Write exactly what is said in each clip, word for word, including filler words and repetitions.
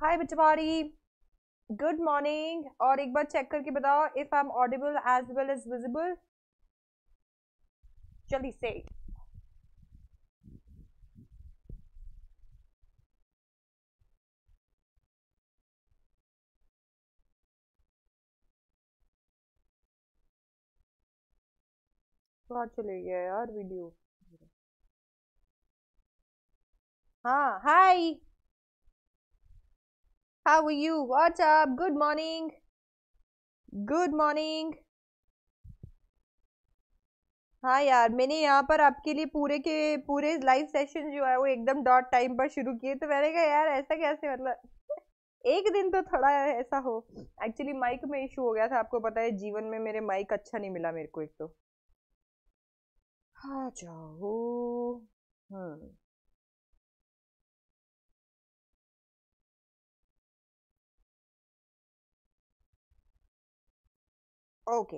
हाय बिचवारी, good morning. और एक बार check करके बताओ if I am audible as well as visible. जल्दी से। कहाँ चले गया यार वीडियो? हाँ, hi, how are you, what's up, good morning, good morning. हाँ यार, मैंने यहाँ पर आपके लिए पूरे के पूरे लाइव सेशन जो है वो एकदम डॉट टाइम पर शुरू किए, तो मैंने कहा यार ऐसा कैसे, मतलब एक दिन तो थोड़ा ऐसा हो। एक्चुअली माइक में इशू हो गया था, आपको पता है जीवन में मेरे माइक अच्छा नहीं मिला मेरे को एक तो। हाँ जाओ। Hmm. Okay.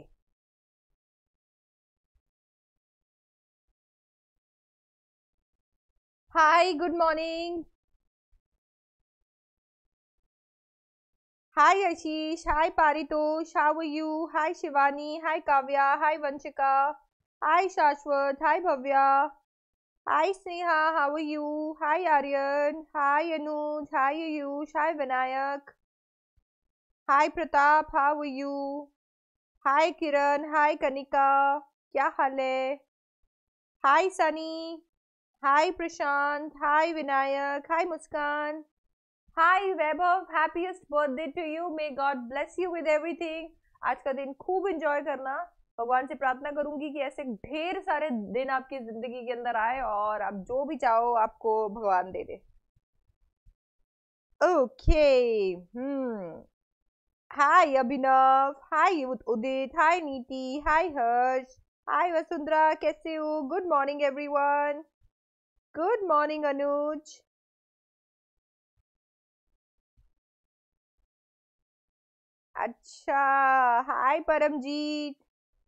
Hi, good morning. Hi Ashish, hi Paritosh, how are you, hi Shivani, hi Kavya, hi Vanshika, hi Shashwat, hi Bhavya, hi Sneha, how are you, hi Aryan, hi Anuj, hi Ayush, hi Vinayak, hi Pratap, how are you, hi Kiran, hi Kanika, क्या हाल है, hi Sunny, hi Prashant, hi Vinayak, hi Muskan, hi Vaibhav, happiest birthday to you, may God bless you with everything. आज का दिन खूब enjoy करना। भगवान से प्रार्थना करूंगी कि ऐसे ढेर सारे दिन आपकी जिंदगी के अंदर आए और आप जो भी चाहो आपको भगवान दे दे। ओके। हम्म। हाय अभिनव, हाय उदित, हाय नीति, हाय हर्ष, हाय वसुंधरा, कैसे हो? Good morning everyone. Good morning Anuj. अच्छा। हाय परमजीत।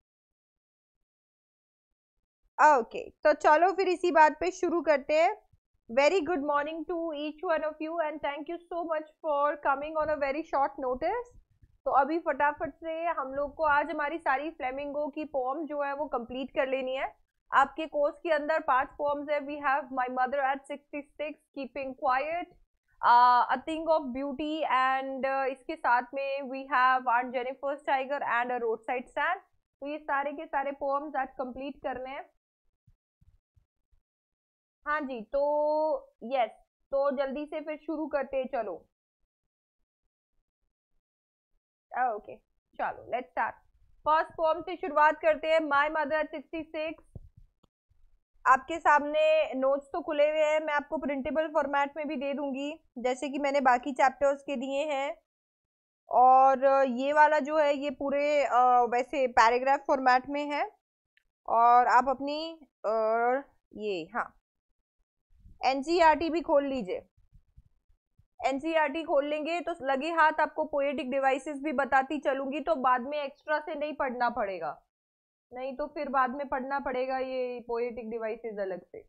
ओके, तो चलो फिर इसी बात पे शुरू करते हैं। Very good morning to each one of you and thank you so much for coming on a very short notice. तो अभी फटाफट से हम लोग को आज हमारी सारी फ्लेमिंगो की पोम जो है वो कंप्लीट कर लेनी है। आपके कोर्स के अंदर पांच पोम्स है। We have my mother at sixty six, keeping quiet, a thing of beauty, and इसके साथ में we have aunt Jennifer's tiger and a road side stand. तो ये सारे के सारे पोम्स आज कंप्लीट करने हैं। हाँ जी, तो यस, तो जल्दी से फिर शुरू करते हैं, चलो। ओके, चलो लेट्स स्टार्ट। फर्स्ट पोम से शुरुआत करते हैं, माय मदर सिक्सटी सिक्स। आपके सामने नोट्स तो खुले हुए हैं, मैं आपको प्रिंटेबल फॉर्मेट में भी दे दूंगी जैसे कि मैंने बाकी चैप्टर्स के दिए हैं। और ये वाला जो है ये पूरे अ, वैसे पैराग्राफ फॉर्मेट में है। और आप अपनी अ, ये हाँ, एनसीईआरटी भी खोल लीजिए। एनसीईआरटी खोल लेंगे तो लगे हाथ आपको पोएटिक डिवाइसेस भी बताती चलूंगी, तो बाद में एक्स्ट्रा से नहीं पढ़ना पड़ेगा। नहीं तो फिर बाद में पढ़ना पड़ेगा ये पोएटिक डिवाइसेस अलग से।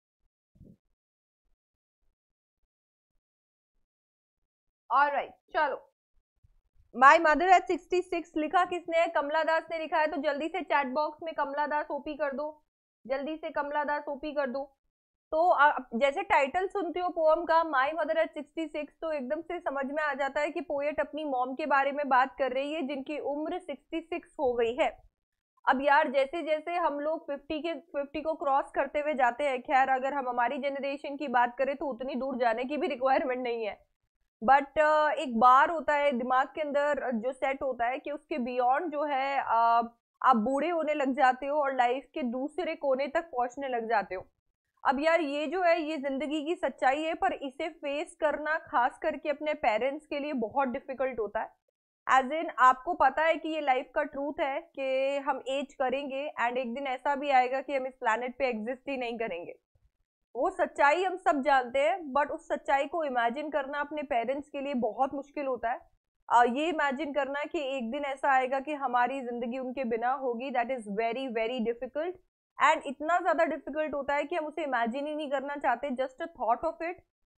ऑलराइट, चलो। My mother at sixty six लिखा किसने है? कमला दास ने लिखा है। तो जल्दी से चैट बॉक्स में कमला दास ओपी कर दो। जल्दी से कमला दास ओपी कर दो। तो आ, जैसे टाइटल सुनते हो पोअम का my mother at sixty six, तो एकदम से समझ में आ जाता है कि पोएट अपनी मॉम के बारे में बात कर रही है जिनकी उम्र सिक्सटी सिक्स हो गई है। अब यार जैसे जैसे हम लोग फिफ्टी के फिफ्टी को क्रॉस करते हुए जाते हैं, खैर अगर हम हमारी जनरेशन की बात करें तो उतनी दूर जाने की भी रिक्वायरमेंट नहीं है। बट एक बार होता है दिमाग के अंदर जो सेट होता है कि उसके बियॉन्ड जो है अ, आप बूढ़े होने लग जाते हो और लाइफ के दूसरे कोने तक पहुंचने लग जाते हो। अब यार ये जो है ये जिंदगी की सच्चाई है, पर इसे फेस करना खास करके अपने पेरेंट्स के लिए बहुत डिफिकल्ट होता है। एज इन आपको पता है कि ये लाइफ का ट्रूथ है कि हम एज करेंगे एंड एक दिन ऐसा भी आएगा कि हम इस प्लानट पे एग्जिस्ट ही नहीं करेंगे। वो सच्चाई हम सब जानते हैं, बट उस सच्चाई को इमेजिन करना अपने पेरेंट्स के लिए बहुत मुश्किल होता है। आ, ये इमेजिन करना कि एक दिन ऐसा आएगा कि हमारी जिंदगी उनके बिना होगी, that is very very difficult. And इतना ज्यादा डिफिकल्ट होता है कि हम उसे इमेजिन ही नहीं करना चाहते, just a thought of it.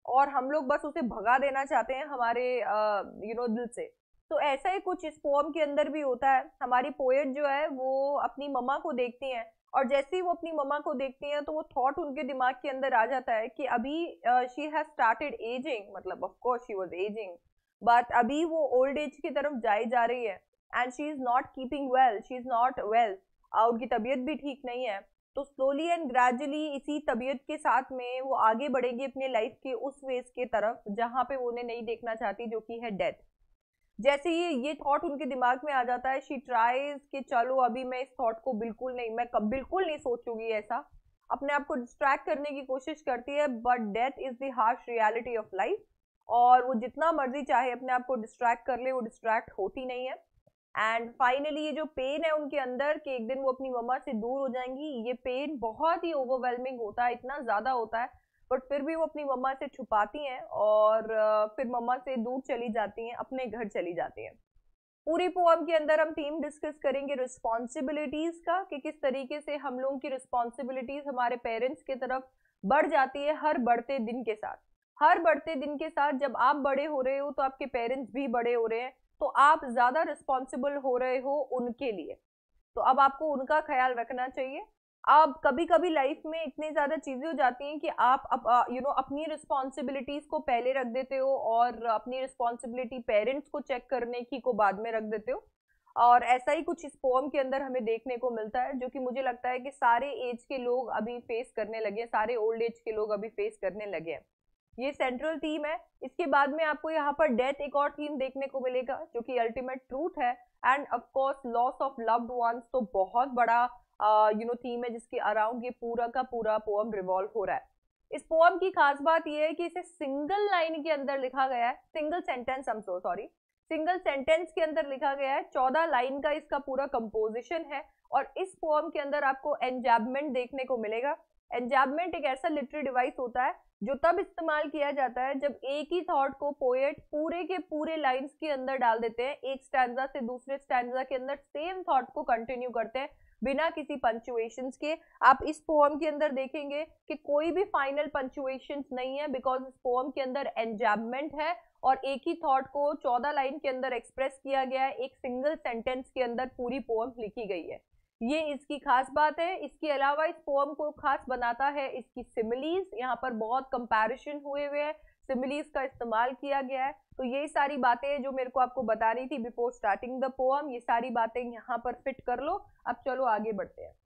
और हम लोग बस उसे भगा देना चाहते हैं हमारे यू नो दिल से। तो ऐसा ही कुछ इस पोम के अंदर भी होता है। हमारी पोएट जो है वो अपनी मम्मा को देखती हैं, और जैसे ही वो अपनी मम्मा को देखती हैं तो वो थॉट उनके दिमाग के अंदर आ जाता है कि अभी शी हैज स्टार्टेड एजिंग, मतलब of course she was ageing, but अभी वो ओल्ड एज की तरफ जाई जा रही है, and she is not keeping well, she is not well, उनकी तबीयत भी ठीक नहीं है। तो स्लोली एंड ग्रेजुअली इसी तबीयत के साथ में वो आगे बढ़ेगी अपने लाइफ के उस फेज के तरफ जहां पे वो उन्हें नहीं देखना चाहती, जो कि है डेथ। जैसे ही ये थॉट उनके दिमाग में आ जाता है, शी ट्राइज कि चलो अभी मैं इस थॉट को बिल्कुल नहीं, मैं कब बिल्कुल नहीं सोचूंगी ऐसा, अपने आप को डिस्ट्रैक्ट करने की कोशिश करती है, but death is the harsh reality of life. और वो जितना मर्जी चाहे अपने आप को डिस्ट्रैक्ट कर ले, वो डिस्ट्रैक्ट होती नहीं है। एंड फाइनली ये जो पेन है उनके अंदर कि एक दिन वो अपनी मम्मा से दूर हो जाएंगी, ये पेन बहुत ही ओवरवेलमिंग होता है, इतना ज्यादा होता है, बट फिर भी वो अपनी मम्मा से छुपाती हैं और फिर मम्मा से दूर चली जाती हैं, अपने घर चली जाती हैं। पूरी पोएम के अंदर हम थीम डिस्कस करेंगे रिस्पॉन्सिबिलिटीज का, कि किस तरीके से हम लोगों की रिस्पॉन्सिबिलिटीज हमारे पेरेंट्स की तरफ बढ़ जाती है हर बढ़ते दिन के साथ। हर बढ़ते दिन के साथ जब आप बड़े हो रहे हो तो आपके पेरेंट्स भी बड़े हो रहे हैं, तो आप ज्यादा रिस्पॉन्सिबल हो रहे हो उनके लिए, तो अब आपको उनका ख्याल रखना चाहिए। अब कभी कभी लाइफ में इतनी ज्यादा चीजें हो जाती हैं कि आप अब यू नो अपनी रिस्पॉन्सिबिलिटीज को पहले रख देते हो और अपनी रिस्पॉन्सिबिलिटी पेरेंट्स को चेक करने की को बाद में रख देते हो। और ऐसा ही कुछ इस पोएम के अंदर हमें देखने को मिलता है, जो कि मुझे लगता है कि सारे एज के लोग अभी फेस करने लगे, सारे ओल्ड एज के लोग अभी फेस करने लगे हैं। ये सेंट्रल थीम है। इसके बाद में आपको यहाँ पर डेथ एक और थीम देखने को मिलेगा, जो कि अल्टीमेट ट्रूथ है, and of course loss of loved ones, तो बहुत बड़ा यू नो थीम है जिसके अराउंड ये पूरा का पूरा पोएम रिवॉल्व हो रहा है। इस पोएम की खास बात यह है कि इसे सिंगल लाइन के अंदर लिखा गया है, single sentence, I am so sorry, single sentence के अंदर लिखा गया है। चौदह लाइन का इसका पूरा कंपोजिशन है, और इस पोएम के अंदर आपको एंजैबमेंट देखने को मिलेगा। एंजैबमेंट एक ऐसा लिटरेरी डिवाइस होता है जो तब इस्तेमाल किया जाता है जब एक ही थॉट को पोएट पूरे के पूरे लाइंस के अंदर डाल देते हैं, एक स्टैंजा से दूसरे स्टैंजा के अंदर सेम थॉट को कंटिन्यू करते हैं बिना किसी पंचुएशंस के। आप इस पोएम के अंदर देखेंगे कि कोई भी फाइनल पंचुएशंस नहीं है, बिकॉज इस पोएम के अंदर एंजैबमेंट है और एक ही थॉट को चौदह लाइन के अंदर एक्सप्रेस किया गया है, एक सिंगल सेंटेंस के अंदर पूरी पोएम लिखी गई है। ये इसकी खास बात है। इसके अलावा इस पोएम को खास बनाता है इसकी सिमिलीज, यहाँ पर बहुत कंपैरिजन हुए हुए हैं, सिमिलीज का इस्तेमाल किया गया है। तो ये सारी बातें जो मेरे को आपको बतानी थी बिफोर स्टार्टिंग द पोएम, ये सारी बातें यहाँ पर फिट कर लो। अब चलो आगे बढ़ते हैं।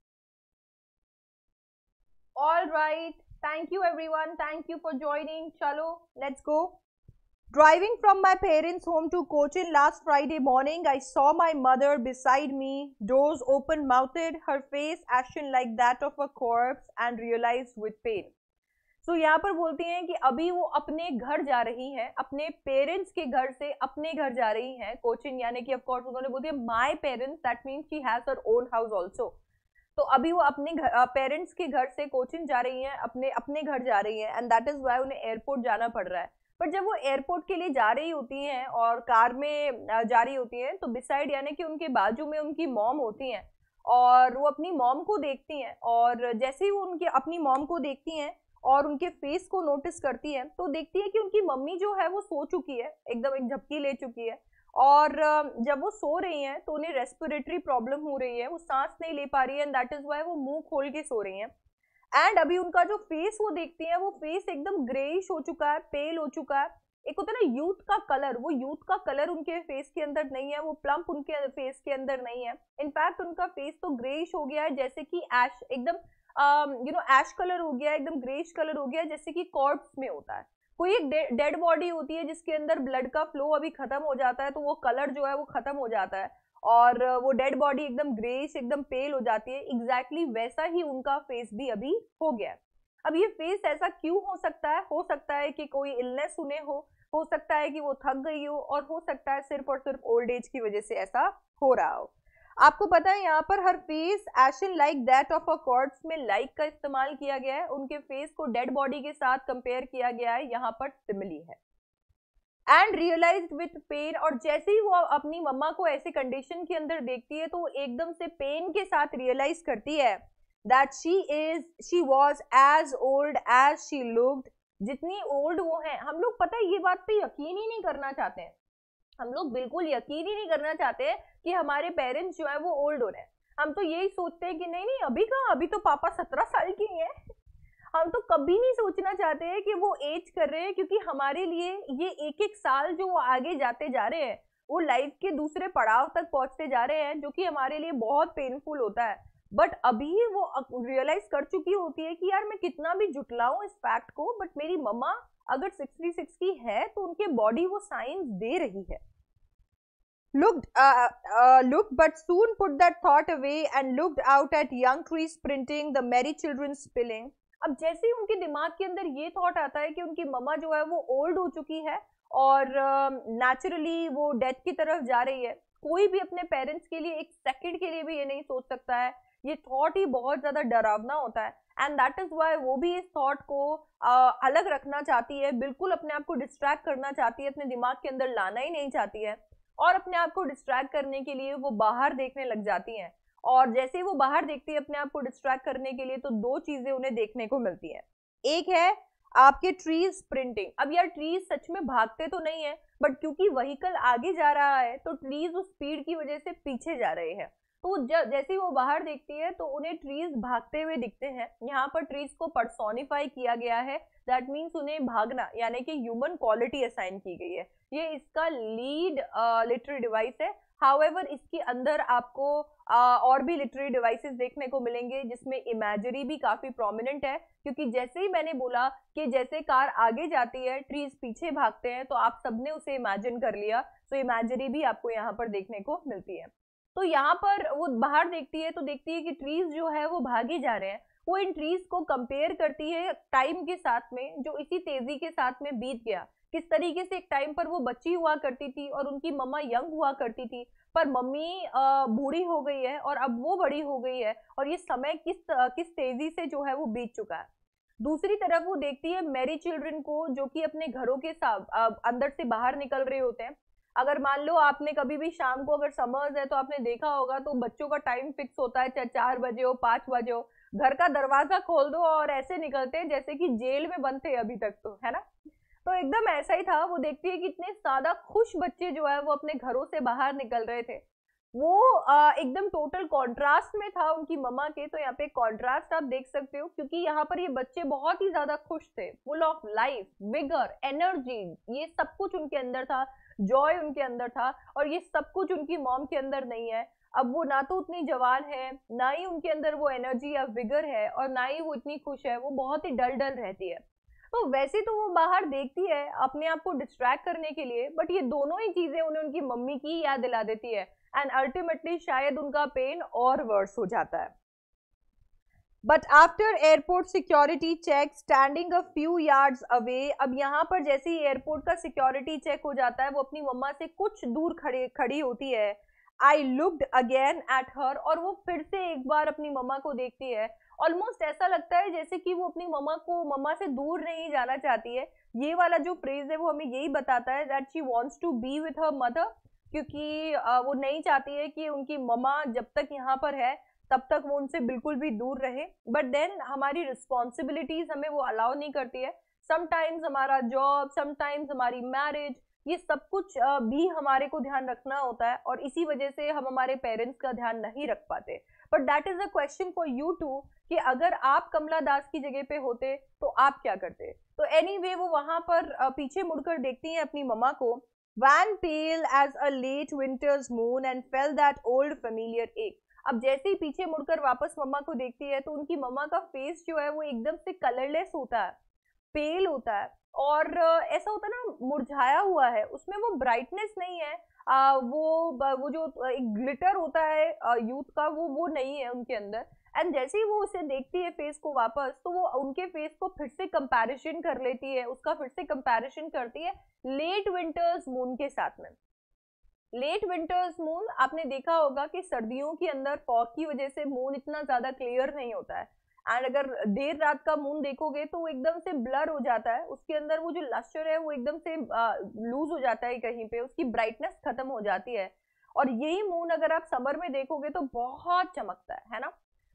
All right, thank you everyone, thank you for joining. चलो let's go. Driving from my parents' home to Cochin last Friday morning, I saw my mother beside me, doors open-mouthed, her face ashen like that of a corpse, and realized with pain. So यहाँ पर बोलती हैं कि अभी वो अपने घर जा रही हैं, अपने पेरेंट्स के घर से अपने घर जा रही हैं कोचिन, यानी कि ऑफ कोर्स उन्होंने बोलती है my parents, that means she has her own house also. तो अभी वो अपने पेरेंट्स के घर से कोचिन जा रही हैं, अपने अपने घर जा रही हैं, एंड दैट इज वाई उन्हें एयरपोर्ट जाना पड़ रहा है। पर जब वो एयरपोर्ट के लिए जा रही होती हैं और कार में जा रही होती हैं, तो बिसाइड यानी कि उनके बाजू में उनकी मॉम होती हैं, और वो अपनी मॉम को देखती हैं, और जैसे ही वो उनकी अपनी मॉम को देखती हैं और उनके फेस को नोटिस करती हैं, तो देखती है कि उनकी मम्मी जो है वो सो चुकी है, एकदम एक झपकी ले चुकी है, और जब वो सो रही हैं तो उन्हें रेस्पिरेटरी प्रॉब्लम हो रही है, वो सांस नहीं ले पा रही है, एंड दैट इज वाई वो मुंह खोल के सो रही हैं। एंड अभी उनका जो फेस वो देखती हैं, वो फेस एकदम ग्रेइश हो चुका है, पेल हो चुका है। एक होता है ना यूथ का कलर, वो यूथ का कलर उनके फेस के अंदर नहीं है, वो प्लम्प उनके फेस के अंदर नहीं है। इनफैक्ट उनका फेस तो ग्रेइश हो गया है, जैसे कि ऐश, एकदम यू नो ऐश कलर हो गया है, एकदम ग्रेइश कलर हो गया है, जैसे कि कॉर्प्स में होता है। कोई एक डेड बॉडी होती है जिसके अंदर ब्लड का फ्लो अभी खत्म हो जाता है, तो वो कलर जो है वो खत्म हो जाता है और वो डेड बॉडी एकदम ग्रेइश, एकदम पेल हो जाती है। एग्जैक्टली exactly वैसा ही उनका फेस भी अभी हो गया है। अब ये फेस ऐसा क्यों हो सकता है? हो सकता है कि कोई इलनेस उन्हें हो हो सकता है कि वो थक गई हो, और हो सकता है सिर्फ और सिर्फ ओल्ड एज की वजह से ऐसा हो रहा हो। आपको पता है यहाँ पर her face ashen like that of a corpse में लाइक का इस्तेमाल किया गया है, उनके फेस को डेड बॉडी के साथ कंपेयर किया गया है, यहाँ पर सिमिली है। एंड रियलाइज्ड विथ पेन, और जैसे ही वो अपनी मम्मा को ऐसे कंडीशन के अंदर देखती है तो एकदम से पेन के साथ रियलाइज करती है that she is she was as old as she looked जितनी ओल्ड वो है, हम लोग पता है ये बात पे यकीन ही नहीं करना चाहते हैं, हम लोग बिल्कुल यकीन ही नहीं करना चाहते कि हमारे पेरेंट्स जो है वो ओल्ड हो रहे हैं। हम तो यही सोचते हैं कि नहीं नहीं अभी कहाँ, अभी तो पापा सत्रह साल के ही हैं। हम तो कभी नहीं सोचना चाहते हैं कि वो एज कर रहे हैं, क्योंकि हमारे लिए ये एक एक साल जो वो आगे जाते जा रहे हैं, वो लाइफ के दूसरे पड़ाव तक पहुंचते जा रहे हैं, जो कि हमारे लिए बहुत पेनफुल होता है। बट अभी वो रियलाइज कर चुकी होती है कि यार मैं कितना भी जुटलाऊं इस फैक्ट को, बट मेरी मम्मा अगर सिक्सटी सिक्स की है तो उनके बॉडी वो साइंस दे रही है। Looked, uh, uh, looked, but soon put that thought away and looked out at young trees sprinting, the merry children spilling. अब जैसे ही उनके दिमाग के अंदर ये थॉट आता है कि उनकी मम्मा जो है वो ओल्ड हो चुकी है और नेचुरली uh, वो डेथ की तरफ जा रही है, कोई भी अपने पेरेंट्स के लिए एक सेकंड के लिए भी ये नहीं सोच सकता है। ये थॉट ही बहुत ज्यादा डरावना होता है, एंड दैट इज वाई वो भी इस थॉट को uh, अलग रखना चाहती है, बिल्कुल अपने आप को डिस्ट्रैक्ट करना चाहती है, अपने दिमाग के अंदर लाना ही नहीं चाहती है, और अपने आप को डिस्ट्रैक्ट करने के लिए वो बाहर देखने लग जाती हैं। और जैसे ही वो बाहर देखती है अपने आप को डिस्ट्रैक्ट करने के लिए, तो दो चीजें उन्हें देखने को मिलती हैं। एक है आपके ट्रीज स्प्रिंटिंग। अब यार ट्रीज सच में भागते तो नहीं है, बट क्योंकि व्हीकल आगे जा रहा है तो ट्रीज उस स्पीड की वजह से पीछे जा रहे हैं। तो जैसे ही वो बाहर देखती है तो उन्हें ट्रीज भागते हुए दिखते हैं। यहाँ पर ट्रीज को पर्सोनिफाई किया गया है, दैट मीन्स उन्हें भागना यानी कि ह्यूमन क्वालिटी असाइन की गई है। ये इसका लीड लिटरेरी डिवाइस है। हाउएवर इसके अंदर आपको uh, और भी लिटरेरी डिवाइसेस देखने को मिलेंगे जिसमें इमेजरी भी काफी प्रोमिनेंट है, क्योंकि जैसे ही मैंने बोला कि जैसे कार आगे जाती है ट्रीज पीछे भागते हैं, तो आप सबने उसे इमेजिन कर लिया, तो इमेजरी भी आपको यहाँ पर देखने को मिलती है। तो यहाँ पर वो बाहर देखती है तो देखती है कि ट्रीज जो है वो भागे जा रहे हैं। वो इन ट्रीज को कंपेयर करती है टाइम के साथ में, जो इसी तेजी के साथ में बीत गया। किस तरीके से एक टाइम पर वो बच्ची हुआ करती थी और उनकी मम्मा यंग हुआ करती थी, पर मम्मी बूढ़ी हो गई है और अब वो बड़ी हो गई है, और ये समय किस किस तेजी से जो है वो बीत चुका है। दूसरी तरफ वो देखती है मैरी चिल्ड्रन को, जो कि अपने घरों के साथ अंदर से बाहर निकल रहे होते हैं। अगर मान लो आपने कभी भी शाम को, अगर समर्स है तो आपने देखा होगा, तो बच्चों का टाइम फिक्स होता है, चाहे चार बजे हो पांच बजे हो, घर का दरवाजा खोल दो और ऐसे निकलते हैं जैसे कि जेल में बंद थे अभी तक, तो है ना। तो एकदम ऐसा ही था। वो देखती है कि इतने ज्यादा खुश बच्चे जो है वो अपने घरों से बाहर निकल रहे थे। वो आ, एकदम टोटल कंट्रास्ट में था उनकी मम्मा के। तो यहाँ पे कंट्रास्ट आप देख सकते हो, क्योंकि यहाँ पर ये बच्चे बहुत ही ज्यादा खुश थे, full of life, vigour, energy, ये सब कुछ उनके अंदर था, जॉय उनके अंदर था, और ये सब कुछ उनकी मॉम के अंदर नहीं है। अब वो ना तो उतनी जवान है, ना ही उनके अंदर वो एनर्जी या विगर है, और ना ही वो इतनी खुश है, वो बहुत ही डल डल रहती है। तो वैसे तो वो बाहर देखती है अपने आप को डिस्ट्रैक्ट करने के लिए, बट ये दोनों ही चीजें उन्हें उनकी मम्मी की याद दिला देती है, एंड अल्टीमेटली शायद उनका पेन और वर्स हो जाता है। But after airport security check standing a few yards away, अब यहाँ पर जैसे ही एयरपोर्ट का सिक्योरिटी चेक हो जाता है, वो अपनी मम्मा से कुछ दूर खड़ी खड़ी होती है। I looked again at her, और वो फिर से एक बार अपनी मम्मा को देखती है। ऑलमोस्ट ऐसा लगता है जैसे कि वो अपनी मम्मा को मम्मा से दूर नहीं जाना चाहती है। ये वाला जो फ्रेज है वो हमें यही बताता है that she wants to be with her mother, क्योंकि वो नहीं चाहती है कि उनकी मम्मा जब तक यहाँ पर है तब तक वो उनसे बिल्कुल भी दूर रहे। बट देन हमारी रिस्पॉन्सिबिलिटीज हमें वो अलाउ नहीं करती है। समटाइम्स हमारा जॉब, समटाइम्स हमारी मैरिज, ये सब कुछ भी हमारे को ध्यान रखना होता है, और इसी वजह से हम हमारे पेरेंट्स का ध्यान नहीं रख पाते। But that is a question for you too, कि अगर आप कमला दास की जगह पे होते तो आप क्या करते। तो एनीवे anyway, वो वहां पर पीछे मुड़कर देखती हैं अपनी मम्मा को। Wan pale as a late winter's moon and felt that old familiar ache. अब जैसे ही पीछे मुड़कर वापस मम्मा को देखती है, तो उनकी मम्मा का फेस जो है वो एकदम से कलरलेस होता है, पेल होता है, और ऐसा होता है ना मुरझाया हुआ है, उसमें वो ब्राइटनेस नहीं है। आ, वो वो जो एक ग्लिटर होता है यूथ का, वो वो नहीं है उनके अंदर। एंड जैसे ही वो उसे देखती है फेस को वापस, तो वो उनके फेस को फिर से कंपैरिजन कर लेती है, उसका फिर से कंपैरिजन करती है लेट विंटर्स मून के साथ में। लेट विंटर्स मून आपने देखा होगा कि सर्दियों के अंदर फॉग की वजह से मून इतना ज्यादा क्लियर नहीं होता है, एंड अगर देर रात का मून देखोगे तो वो एकदम से ब्लर हो जाता है, उसके अंदर वो जो लस्टर है वो एकदम से लूज हो जाता है, कहीं पे उसकी ब्राइटनेस खत्म हो जाती है। और यही मून अगर आप समर में देखोगे तो बहुत चमकता है है ना।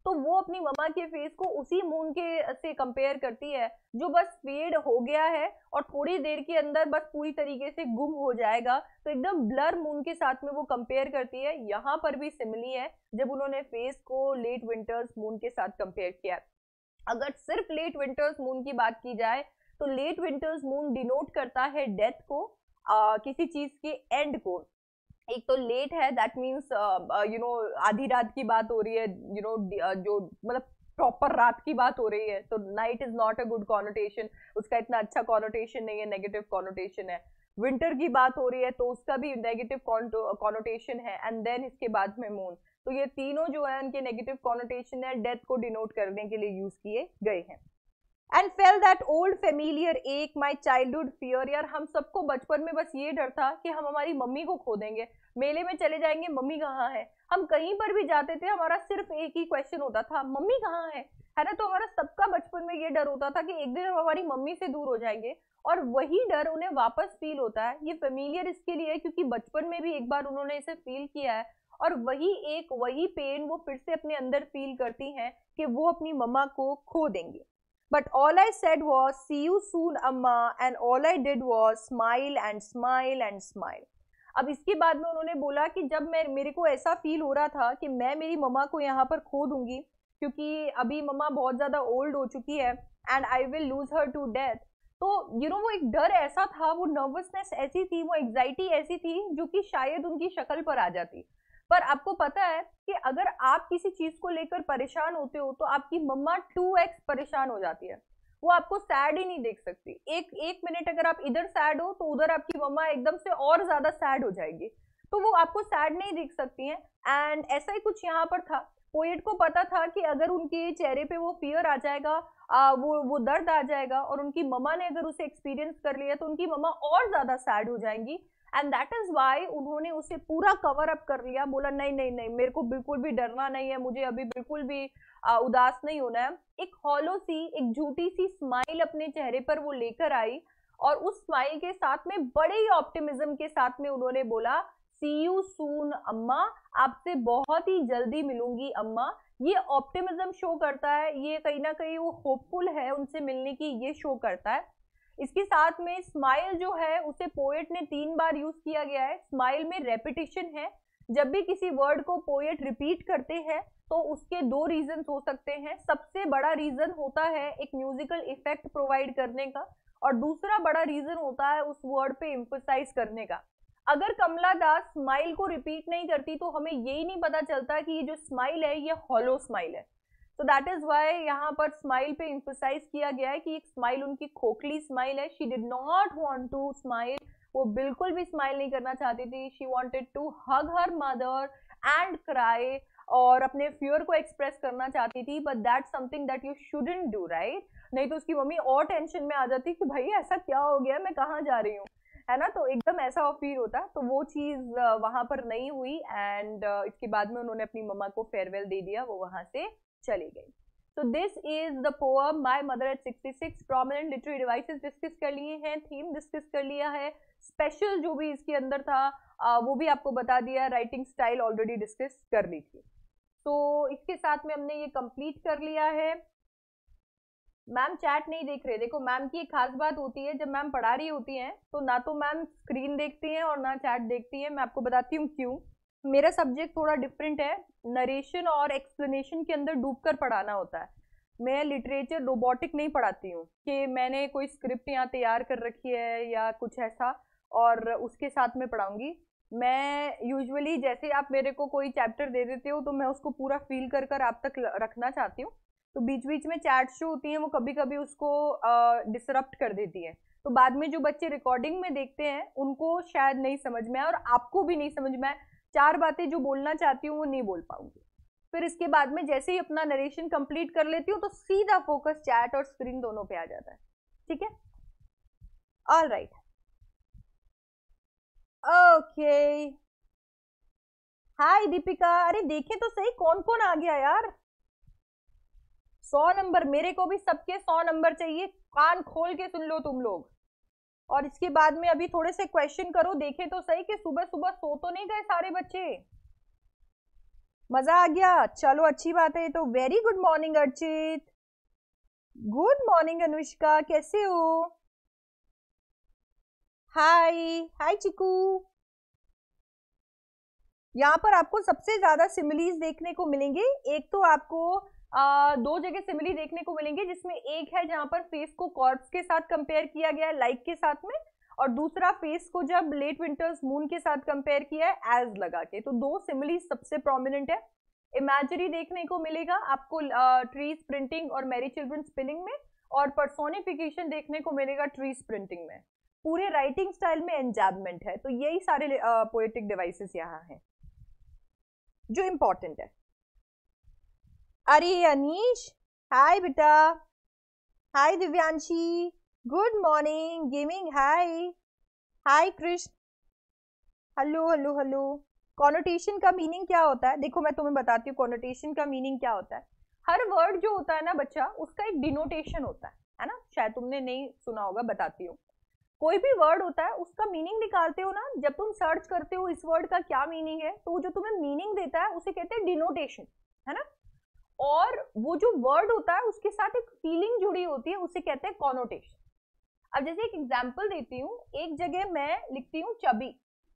तो वो अपनी ममा के फेस को उसी मून के से कंपेयर करती है जो बस फेड हो गया है और थोड़ी देर के अंदर बस पूरी तरीके से गुम हो जाएगा, तो एकदम ब्लर मून के साथ में वो कंपेयर करती है। यहाँ पर भी सिमिली है जब उन्होंने फेस को लेट विंटर्स मून के साथ कंपेयर किया। अगर सिर्फ लेट विंटर्स मून की बात की जाए तो लेट विंटर्स मून डिनोट करता है डेथ को, आ, किसी चीज के एंड को। एक तो लेट है, दैट मीन्स यू नो आधी रात की बात हो रही है, यू you नो know, जो मतलब प्रॉपर रात की बात हो रही है, तो night is not a good connotation, उसका इतना अच्छा कॉनोटेशन नहीं है, नेगेटिव कॉनोटेशन है। विंटर की बात हो रही है तो उसका भी नेगेटिव कॉनोटेशन है, एंड देन इसके बाद में मून। तो ये तीनों जो है उनके नेगेटिव कॉनोटेशन है, डेथ को डिनोट करने के लिए यूज किए गए हैं। And felt that old familiar ache my childhood fear. यार हम सबको बचपन में बस ये डर था कि हम हमारी मम्मी को खो देंगे, मेले में चले जाएंगे मम्मी कहाँ है, हम कहीं पर भी जाते थे हमारा सिर्फ एक ही क्वेश्चन होता था मम्मी कहाँ है, है ना। तो हमारा सबका बचपन में ये डर होता था कि एक दिन हम हमारी मम्मी से दूर हो जाएंगे, और वही डर उन्हें वापस फील होता है। ये फेमिलियर इसके लिए है क्योंकि बचपन में भी एक बार उन्होंने इसे फील किया है, और वही एक वही पेन वो फिर से अपने अंदर फील करती हैं कि वो अपनी मम्मा को खो देंगी। But all I said was, see you soon, Amma, and all I did was smile and smile and smile. अब इसके बाद में उन्होंने बोला कि जब मैं मेरे को ऐसा फील हो रहा था कि मैं मेरी मम्मा को यहाँ पर खो दूंगी, क्योंकि अभी मम्मा बहुत ज़्यादा ओल्ड हो चुकी है, and I will lose her to death. तो यू नो वो एक डर ऐसा था, वो नर्वसनेस ऐसी थी, वो एंग्जाइटी ऐसी थी जो कि शायद उनकी शक्ल पर आ जाती। पर आपको पता है कि अगर आप किसी चीज को लेकर परेशान होते हो तो आपकी मम्मा टू एक्स परेशान हो जाती है, वो आपको सैड ही नहीं देख सकती। एक एक मिनट अगर आप इधर सैड हो तो उधर आपकी मम्मा एकदम से और ज्यादा सैड हो जाएगी, तो वो आपको सैड नहीं देख सकती हैं। एंड ऐसा ही कुछ यहाँ पर था, पोएट को पता था कि अगर उनके चेहरे पे वो फियर आ जाएगा, आ, वो वो दर्द आ जाएगा, और उनकी मम्मा ने अगर उसे एक्सपीरियंस कर लिया तो उनकी मम्मा और ज्यादा सैड हो जाएंगी। एंड दैट इज वाई उन्होंने उसे पूरा कवर अप कर लिया, बोला नहीं नहीं नहीं मेरे को बिल्कुल भी डरना नहीं है, मुझे अभी बिल्कुल भी आ, उदास नहीं होना है। एक हॉलो सी, एक झूठी सी स्माइल अपने चेहरे पर वो लेकर आई, और उस स्माइल के साथ में बड़े ही ऑप्टिमिज्म के साथ में उन्होंने बोला, सी यू सून अम्मा, आपसे बहुत ही जल्दी मिलूंगी अम्मा। ये ऑप्टिमिज्म शो करता है, ये कहीं ना कहीं वो होपफुल है उनसे मिलने की, ये शो करता है। इसके साथ में स्माइल जो है उसे पोएट ने तीन बार यूज किया गया है। स्माइल में रेपिटेशन है, जब भी किसी वर्ड को पोएट रिपीट करते हैं तो उसके दो रीजन हो सकते हैं। सबसे बड़ा रीजन होता है एक म्यूजिकल इफेक्ट प्रोवाइड करने का, और दूसरा बड़ा रीजन होता है उस वर्ड पे एम्फसाइज करने का। अगर कमला दास स्माइल को रिपीट नहीं करती तो हमें यही नहीं पता चलता कि ये जो स्माइल है ये हॉलो स्माइल है। तो दैट इज वाई यहाँ पर स्माइल पे इम्फोसाइज किया गया है कि एक स्माइल उनकी खोखली स्माइल है। She did not want to smile, वो बिल्कुल भी स्माइल नहीं करना चाहती थी। She wanted to hug her mother and cry, और अपने फियर को एक्सप्रेस करना चाहती थी, but that something that you shouldn't do, right. नहीं तो उसकी मम्मी और टेंशन में आ जाती कि भाई ऐसा क्या हो गया, मैं कहाँ जा रही हूँ, है ना। तो एकदम ऐसा फील होता, तो वो चीज वहां पर नहीं हुई। एंड इसके बाद में उन्होंने अपनी मम्मा को फेयरवेल दे दिया, वो वहां से चली गई। तो this is the poem my mother at sixty six. Prominent literary devices discuss कर लिए हैं, थीम डिस्कस कर लिया है, स्पेशल जो भी इसके अंदर था आ, वो भी आपको बता दिया, राइटिंग स्टाइल ऑलरेडी डिस्कस कर ली थी। तो इसके साथ में हमने ये कंप्लीट कर लिया है। मैम चैट नहीं देख रहे। देखो मैम की एक खास बात होती है, जब मैम पढ़ा रही होती हैं तो ना तो मैम स्क्रीन देखती हैं और ना चैट देखती हैं। मैं आपको बताती हूँ क्यों। मेरा सब्जेक्ट थोड़ा डिफरेंट है, नरेशन और एक्सप्लेनेशन के अंदर डूबकर पढ़ाना होता है। मैं लिटरेचर रोबोटिक नहीं पढ़ाती हूँ कि मैंने कोई स्क्रिप्ट यहाँ तैयार कर रखी है या कुछ ऐसा और उसके साथ में पढ़ाऊंगी। मैं यूजुअली जैसे आप मेरे को कोई चैप्टर दे देते हो तो मैं उसको पूरा फील कर कर आप तक रखना चाहती हूँ। तो बीच बीच में चैट्स जो होती हैं वो कभी कभी उसको डिसरप्ट कर देती है, तो बाद में जो बच्चे रिकॉर्डिंग में देखते हैं उनको शायद नहीं समझ में आए और आपको भी नहीं समझ में आए। चार बातें जो बोलना चाहती हूँ वो नहीं बोल पाऊंगी। फिर इसके बाद में जैसे ही अपना नरेशन कंप्लीट कर लेती हूँ तो सीधा फोकस चैट और स्क्रीन दोनों पे आ जाता है। ठीक है, all right, okay. Hi Deepika, अरे देखे तो सही कौन कौन आ गया यार। सौ नंबर, मेरे को भी सबके सौ नंबर चाहिए, कान खोल के सुन लो तुम लोग। और इसके बाद में अभी थोड़े से क्वेश्चन करो, देखे तो सही कि सुबह सुबह सो तो नहीं गए सारे बच्चे। मजा आ गया, चलो अच्छी बात है। तो very good morning Archit, good morning Anushka, कैसे हो? हाय हाय चिकू। यहाँ पर आपको सबसे ज्यादा सिमिलीज देखने को मिलेंगे। एक तो आपको आ, दो जगह सिमिली देखने को मिलेंगे, जिसमें एक है जहां पर फेस को कॉर्प्स के साथ कंपेयर किया गया है लाइक के साथ में, और दूसरा फेस को जब लेट विंटर्स मून के साथ कंपेयर किया है एज लगा के। तो दो सिमिली सबसे प्रोमिनेंट है। इमेजरी देखने को मिलेगा आपको ट्रीज प्रिंटिंग और मैरी चिल्ड्रन स्पिनिंग में, और पर्सोनिफिकेशन देखने को मिलेगा ट्रीज प्रिंटिंग में। पूरे राइटिंग स्टाइल में एंजाबमेंट है। तो यही सारे पोएटिक डिवाइसेस यहाँ हैं जो इंपॉर्टेंट है। अरे अनीश, हाय बेटा, hi Divyanshi, good morning gaming, hi hi Krishna, hello hello hello. Connotation का मीनिंग क्या होता है? देखो मैं तुम्हें बताती हूँ कॉनोटेशन का मीनिंग क्या होता है। हर वर्ड जो होता है ना बच्चा, उसका एक डिनोटेशन होता है है ना? शायद तुमने नहीं सुना होगा, बताती हूँ। कोई भी वर्ड होता है उसका मीनिंग निकालते हो ना, जब तुम सर्च करते हो इस वर्ड का क्या मीनिंग है, तो जो तुम्हें मीनिंग देता है उसे कहते हैं डिनोटेशन, है ना? और वो जो वर्ड होता है उसके साथ एक फीलिंग जुड़ी होती है, उसे कहते हैं कॉनोटेशन। अब जैसे एक एग्जांपल देती हूँ, एक जगह मैं लिखती हूँ चबी,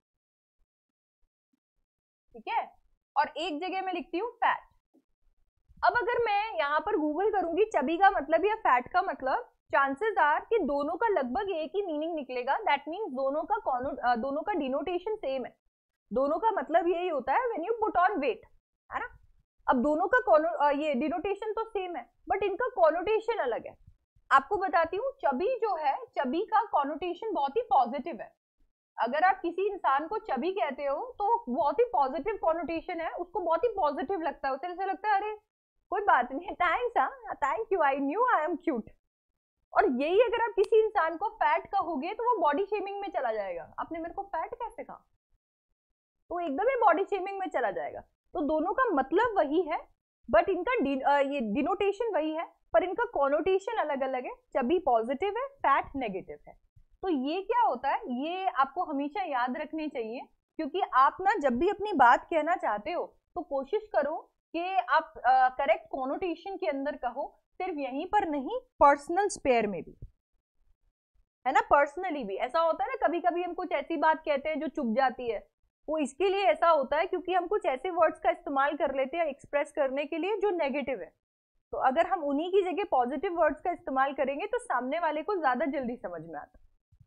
ठीक है, और एक जगह मैं लिखती हूँ फैट। अब अगर मैं यहाँ पर गूगल करूंगी चबी का मतलब या फैट का मतलब, चांसेस आर कि दोनों का लगभग एक ही मीनिंग निकलेगा। दैट मीन्स दोनों का कॉनो दोनों का डिनोटेशन सेम है। दोनों का मतलब यही होता है when you put on weight, है ना? अब दोनों का कॉनो ये डिनोटेशन तो सेम है, बट इनका कॉनोटेशन अलग है। आपको बताती हूँ, चबी जो है, चबी का कॉनोटेशन बहुत ही पॉजिटिव है। अगर आप किसी इंसान को चबी कहते हो तो बहुत ही पॉजिटिव कॉनोटेशन है, उसको बहुत ही पॉजिटिव लगता है, उसे ऐसा लगता है अरे कोई बात नहीं, थैंक्स, हाँ thank you, I knew I am cute. और यही अगर आप किसी इंसान को फैट कहोगे तो वो बॉडी शेमिंग में चला जाएगा। आपने मेरे को फैट कैसे कहा, तो एकदम ही बॉडी शेमिंग में चला जाएगा। तो दोनों का मतलब वही है, बट इनका डि, आ, ये डिनोटेशन वही है, पर इनका कॉनोटेशन अलग अलग है। चबी पॉजिटिव है, फैट नेगेटिव है। तो ये क्या होता है, ये आपको हमेशा याद रखने चाहिए, क्योंकि आप ना जब भी अपनी बात कहना चाहते हो तो कोशिश करो कि आप करेक्ट कॉनोटेशन के अंदर कहो। सिर्फ यहीं पर नहीं, पर्सनल स्पेयर में भी, है ना? पर्सनली भी ऐसा होता है ना, कभी कभी हम कुछ ऐसी बात कहते हैं जो चुभ जाती है। वो इसके लिए ऐसा होता है क्योंकि हम कुछ ऐसे वर्ड्स का इस्तेमाल कर लेते हैं एक्सप्रेस करने के लिए जो नेगेटिव है। तो अगर हम उन्हीं की जगह पॉजिटिव वर्ड्स का इस्तेमाल करेंगे तो सामने वाले को ज्यादा जल्दी समझ में आता है।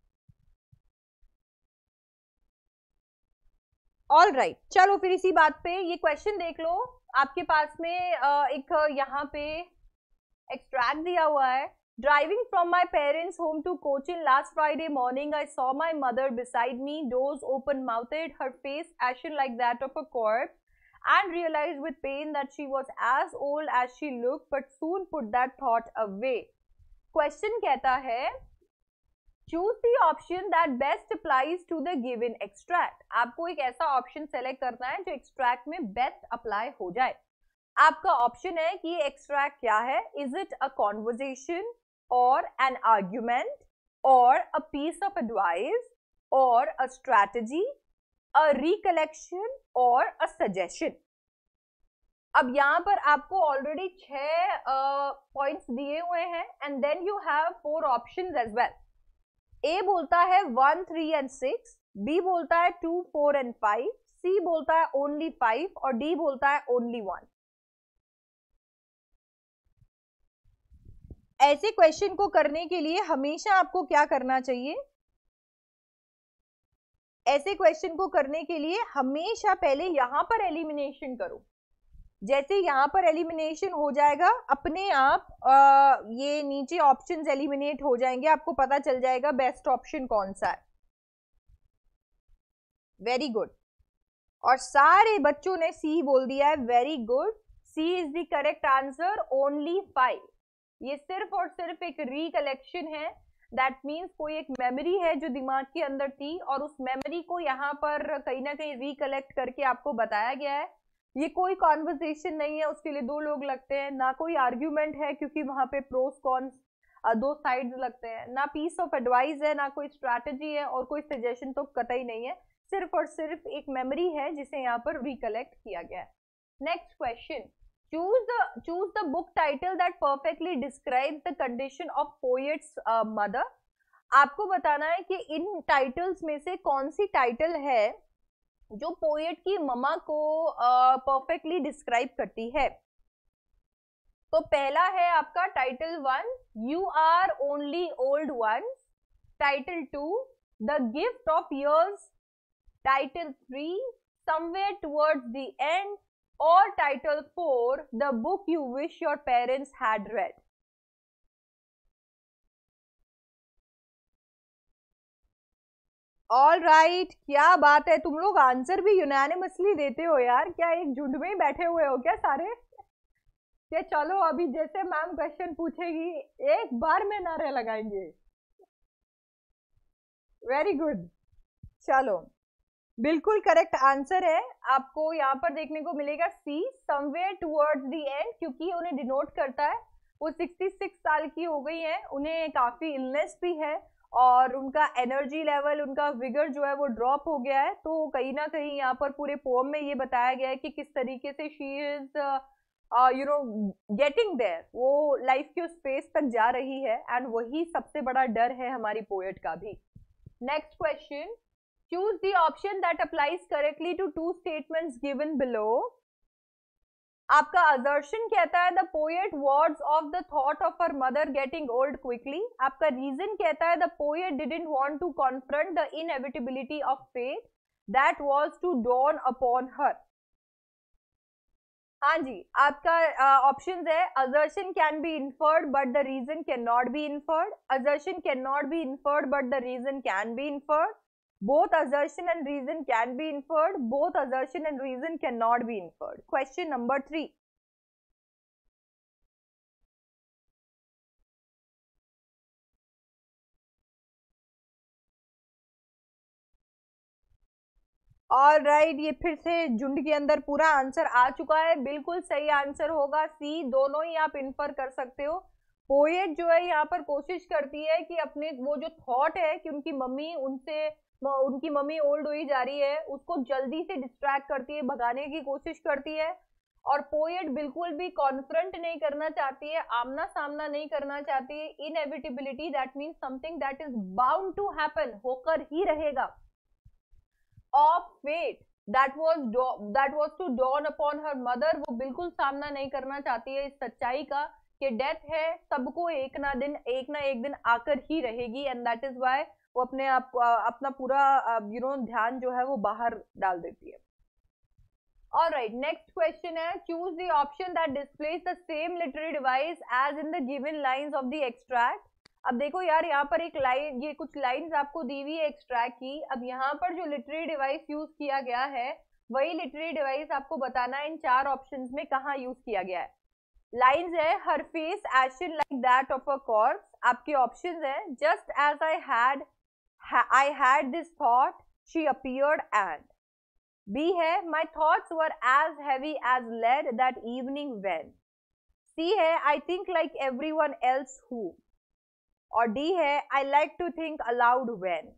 All right right. चलो फिर इसी बात पे ये क्वेश्चन देख लो। आपके पास में एक यहाँ पे एक्सट्रैक्ट दिया हुआ है। Driving from my parents home to Cochin last Friday morning I saw my mother beside me, doors open mouthed, her face ashen like that of a corpse, and realized with pain that she was as old as she looked, but soon put that thought away. Question कहता है choose the option that best applies to the given extract. आपको एक ऐसा option select करना है जो extract में best apply हो जाए। आपका ऑप्शन है कि ये एक्सट्रैक्ट क्या है। इज इट अ कॉन्वर्जेशन और एन आर्ग्यूमेंट और अ पीस ऑफ एडवाइस और अ स्ट्रैटेजी, अ रिकलेक्शन और अ सजेशन। अब यहाँ पर आपको ऑलरेडी छह पॉइंट्स uh, दिए हुए हैं, and then you have four options as well. A बोलता है one three and six, B बोलता है two four and five, C बोलता है ओनली फाइव और डी बोलता है ओनली वन। ऐसे क्वेश्चन को करने के लिए हमेशा आपको क्या करना चाहिए? ऐसे क्वेश्चन को करने के लिए हमेशा पहले यहां पर एलिमिनेशन करो। जैसे यहां पर एलिमिनेशन हो जाएगा, अपने आप आ, ये नीचे ऑप्शंस एलिमिनेट हो जाएंगे, आपको पता चल जाएगा बेस्ट ऑप्शन कौन सा है। Very good. और सारे बच्चों ने सी बोल दिया है, very good. C is the correct answer, only five. ये सिर्फ और सिर्फ एक रिकलेक्शन है। दैट मीन्स कोई एक मेमोरी है जो दिमाग के अंदर थी, और उस मेमोरी को यहाँ पर कहीं ना कहीं रिकलेक्ट करके आपको बताया गया है। ये कोई कॉन्वर्सेशन नहीं है, उसके लिए दो लोग लगते हैं, ना कोई आर्ग्यूमेंट है क्योंकि वहां पे प्रोस कॉन्स दो साइड्स लगते हैं, ना पीस ऑफ एडवाइस है, ना कोई स्ट्रैटेजी है, और कोई सजेशन तो कतई नहीं है। सिर्फ और सिर्फ एक मेमोरी है जिसे यहाँ पर रिकलेक्ट किया गया है। Next question, choose the choose the book title that perfectly describes the condition of poet's uh, mother. आपको बताना है कि इन टाइटल्स में से कौन सी टाइटल है जो पोएट की ममा को परफेक्टली uh, डिस्क्राइब करती है. तो पहला है आपका title one, you are only old once. Title two, the gift of years. Title three, somewhere towards the end. और title four, the book you wish your parents had read. All right, क्या बात है, तुम लोग answer भी unanimously देते हो यार. क्या एक झुंड में ही बैठे हुए हो क्या सारे? ये चलो अभी जैसे मैम क्वेश्चन पूछेगी एक बार में नारे लगाएंगे. Very good. चलो, बिल्कुल करेक्ट आंसर है. आपको यहाँ पर देखने को मिलेगा C, somewhere towards the end, क्योंकि उन्हें डिनोट करता है वो छियासठ साल की हो गई है, उन्हें काफी इलनेस भी है और उनका एनर्जी लेवल, उनका विगर जो है वो ड्रॉप हो गया है. तो कहीं ना कहीं यहाँ पर पूरे पोएम में ये बताया गया है कि किस तरीके से she is you know getting there, वो लाइफ के उस स्पेस तक जा रही है. एंड वही सबसे बड़ा डर है हमारी पोएट का भी. Next question, choose the option that applies correctly to two statements given below. आपका assertion कहता है the poet wards off the thought of her mother getting old quickly. आपका reason कहता है the poet didn't want to confront the inevitability of fate that was to dawn upon her. हाँ जी, आपका options uh, है assertion can be inferred but the reason cannot be inferred. Assertion cannot be inferred but the reason can be inferred. Both assertion and reason can be inferred. Both assertion and reason cannot be inferred. Question number three. All right, ये फिर से झुंड के अंदर पूरा answer आ चुका है. बिल्कुल सही आंसर होगा सी. दोनों ही आप इन्फर कर सकते हो. पोएट जो है यहाँ पर कोशिश करती है कि अपने वो जो थॉट है कि उनकी मम्मी उनसे उनकी मम्मी ओल्ड हुई जा रही है, उसको जल्दी से डिस्ट्रैक्ट करती है, भगाने की कोशिश करती है. और पोएट बिल्कुल भी कॉन्फ्रंट नहीं करना चाहती है, आमना सामना नहीं करना चाहती है. Inevitability that means something that is bound to happen, होकर ही रहेगा. Of fate that was that was to dawn upon her mother, वो बिल्कुल सामना नहीं करना चाहती है इस सच्चाई का कि डेथ है, सबको एक ना दिन एक ना एक दिन आकर ही रहेगी. एंड दैट इज वाई वो अपने आप अपना पूरा यू नो ध्यान जो है वो बाहर डाल देती है. ऑलराइट, नेक्स्ट क्वेश्चन है, choose the option that displays the same literary device as in the given lines of the extract. अब देखो यार, यहाँ पर एक लाइन, ये कुछ लाइंस आपको दी हुई है एक्सट्रैक्ट की. अब यहाँ पर जो लिटरेरी डिवाइस यूज किया गया है वही लिटरेरी डिवाइस आपको बताना है इन चार ऑप्शंस में कहाँ यूज किया गया है. लाइन्स है, her face ashen like that of a corpse. आपके ऑप्शंस है, just as I had I had this thought, she appeared, and B है, my thoughts were as heavy as lead that evening when. C है, I think like everyone else who. और D है, I like to think aloud when.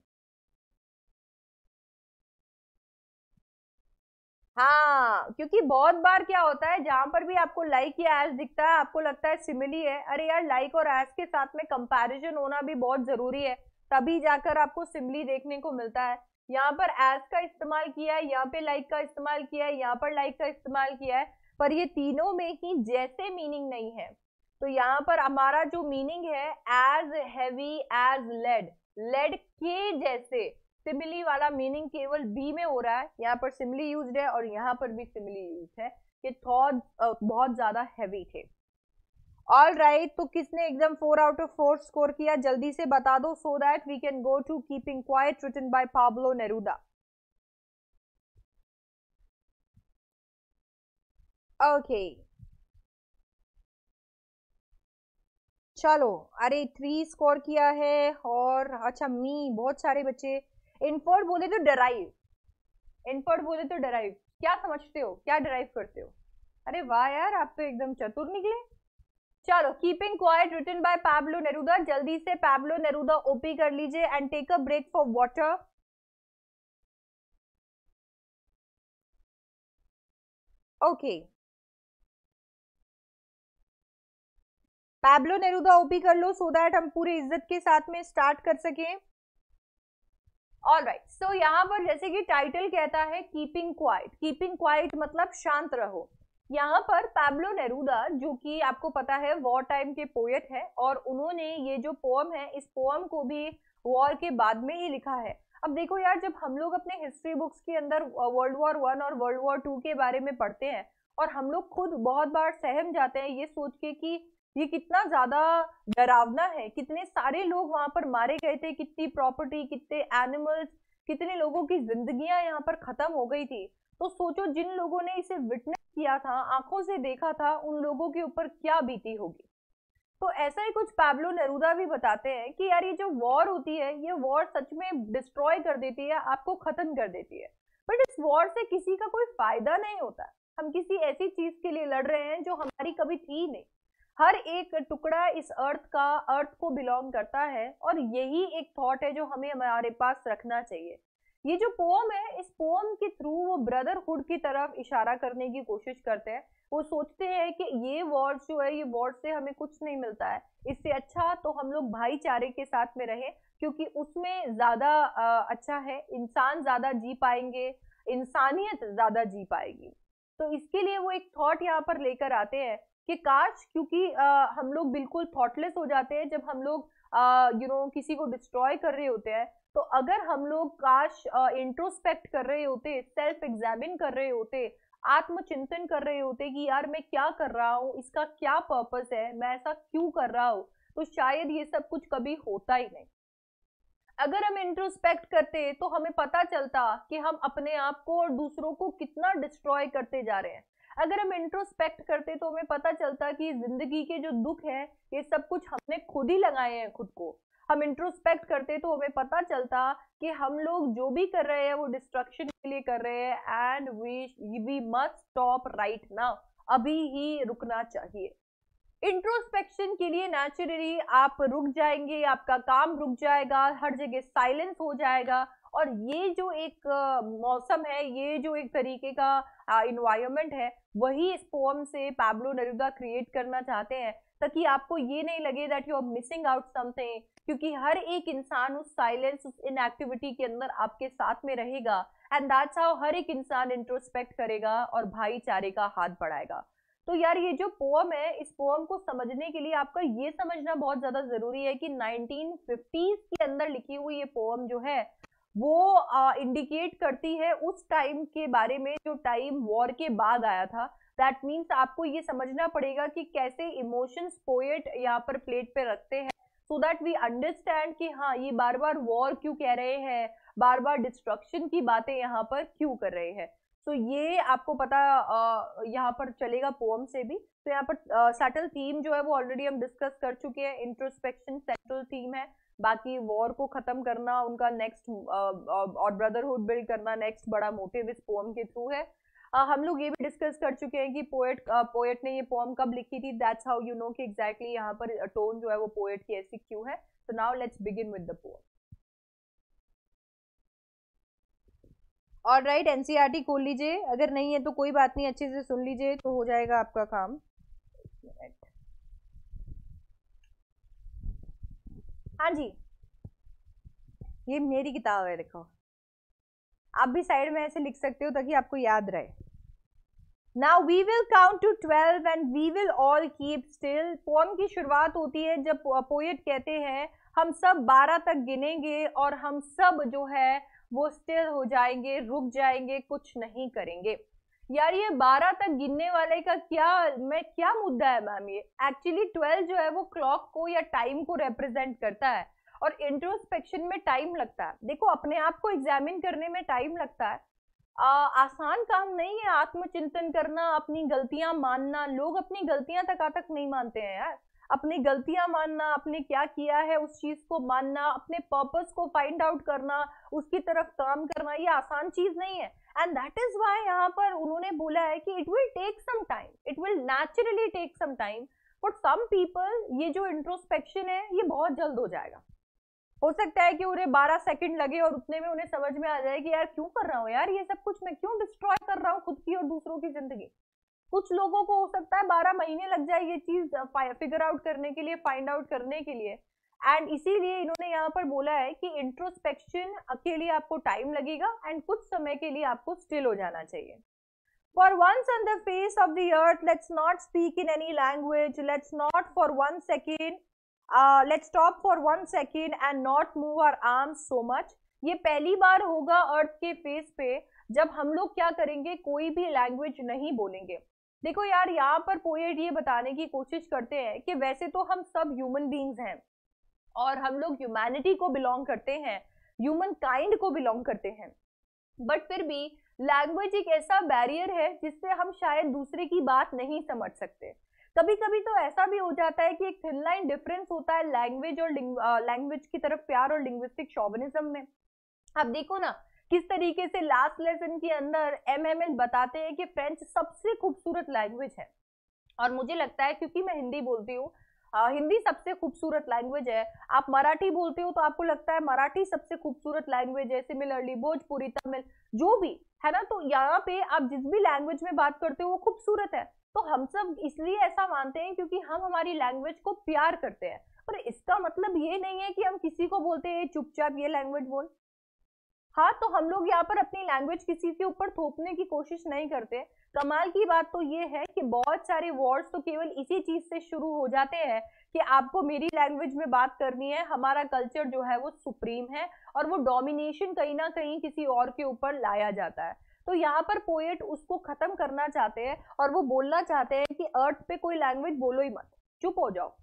हाँ, क्योंकि बहुत बार क्या होता है, जहां पर भी आपको लाइक या एज दिखता है आपको लगता है सिमिली है. अरे यार, लाइक और एज के साथ में कंपैरिजन होना भी बहुत जरूरी है, तभी जाकर आपको सिमिली देखने को मिलता है. यहाँ पर एज का इस्तेमाल किया है, यहाँ पे लाइक का इस्तेमाल किया है, यहाँ पर लाइक का इस्तेमाल किया है, पर ये तीनों में ही जैसे मीनिंग नहीं है. तो यहाँ पर हमारा जो मीनिंग है as heavy as lead, lead के जैसे, सिमिली वाला मीनिंग केवल बी में हो रहा है. यहाँ पर सिमिली यूज्ड है और यहाँ पर भी सिमिली यूज्ड है कि थॉट्स बहुत ज्यादा हैवी थे. ऑल राइट, तो किसने एकदम four out of four score किया जल्दी से बता दो, so that we can go to keeping quiet written by Pablo Neruda. Okay, चलो. अरे थ्री स्कोर किया है. और अच्छा, मी बहुत सारे बच्चे. इनफर्ड बोले तो डराइव, इनफर्ड बोले तो डराइव. क्या समझते हो, क्या डराइव करते हो? अरे वाह यार, आप तो एकदम चतुर निकले. चलो, keeping quiet written by Pablo Neruda. जल्दी से पाब्लो नेरुदा ओपी कर लीजिए and take a break for water. Okay, Pablo Neruda ओपी कर लो सो दैट हम पूरी इज्जत के साथ में स्टार्ट कर सकें। ऑल राइट, सो यहाँ पर जैसे कि टाइटल कहता है कीपिंग क्वाइट, कीपिंग क्वाइट मतलब शांत रहो। यहाँ पर पैब्लो नेरूदा, जो कि आपको पता है वॉर टाइम के पोएट है, और उन्होंने ये जो पोअम है, इस पोअम को भी वॉर के बाद में ही लिखा है। अब देखो यार, जब हम लोग अपने हिस्ट्री बुक्स के अंदर वर्ल्ड वॉर वन और वर्ल्ड वॉर टू के बारे में पढ़ते हैं, और हम लोग खुद बहुत बार सहम जाते हैं ये सोच के कि ये कितना ज्यादा डरावना है, कितने सारे लोग वहां पर मारे गए थे, कितनी प्रॉपर्टी, कितने एनिमल्स, कितने लोगों की जिंदगियां यहाँ पर खत्म हो गई थी। तो सोचो जिन लोगों ने इसे विटनेस किया था, आंखों से देखा था, उन लोगों के ऊपर क्या बीती होगी। तो ऐसा ही कुछ पैब्लो नेरूदा भी बताते हैं कि यार ये जो वॉर होती है, ये वॉर सच में डिस्ट्रॉय कर देती है, आपको खत्म कर देती है, बट इस वॉर से किसी का कोई फायदा नहीं होता। हम किसी ऐसी चीज के लिए लड़ रहे हैं जो हमारी कभी थी नहीं। हर एक टुकड़ा इस अर्थ का अर्थ को बिलोंग करता है, और यही एक थॉट है जो हमें हमारे पास रखना चाहिए। ये जो पोम है, इस पोम के थ्रू वो ब्रदरहुड की तरफ इशारा करने की कोशिश करते हैं। वो सोचते हैं कि ये वॉर जो है, ये वॉर से हमें कुछ नहीं मिलता है, इससे अच्छा तो हम लोग भाईचारे के साथ में रहें, क्योंकि उसमें ज्यादा अच्छा है, इंसान ज्यादा जी पाएंगे, इंसानियत ज्यादा जी पाएगी। तो इसके लिए वो एक थॉट यहाँ पर लेकर आते हैं कि काश, क्योंकि आ, हम लोग बिल्कुल थॉटलेस हो जाते हैं जब हम लोग यू नो किसी को डिस्ट्रॉय कर रहे होते हैं। तो अगर हम लोग काश इंट्रोस्पेक्ट कर रहे होते, सेल्फ एग्जामिन कर रहे होते, आत्मचिंतन कर रहे होते कि यार मैं क्या कर रहा हूँ, इसका क्या पर्पस है, मैं ऐसा क्यों कर रहा हूँ, तो शायद ये सब कुछ कभी होता ही नहीं। अगर हम इंट्रोस्पेक्ट करते तो हमें पता चलता कि हम अपने आप को और दूसरों को कितना डिस्ट्रॉय करते जा रहे हैं। अगर हम इंट्रोस्पेक्ट करते तो हमें पता चलता कि जिंदगी के जो दुख है, ये सब कुछ हमने खुद ही लगाए हैं खुद को। हम इंट्रोस्पेक्ट करते तो हमें पता चलता कि हम लोग जो भी कर रहे हैं वो डिस्ट्रक्शन के लिए कर रहे हैं, and we we must stop right now, अभी ही रुकना चाहिए। इंट्रोस्पेक्शन के लिए नेचुरली आप रुक जाएंगे, आपका काम रुक जाएगा, हर जगह साइलेंस हो जाएगा, और ये जो एक मौसम है, ये जो एक तरीके का इन्वायरमेंट है, वही इस पोएम से पैब्लो नेरूदा क्रिएट करना चाहते हैं, ताकि आपको ये नहीं लगे that you are missing out something, क्योंकि हर एक इंसान उस साइलेंस, उस इनएक्टिविटी के अंदर आपके साथ में रहेगा, एंड दैट्स हाउ हर एक इंसान इंट्रोस्पेक्ट करेगा और भाईचारे का हाथ बढ़ाएगा। तो यार ये जो पोअम है, इस पोअम को समझने के लिए आपका ये समझना बहुत ज्यादा जरूरी है कि नाइनटीन फिफ्टीज़ के अंदर लिखी हुई ये पोअम जो है, वो इंडिकेट करती है उस टाइम के बारे में जो टाइम वॉर के बाद आया था। दैट मीन्स आपको ये समझना पड़ेगा कि कैसे इमोशंस पोएट यहाँ पर प्लेट पे रखते हैं, सो दैट वी अंडरस्टैंड कि हाँ, ये बार बार वॉर क्यों कह रहे हैं, बार बार डिस्ट्रक्शन की बातें यहाँ पर क्यों कर रहे हैं। तो ये आपको पता यहाँ पर चलेगा पोअम से भी। तो यहाँ पर सटल थीम जो है वो ऑलरेडी हम डिस्कस कर चुके हैं, इंट्रोस्पेक्शन सेंट्रल थीम है, बाकी वॉर को खत्म करना उनका नेक्स्ट, और ब्रदरहुड बिल्ड करना नेक्स्ट बड़ा मोटिव इस पोअम के थ्रू है। uh, हम लोग ये भी डिस्कस कर चुके हैं कि पोएट पोएट ने ये पोअम कब लिखी थी, दैट्स हाउ यू नो कि एग्जैक्टली exactly यहाँ पर टोन जो है वो पोएट की ऐसी क्यों है। तो now let's begin with the poem. और राइट, एनसीईआरटी खोल लीजिए, अगर नहीं है तो कोई बात नहीं, अच्छे से सुन लीजिए तो हो जाएगा आपका काम। हाँ जी, ये मेरी किताब है, देखो आप भी साइड में ऐसे लिख सकते हो ताकि आपको याद रहे। Now we will count to twelve and we will all keep still। Poem की शुरुआत होती है जब पोएट कहते हैं हम सब बारह तक गिनेंगे और हम सब जो है वो स्टिल हो जाएंगे, रुक जाएंगे, कुछ नहीं करेंगे। यार ये बारह तक गिनने वाले का क्या मैं क्या मुद्दा है मैम? ये एक्चुअली ट्वेल्व जो है वो क्लॉक को या टाइम को रिप्रेजेंट करता है, और इंट्रोस्पेक्शन में टाइम लगता है। देखो, अपने आप को एग्जामिन करने में टाइम लगता है, आ, आसान काम नहीं है आत्मचिंतन करना, अपनी गलतियां मानना। लोग अपनी गलतियां तक तक नहीं मानते हैं यार। अपनी गलतियां मानना, अपने क्या किया है उस चीज को मानना, अपने पर्पस को फाइंड आउट करना, उसकी तरफ काम करना, ये आसान चीज नहीं है। एंड दैट इज वाई यहाँ पर उन्होंने बोला है कि it will take some time, it will naturally take some time, but some people, ये जो इंट्रोस्पेक्शन है ये बहुत जल्द हो जाएगा। हो सकता है कि उन्हें बारह सेकंड लगे और उतने में उन्हें समझ में आ जाए कि यार क्यों कर रहा हूँ, यार ये सब कुछ मैं क्यों डिस्ट्रॉय कर रहा हूँ खुद की और दूसरों की जिंदगी। कुछ लोगों को हो सकता है बारह महीने लग जाए ये चीज फिगर आउट करने के लिए, फाइंड आउट करने के लिए। एंड इसीलिए इन्होंने यहाँ पर बोला है कि इंट्रोस्पेक्शन के लिए आपको टाइम लगेगा एंड कुछ समय के लिए आपको स्टिल हो जाना चाहिए। For once on the face of the earth, let's not speak in any language. Let's not for one second, uh, let's stop for one second and not move our arms so much. ये पहली बार होगा अर्थ के face पे जब हम लोग क्या करेंगे, कोई भी लैंग्वेज नहीं बोलेंगे। देखो यार, यहाँ पर पोएट ये बताने की कोशिश करते हैं कि वैसे तो हम सब ह्यूमन बीइंग्स हैं और हम लोग ह्यूमैनिटी को बिलोंग करते हैं, ह्यूमन काइंड को बिलोंग करते हैं, बट फिर भी लैंग्वेज एक ऐसा बैरियर है जिससे हम शायद दूसरे की बात नहीं समझ सकते। कभी कभी तो ऐसा भी हो जाता है कि एक थिन लाइन डिफरेंस होता है लैंग्वेज और लैंग्वेज की तरफ प्यार और लिंग्विस्टिक शॉविनिज्म में। अब देखो ना किस तरीके से लास्ट लेसन के अंदर एम एम एल बताते हैं कि फ्रेंच सबसे खूबसूरत लैंग्वेज है, और मुझे लगता है क्योंकि मैं हिंदी बोलती हूँ, हिंदी सबसे खूबसूरत लैंग्वेज है। आप मराठी बोलते हो तो आपको लगता है मराठी सबसे खूबसूरत लैंग्वेज है, सिमिलरली भोजपुरी, तमिल, जो भी है ना। तो यहाँ पे आप जिस भी लैंग्वेज में बात करते हो वो खूबसूरत है। तो हम सब इसलिए ऐसा मानते हैं क्योंकि हम हमारी लैंग्वेज को प्यार करते हैं, पर इसका मतलब ये नहीं है कि हम किसी को बोलते हैं चुपचाप ये लैंग्वेज बोल। हाँ, तो हम लोग यहाँ पर अपनी लैंग्वेज किसी के ऊपर थोपने की कोशिश नहीं करते। कमाल की बात तो ये है कि बहुत सारे वर्ड्स तो केवल इसी चीज से शुरू हो जाते हैं कि आपको मेरी लैंग्वेज में बात करनी है, हमारा कल्चर जो है वो सुप्रीम है, और वो डोमिनेशन कहीं ना कहीं किसी और के ऊपर लाया जाता है। तो यहाँ पर पोएट उसको खत्म करना चाहते हैं और वो बोलना चाहते हैं कि अर्थ पे कोई लैंग्वेज बोलो ही मत, चुप हो जाओ।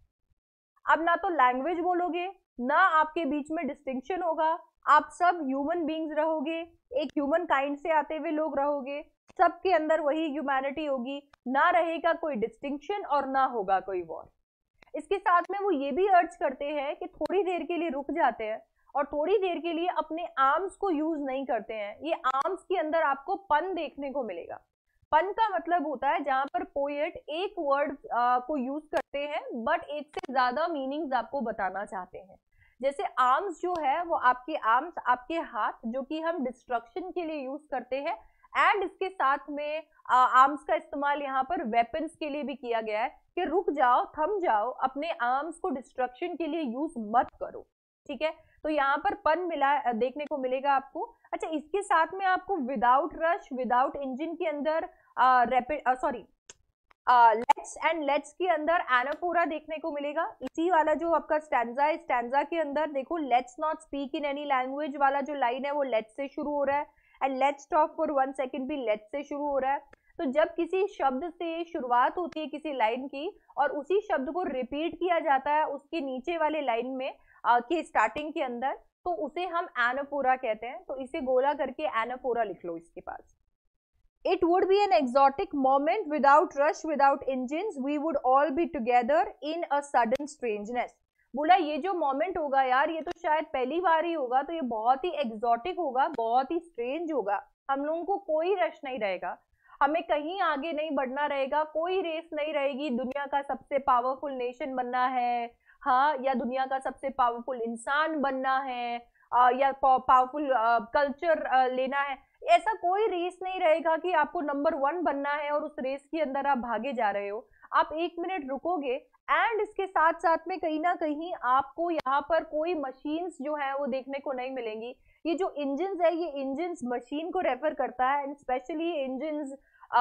अब ना तो लैंग्वेज बोलोगे, ना आपके बीच में डिस्टिंक्शन होगा, आप सब ह्यूमन बीइंग्स रहोगे, एक ह्यूमन काइंड से आते हुए लोग रहोगे, सबके अंदर वही ह्यूमैनिटी होगी, ना रहेगा कोई डिस्टिंक्शन और ना होगा कोई वॉर। इसके साथ में वो ये भी अर्ज करते हैं कि थोड़ी देर के लिए रुक जाते हैं और थोड़ी देर के लिए अपने आर्म्स को यूज नहीं करते हैं। ये आर्म्स के अंदर आपको पन देखने को मिलेगा। पन का मतलब होता है जहां पर पोएट एक वर्ड को यूज करते हैं बट एक से ज्यादा मीनिंग्स आपको बताना चाहते हैं। जैसे आर्म्स जो है वो आपके आर्म्स, आपके हाथ, जो कि हम डिस्ट्रक्शन के लिए यूज करते हैं, एंड इसके साथ में आर्म्स का इस्तेमाल यहाँ पर वेपन्स के लिए भी किया गया है कि रुक जाओ, थम जाओ, अपने आर्म्स को डिस्ट्रक्शन के लिए यूज मत करो। ठीक है, तो यहाँ पर पन मिला देखने को मिलेगा आपको। अच्छा, इसके साथ में आपको विदाउट रश, विदाउट इंजन के अंदर rapid sorry let's and let's के अंदर एनाफोरा देखने को मिलेगा। इसी वाला जो आपका स्टैंजा है, स्टैंजा के अंदर देखो let's not speak in any language वाला जो लाइन है वो लेट्स से शुरू हो रहा है, and let's stop for one second भी लेट्स से शुरू हो रहा है। तो जब किसी शब्द से शुरुआत होती है किसी लाइन की और उसी शब्द को रिपीट किया जाता है उसके नीचे वाले लाइन में आ, के स्टार्टिंग के अंदर, तो उसे हम एनाफोरा कहते हैं। तो इसे गोला करके एनाफोरा लिख लो इसके पास। It would be an exotic moment without rush, without engines. We would all be together in a sudden strangeness. बोला ये जो मोमेंट होगा यार, ये तो शायद पहली बार ही होगा, तो ये बहुत ही एग्जॉटिक होगा, बहुत ही स्ट्रेंज होगा। हम लोगों को कोई रश नहीं रहेगा, हमें कहीं आगे नहीं बढ़ना रहेगा, कोई रेस नहीं रहेगी दुनिया का सबसे पावरफुल नेशन बनना है, हाँ, या दुनिया का सबसे पावरफुल इंसान बनना है, आ, या पावरफुल कल्चर लेना है। ऐसा कोई रेस नहीं रहेगा कि आपको नंबर वन बनना है और उस रेस के अंदर आप भागे जा रहे हो। आप एक मिनट रुकोगे, एंड इसके साथ साथ में कहीं ना कहीं आपको यहाँ पर कोई मशीन्स जो है वो देखने को नहीं मिलेंगी। ये जो इंजन्स है, ये इंजन्स मशीन को रेफर करता है, एंड स्पेशली इंजन्स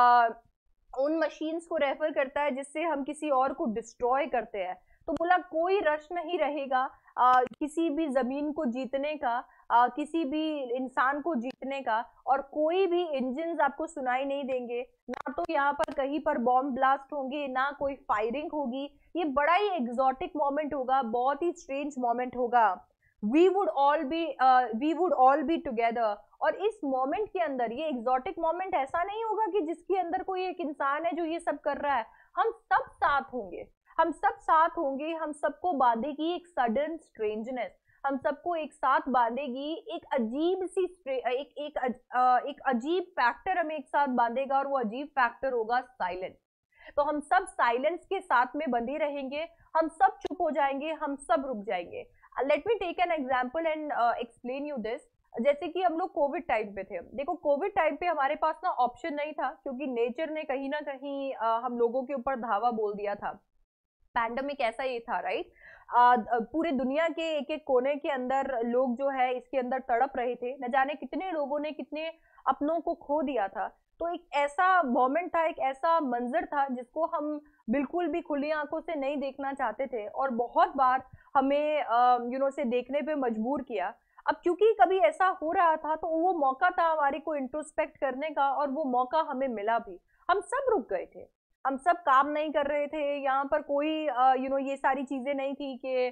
उन मशीन्स को रेफर करता है जिससे हम किसी और को डिस्ट्रॉय करते हैं। तो बोला कोई रश नहीं रहेगा आ, किसी भी जमीन को जीतने का, आ, किसी भी इंसान को जीतने का, और कोई भी इंजन्स आपको सुनाई नहीं देंगे, ना तो यहाँ पर कहीं पर बॉम्ब ब्लास्ट होंगे, ना कोई फायरिंग होगी। ये बड़ा ही एग्जॉटिक मोमेंट होगा, बहुत ही स्ट्रेंज मोमेंट होगा। We would all be we would all be together. और इस मोमेंट के अंदर ये एग्जॉटिक मोमेंट ऐसा नहीं होगा कि जिसके अंदर कोई एक इंसान है जो ये सब कर रहा है, हम सब साथ होंगे, हम सब साथ होंगे, हम सबको बांधेगी एक सडन स्ट्रेंजनेस, हम सबको एक साथ बांधेगी एक अजीब सी एक एक एक अजीब फैक्टर हमें एक साथ बांधेगा, और वो अजीब फैक्टर होगा साइलेंस। तो हम सब साइलेंस के साथ में बंधे रहेंगे, हम सब चुप हो जाएंगे, हम सब रुक जाएंगे। Let me take an example and explain you this. जैसे कि हम लोग कोविड टाइम पे थे, देखो कोविड टाइम पे हमारे पास ना ऑप्शन नहीं था, क्योंकि नेचर ने कहीं ना कहीं अ, हम लोगों के ऊपर धावा बोल दिया था। पैंडमिक ऐसा ही था, राइट। पूरे दुनिया के एक एक कोने के अंदर लोग जो है इसके अंदर तड़प रहे थे, न जाने कितने लोगों ने कितने अपनों को खो दिया था। तो एक ऐसा मोमेंट था, एक ऐसा मंजर था जिसको हम बिल्कुल भी खुली आंखों से नहीं देखना चाहते थे, और बहुत बार हमें यू नो से देखने पे मजबूर किया। अब क्योंकि कभी ऐसा हो रहा था तो वो मौका था हमारे को इंट्रोस्पेक्ट करने का, और वो मौका हमें मिला भी। हम सब रुक गए थे, हम सब काम नहीं कर रहे थे, यहाँ पर कोई यू नो ये सारी चीजें नहीं थी कि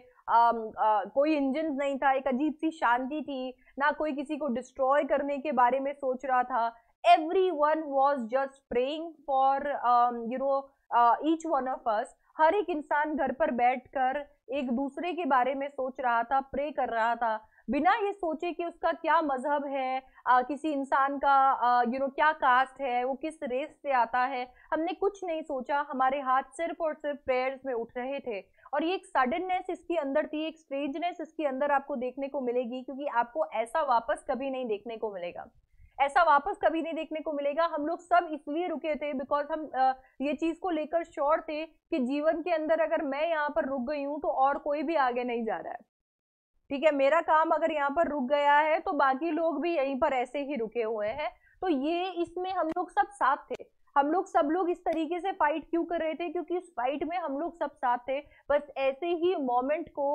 कोई इंजन नहीं था, एक अजीब सी शांति थी, ना कोई किसी को डिस्ट्रॉय करने के बारे में सोच रहा था। Every one was just praying for you know each one of us. हर एक इंसान घर पर बैठकर एक दूसरे के बारे में सोच रहा था, प्रे कर रहा था, बिना ये सोचे कि उसका क्या मजहब है, आ, किसी इंसान का यू नो क्या कास्ट है, वो किस रेस से आता है। हमने कुछ नहीं सोचा, हमारे हाथ सिर्फ और सिर्फ प्रेयर्स में उठ रहे थे। और ये एक सडननेस इसके अंदर थी, एक स्ट्रेंजनेस इसके अंदर आपको देखने को मिलेगी, क्योंकि आपको ऐसा वापस कभी नहीं देखने को मिलेगा, ऐसा वापस कभी नहीं देखने को मिलेगा। हम लोग सब इसलिए रुके थे बिकॉज हम आ, ये चीज को लेकर श्योर थे कि जीवन के अंदर अगर मैं यहाँ पर रुक गई हूँ तो और कोई भी आगे नहीं जा रहा है, ठीक है। मेरा काम अगर यहाँ पर रुक गया है तो बाकी लोग भी यहीं पर ऐसे ही रुके हुए हैं। तो ये इसमें हम लोग सब साथ थे, हम लोग सब लोग इस तरीके से फाइट क्यों कर रहे थे, क्योंकि इस फाइट में हम लोग सब साथ थे। बस ऐसे ही मोमेंट को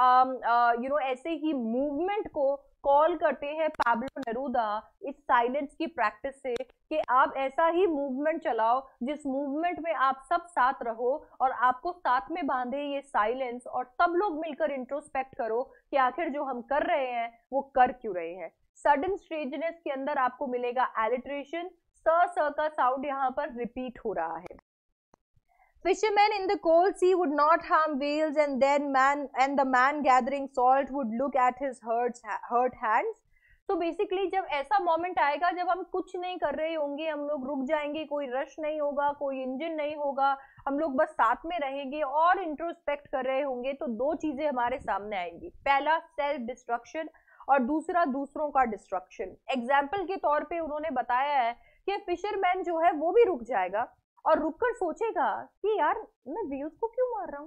यू नो ऐसे ही मूवमेंट को कॉल करते हैं पाब्लो नेरूदा इस साइलेंस की प्रैक्टिस से, कि आप ऐसा ही मूवमेंट चलाओ जिस मूवमेंट में आप सब साथ रहो और आपको साथ में बांधे ये साइलेंस, और सब लोग मिलकर इंट्रोस्पेक्ट करो कि आखिर जो हम कर रहे हैं वो कर क्यों रहे हैं। सडन स्ट्रेंजनेस के अंदर आपको मिलेगा एलिट्रेशन, स स का साउंड यहाँ पर रिपीट हो रहा है। Fishermen in the cold sea would not harm whales, and then man and the man gathering salt would look at his hurt hurt hands. तो बेसिकली जब ऐसा मोमेंट आएगा जब हम कुछ नहीं कर रहे होंगे, हम लोग रुक जाएंगे, कोई रश नहीं होगा, कोई इंजन नहीं होगा, हम लोग बस साथ में रहेंगे और इंट्रोस्पेक्ट कर रहे होंगे, तो दो चीजें हमारे सामने आएंगी। पहला सेल्फ डिस्ट्रक्शन, और दूसरा दूसरों का डिस्ट्रक्शन। एग्जाम्पल के तौर पे उन्होंने बताया है कि फिशरमैन जो है वो भी रुक जाएगा और रुककर सोचेगा कि यार मैं व्हेल्स को क्यों मार रहा हूँ।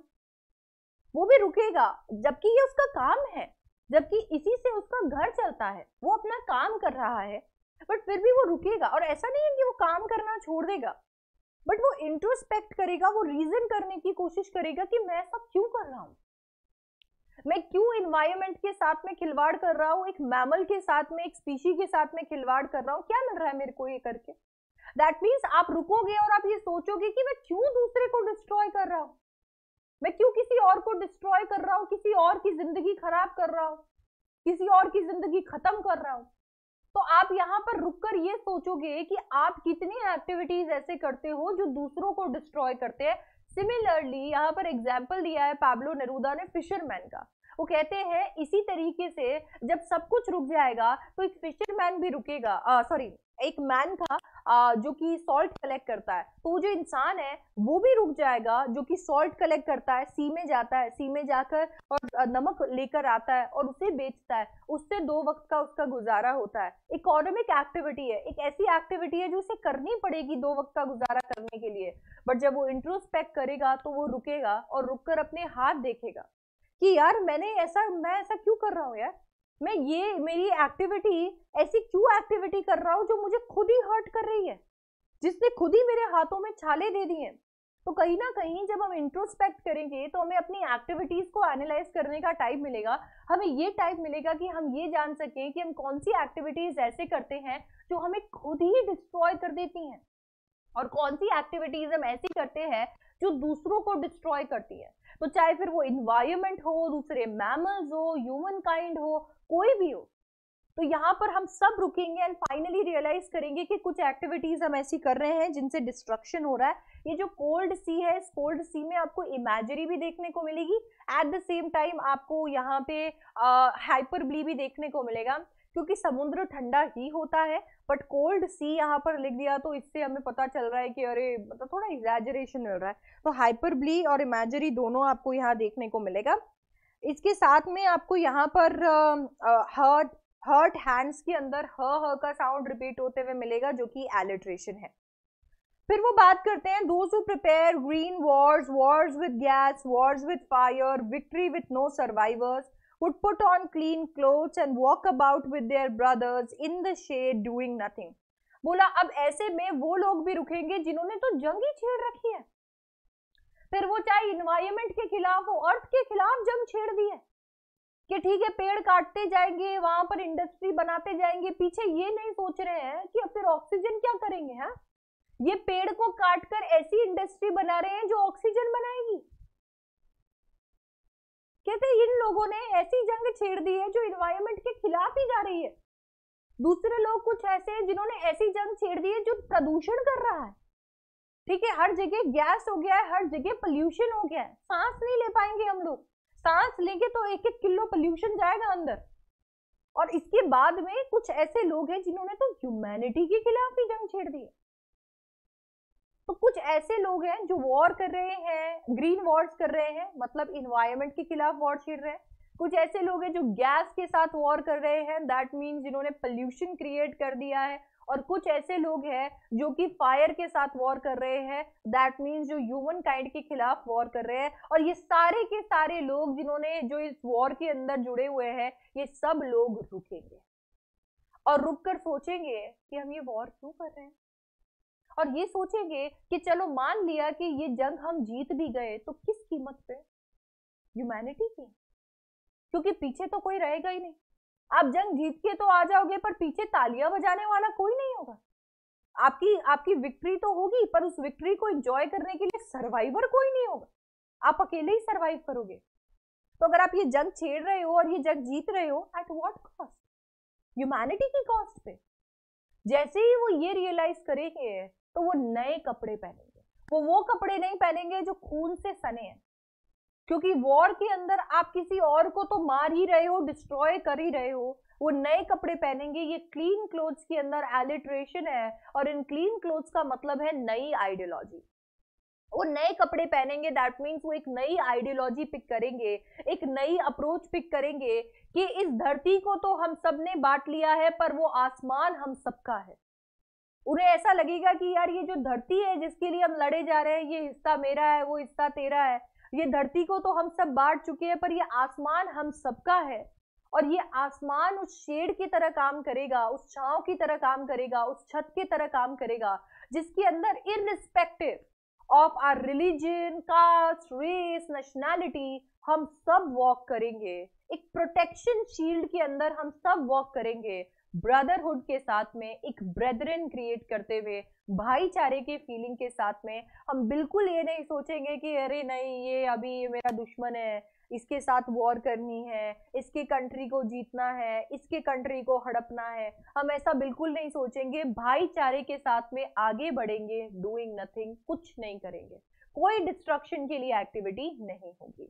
वो भी रुकेगा, जबकि ये उसका काम है, जबकि इसी से उसका घर चलता है, वो अपना काम कर रहा है, बट फिर भी वो रुकेगा। और ऐसा नहीं है कि वो काम करना छोड़ देगा, बट वो इंट्रोस्पेक्ट करेगा, वो रीजन करने की कोशिश करेगा कि मैं ऐसा क्यों कर रहा हूँ, मैं क्यों इन्वायरमेंट के साथ में खिलवाड़ कर रहा हूँ, एक मैमल के साथ में, एक स्पीशी के साथ में खिलवाड़ कर रहा हूँ, क्या मिल रहा है मेरे को ये करके। दैट मीन्स आप रुकोगे और आप ये सोचोगे कि मैं क्यों दूसरे को डिस्ट्रॉय कर रहा हूं, मैं क्यों किसी और को डिस्ट्रॉय कर रहा हूं, किसी और की जिंदगी खराब कर रहा हूं, किसी और की जिंदगी खत्म कर रहा हूं। तो आप यहाँ पर रुककर ये सोचोगे कि आप कितनी एक्टिविटीज ऐसे करते हो जो दूसरों को डिस्ट्रॉय करते हैं। सिमिलरली यहाँ पर एग्जाम्पल दिया है पाब्लो नेरूदा ने फिशरमैन का। वो कहते हैं इसी तरीके से जब सब कुछ रुक जाएगा तो एक फिशरमैन भी रुकेगा, सॉरी एक मैन था आ, जो कि सॉल्ट कलेक्ट करता है, तो वो जो इंसान है वो भी रुक जाएगा जो कि सॉल्ट कलेक्ट करता है, सी में जाता है, सी में जाकर और नमक लेकर आता है और उसे बेचता है, उससे दो वक्त का उसका गुजारा होता है। इकोनॉमिक एक्टिविटी है, एक ऐसी एक्टिविटी है जो उसे करनी पड़ेगी दो वक्त का गुजारा करने के लिए, बट जब वो इंट्रोस्पेक्ट करेगा तो वो रुकेगा और रुककर अपने हाथ देखेगा कि यार मैंने ऐसा मैं ऐसा क्यों कर रहा हूँ, यार मैं ये मेरी एक्टिविटी ऐसी क्यों एक्टिविटी कर रहा हूँ जो मुझे खुद ही हर्ट कर रही है, जिसने खुद ही मेरे हाथों में छाले दे दी हैं। तो कहीं ना कहीं जब हम इंट्रोस्पेक्ट करेंगे तो हमें अपनी एक्टिविटीज को एनालाइज करने का टाइम मिलेगा, हमें ये टाइम मिलेगा कि हम ये जान सकें कि हम कौन सी एक्टिविटीज ऐसे करते हैं जो हमें खुद ही डिस्ट्रॉय कर देती हैं, और कौन सी एक्टिविटीज हम ऐसी करते हैं जो दूसरों को डिस्ट्रॉय करती है। तो चाहे फिर वो इन्वायरमेंट हो, दूसरे मैमल्स हो, ह्यूमन काइंड हो, कोई भी हो, तो यहाँ पर हम सब रुकेंगे एंड फाइनली रियलाइज करेंगे कि कुछ एक्टिविटीज हम ऐसी कर रहे हैं जिनसे डिस्ट्रक्शन हो रहा है। ये जो कोल्ड सी है, इस कोल्ड सी में आपको इमेजरी भी देखने को मिलेगी, एट द सेम टाइम आपको यहाँ पे हाइपरबली भी देखने को मिलेगा, क्योंकि समुद्र ठंडा ही होता है, बट कोल्ड सी यहाँ पर लिख दिया तो इससे हमें पता चल रहा है कि अरे मतलब थोड़ा एग्जैजरेशन मिल रहा है। तो हाइपरबली और इमेजरी दोनों आपको यहाँ देखने को मिलेगा। इसके साथ में आपको यहाँ पर हर्ट हर्ट हैंड्स के अंदर ह ह का साउंड रिपीट होते हुए मिलेगा जो कि एलिट्रेशन है। फिर वो बात करते हैं those who prepare green wars, wars with gas, wars with fire, victory with no survivors, would put on clean clothes and walk about with their brothers in the shade doing nothing। बोला अब ऐसे में वो लोग भी रुकेंगे जिन्होंने तो जंग ही छेड़ रखी है, फिर वो चाहे इन्वायरमेंट के खिलाफ हो, अर्थ के खिलाफ जंग छेड़ दी है कि ठीक है पेड़ काटते जाएंगे, वहां पर इंडस्ट्री बनाते जाएंगे, पीछे ये नहीं सोच रहे हैं कि अब फिर ऑक्सीजन क्या करेंगे। हैं ये पेड़ को काटकर ऐसी इंडस्ट्री बना रहे हैं जो ऑक्सीजन बनाएगी। कहते इन लोगों ने ऐसी जंग छेड़ दी है जो इन्वायरमेंट के खिलाफ ही जा रही है। दूसरे लोग कुछ ऐसे हैं जिन्होंने ऐसी जंग छेड़ दी है जो प्रदूषण कर रहा है। ठीक है, हर जगह गैस हो गया है, हर जगह पोल्यूशन हो गया है, सांस नहीं ले पाएंगे हम लोग, सांस लेंगे तो एक एक किलो पोल्यूशन जाएगा अंदर। और इसके बाद में कुछ ऐसे लोग हैं जिन्होंने तो ह्यूमैनिटी के खिलाफ ही जंग छेड़ दी है। तो कुछ ऐसे लोग हैं जो वॉर कर रहे हैं, ग्रीन वॉर्स कर रहे हैं, मतलब इन्वायरमेंट के खिलाफ वॉर छेड़ रहे हैं। कुछ ऐसे लोग हैं जो गैस के साथ वॉर कर रहे हैं, दैट मीन्स जिन्होंने पोल्यूशन क्रिएट कर दिया है। और कुछ ऐसे लोग हैं जो कि फायर के साथ वॉर कर रहे हैं, दैट मीन्स जो ह्यूमन काइंड के खिलाफ वॉर कर रहे हैं। और ये सारे के सारे लोग जिन्होंने जो इस वॉर के अंदर जुड़े हुए हैं, ये सब लोग रुकेंगे और रुक कर सोचेंगे कि हम ये वॉर क्यों कर रहे हैं, और ये सोचेंगे कि चलो मान लिया कि ये जंग हम जीत भी गए तो किस कीमत पे, ह्यूमैनिटी की, क्योंकि पीछे तो कोई रहेगा ही नहीं। आप जंग जीत के तो आ जाओगे पर पीछे तालियां बजाने वाला कोई नहीं होगा। आपकी आपकी विक्ट्री तो होगी पर उस विक्ट्री को एंजॉय करने के लिए सर्वाइवर कोई नहीं होगा, आप अकेले ही सर्वाइव करोगे। तो अगर आप ये जंग छेड़ रहे हो और ये जंग जीत रहे हो, एट व्हाट कॉस्ट, ह्यूमैनिटी की कॉस्ट पे। जैसे ही वो ये रियलाइज करेंगे तो वो नए कपड़े पहनेंगे, वो वो कपड़े नहीं पहनेंगे जो खून से सने हैं, क्योंकि वॉर के अंदर आप किसी और को तो मार ही रहे हो, डिस्ट्रॉय कर ही रहे हो। वो नए कपड़े पहनेंगे। ये क्लीन क्लोथ्स के अंदर एलिट्रेशन है, और इन क्लीन क्लोथ्स का मतलब है नई आइडियोलॉजी। वो नए कपड़े पहनेंगे, दैट मीन्स वो एक नई आइडियोलॉजी पिक करेंगे, एक नई अप्रोच पिक करेंगे कि इस धरती को तो हम सब ने बांट लिया है पर वो आसमान हम सबका है। उन्हें ऐसा लगेगा कि यार ये जो धरती है जिसके लिए हम लड़े जा रहे हैं, ये हिस्सा मेरा है, वो हिस्सा तेरा है, ये धरती को तो हम सब बांट चुके हैं पर ये आसमान हम सबका है। और ये आसमान उस शेड की तरह काम करेगा, उस छांव की तरह काम करेगा, उस छत की तरह काम करेगा, जिसके अंदर irrespective of our religion, caste, race, nationality, हम सब वॉक करेंगे। एक प्रोटेक्शन शील्ड के अंदर हम सब वॉक करेंगे, ब्रदरहुड के साथ में, एक ब्रेदरन क्रिएट करते हुए, भाईचारे के फीलिंग के साथ में। हम बिल्कुल ये नहीं सोचेंगे कि अरे नहीं ये अभी ये मेरा दुश्मन है, इसके साथ वॉर करनी है, इसके कंट्री को जीतना है, इसके कंट्री को हड़पना है। हम ऐसा बिल्कुल नहीं सोचेंगे, भाईचारे के साथ में आगे बढ़ेंगे, डूइंग नथिंग, कुछ नहीं करेंगे, कोई डिस्ट्रक्शन के लिए एक्टिविटी नहीं होगी।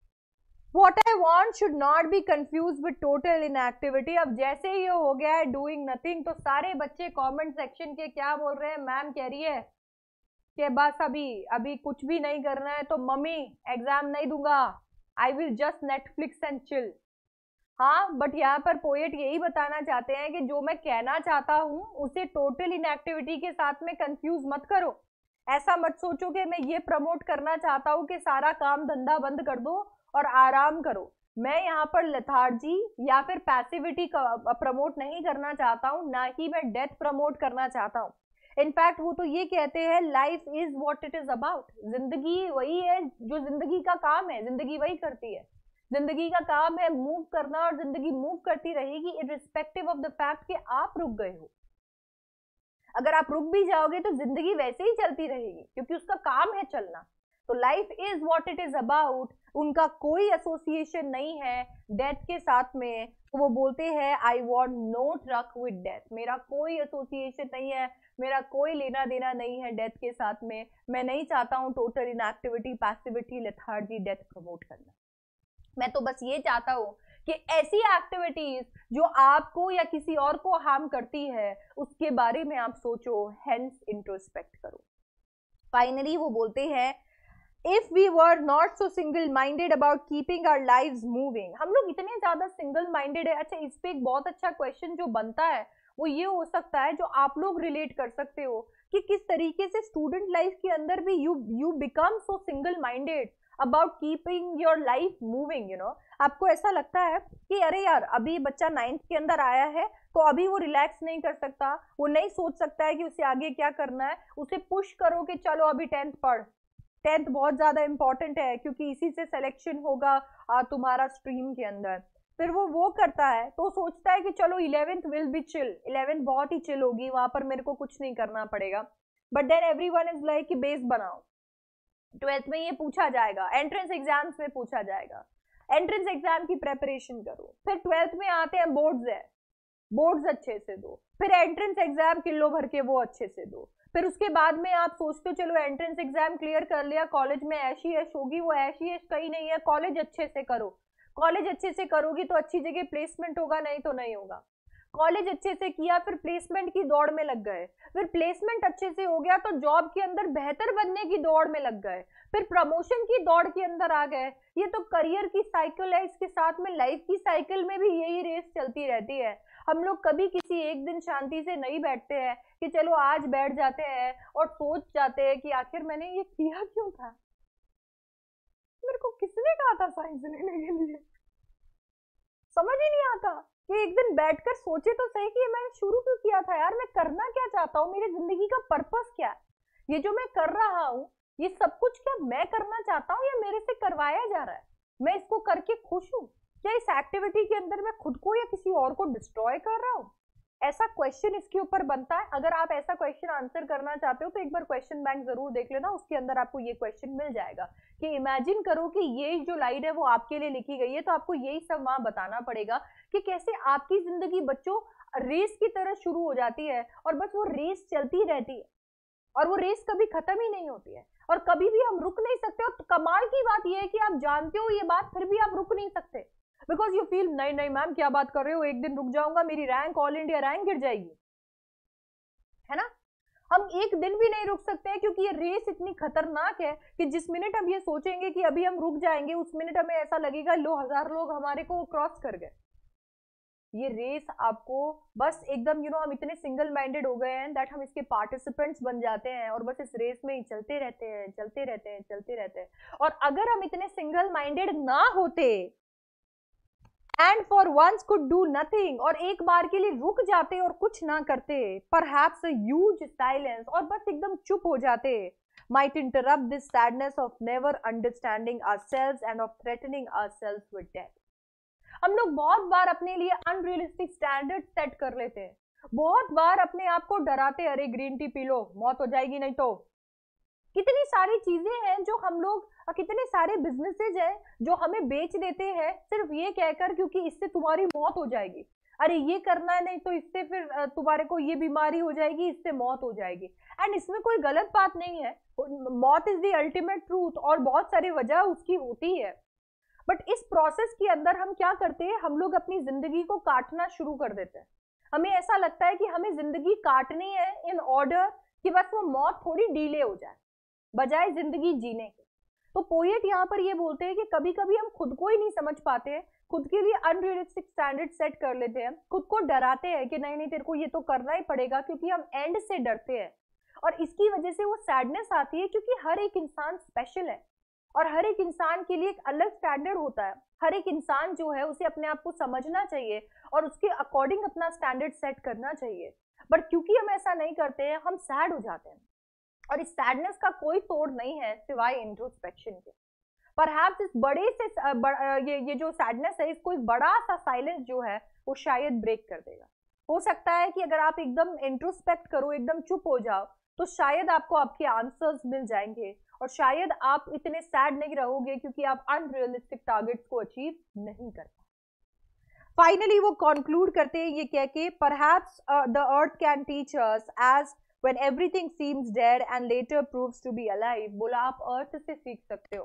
What I want should not be confused with total inactivity। अब जैसे ही हो गया है doing nothing, तो सारे बच्चे कमेंट सेक्शन के क्या बोल रहे हैं, मैम कह रही है कि बस अभी अभी कुछ भी नहीं करना है तो मम्मी एग्जाम नहीं दूंगा, I will just Netflix and chill. हाँ, बट यहाँ पर पोएट यही बताना चाहते हैं कि जो मैं कहना चाहता हूँ उसे टोटल इनएक्टिविटी के साथ में कंफ्यूज मत करो। ऐसा मत सोचो कि मैं ये प्रमोट करना चाहता हूँ कि सारा काम धंधा बंद कर दो और आराम करो। मैं यहाँ पर लेथार्जी या फिर पैसिविटी का प्रमोट नहीं करना चाहता हूँ, ना ही मैं डेथ प्रमोट करना चाहता हूँ। इनफैक्ट वो तो ये कहते हैं life is what it is about. जिंदगी वही है जो जिंदगी का काम है, जिंदगी वही करती है। जिंदगी का काम है मूव करना, और जिंदगी मूव करती रहेगी इररिस्पेक्टिव ऑफ द फैक्ट कि आप रुक गए हो। अगर आप रुक भी जाओगे तो जिंदगी वैसे ही चलती रहेगी, क्योंकि उसका काम है चलना। तो life is what it is about, उनका कोई एसोसिएशन नहीं है डेथ के साथ में। तो वो बोलते हैं I want no truck with death, मेरा कोई एसोसिएशन नहीं है, मेरा कोई लेना देना नहीं है डेथ के साथ में। मैं नहीं चाहता हूँ total inactivity, passivity, lethargy, death promote करना। मैं तो बस ये चाहता हूँ कि ऐसी एक्टिविटीज जो आपको या किसी और को हार्म करती है उसके बारे में आप सोचो, हेंस इंट्रोस्पेक्ट करो। फाइनली वो बोलते हैं if we were not so single minded about keeping our lives moving, हम लोग इतने ज्यादा सिंगल माइंडेड है। अच्छा, इस पे एक बहुत अच्छा क्वेश्चन जो बनता है वो ये हो सकता है, जो आप लोग रिलेट कर सकते हो, कि किस तरीके से स्टूडेंट लाइफ के अंदर भी you you become so single minded about keeping your life moving. You know, आपको ऐसा लगता है कि अरे यार, अभी बच्चा नाइन्थ के अंदर आया है तो अभी वो रिलैक्स नहीं कर सकता, वो नहीं सोच सकता है कि उसे आगे क्या करना है। उसे पुश करो कि चलो अभी टेंथ पढ़, टेंथ बहुत ज्यादा इंपॉर्टेंट है क्योंकि इसी से सिलेक्शन होगा आ, तुम्हारा स्ट्रीम के अंदर। फिर वो वो करता है तो सोचता है कि चलो eleventh will be chill, eleventh बहुत ही चिल होगी, वहां पर मेरे को कुछ नहीं करना पड़ेगा। But then everyone is like कि बेस बनाओ, ट्वेल्थ में ये पूछा जाएगा, एंट्रेंस एग्जाम्स में पूछा जाएगा, एंट्रेंस एग्जाम की प्रेपरेशन करो। फिर ट्वेल्थ में आते हैं बोर्ड्स है, बोर्ड्स अच्छे से दो, फिर एंट्रेंस एग्जाम किलो भर के वो अच्छे से दो। फिर उसके बाद में आप सोचते हो चलो एंट्रेंस एग्जाम क्लियर कर लिया, कॉलेज में ऐशी ऐश होगी, वो ऐशी ऐश कहीं नहीं है, कॉलेज अच्छे से करो। कॉलेज अच्छे से करोगी तो अच्छी जगह प्लेसमेंट होगा, नहीं तो नहीं होगा। कॉलेज अच्छे से किया, फिर प्लेसमेंट की दौड़ में लग गए, फिर प्लेसमेंट अच्छे से हो गया तो जॉब के अंदर बेहतर बनने की दौड़ में लग गए, फिर प्रमोशन की दौड़ के अंदर आ गए। ये तो करियर की साइकिल है, इसके साथ में लाइफ की साइकिल में भी यही रेस चलती रहती है। हम लोग कभी किसी एक दिन शांति से नहीं बैठते हैं कि चलो आज बैठ जाते हैं और सोच जाते हैं कि आखिर मैंने ये किया क्यों था, मेरे को किसने कहा था साइंस लेने के लिए। समझ ही नहीं आता कि एक दिन बैठकर सोचे तो सही कि ये मैंने शुरू क्यों किया था यार, मैं करना क्या चाहता हूँ, मेरी जिंदगी का पर्पस क्या है, ये जो मैं कर रहा हूँ ये सब कुछ क्या मैं करना चाहता हूँ या मेरे से करवाया जा रहा है, मैं इसको करके खुश हूँ, क्या इस एक्टिविटी के अंदर मैं खुद को या किसी और को डिस्ट्रॉय कर रहा हूँ। ऐसा क्वेश्चन इसके ऊपर बनता है। अगर आप ऐसा क्वेश्चन आंसर करना चाहते हो तो एक बार क्वेश्चन बैंक जरूर देख लेना, उसके अंदर आपको ये क्वेश्चन मिल जाएगा कि इमेजिन करो कि ये जो लाइन है वो आपके लिए लिखी गई है, तो आपको यही सब वहां बताना पड़ेगा कि कैसे आपकी जिंदगी बच्चों रेस की तरह शुरू हो जाती है और बस वो रेस चलती रहती है और वो रेस कभी खत्म ही नहीं होती है और कभी भी हम रुक नहीं सकते। और कमाल की बात यह है कि आप जानते हो ये बात, फिर भी आप रुक नहीं सकते, बिकॉज यू फील नहीं नहीं मैम क्या बात कर रहे हो, एक दिन रुक जाऊंगा मेरी रैंक ऑल इंडिया रैंक गिर जाएगी, है ना। हम एक दिन भी नहीं रुक सकते हैं क्योंकि ये रेस इतनी खतरनाक है कि जिस मिनट हम ये सोचेंगे कि अभी हम रुक जाएंगे, उस मिनट हमें ऐसा लगेगा लो हजार लोग हमारे को क्रॉस कर गए। ये रेस आपको बस एकदम यू नो हम इतने सिंगल माइंडेड हो गए हैं दैट हम इसके पार्टिसिपेंट्स बन जाते हैं और बस इस रेस में ही चलते रहते हैं चलते रहते हैं चलते रहते हैं। और अगर हम इतने सिंगल माइंडेड ना होते and for once could do nothing, और एक बार के लिए रुक जाते और कुछ ना करते, परहैप्स अ ह्यूज साइलेंस, और बस एकदम चुप हो जाते, might interrupt this sadness of never understanding ourselves and of threatening ourselves with death. हम लोग बहुत बार अपने लिए अनरियलिस्टिक स्टैंडर्ड सेट कर लेते हैं, बहुत बार अपने आप को डराते, अरे ग्रीन टी पी लो मौत हो जाएगी नहीं तो। कितनी सारी चीजें हैं जो हम लोग, कितने सारे बिजनेसेस हैं जो हमें बेच देते हैं सिर्फ ये कहकर क्योंकि इससे तुम्हारी मौत हो जाएगी, अरे ये करना है नहीं तो इससे फिर तुम्हारे को ये बीमारी हो जाएगी, इससे मौत हो जाएगी। एंड इसमें कोई गलत बात नहीं है, मौत इज द अल्टीमेट ट्रूथ और बहुत सारी वजह उसकी होती है। बट इस प्रोसेस के अंदर हम क्या करते हैं, हम लोग अपनी जिंदगी को काटना शुरू कर देते हैं। हमें ऐसा लगता है कि हमें जिंदगी काटनी है इन ऑर्डर कि बस वो मौत थोड़ी डिले हो जाए बजाय जिंदगी जीने के। तो पोएट यहाँ पर ये बोलते हैं कि कभी कभी हम खुद को ही नहीं समझ पाते हैं, खुद के लिए अनरियलिस्टिक स्टैंडर्ड सेट कर लेते हैं, खुद को डराते हैं कि नहीं नहीं तेरे को ये तो करना ही पड़ेगा, क्योंकि हम एंड से डरते हैं। और इसकी वजह से वो सैडनेस आती है क्योंकि हर एक इंसान स्पेशल है और हर एक इंसान के लिए एक अलग स्टैंडर्ड होता है। हर एक इंसान जो है उसे अपने आप को समझना चाहिए और उसके अकॉर्डिंग अपना स्टैंडर्ड सेट करना चाहिए। बट क्योंकि हम ऐसा नहीं करते हैं, हम सैड हो जाते हैं और इस सैडनेस का कोई तोड़ नहीं है सिवाय इंट्रोस्पेक्शन के। परहैप्स इस बड़े से बड़, ये ये जो सैडनेस है, इसको एक बड़ा सा साइलेंस जो है वो शायद ब्रेक कर देगा। हो सकता है कि अगर आप एकदम इंट्रोस्पेक्ट करो, एकदम चुप हो जाओ, तो शायद आपको आपके आंसर्स मिल जाएंगे और शायद आप इतने सैड नहीं रहोगे क्योंकि आप अनरियलिस्टिक टारगेट्स को अचीव नहीं कर पाए। फाइनली वो कंक्लूड करते हैं ये कह के, perhaps the earth can teach us as when everything seems dead and later proves to be alive। बोला आप अर्थ से सीख सकते हो।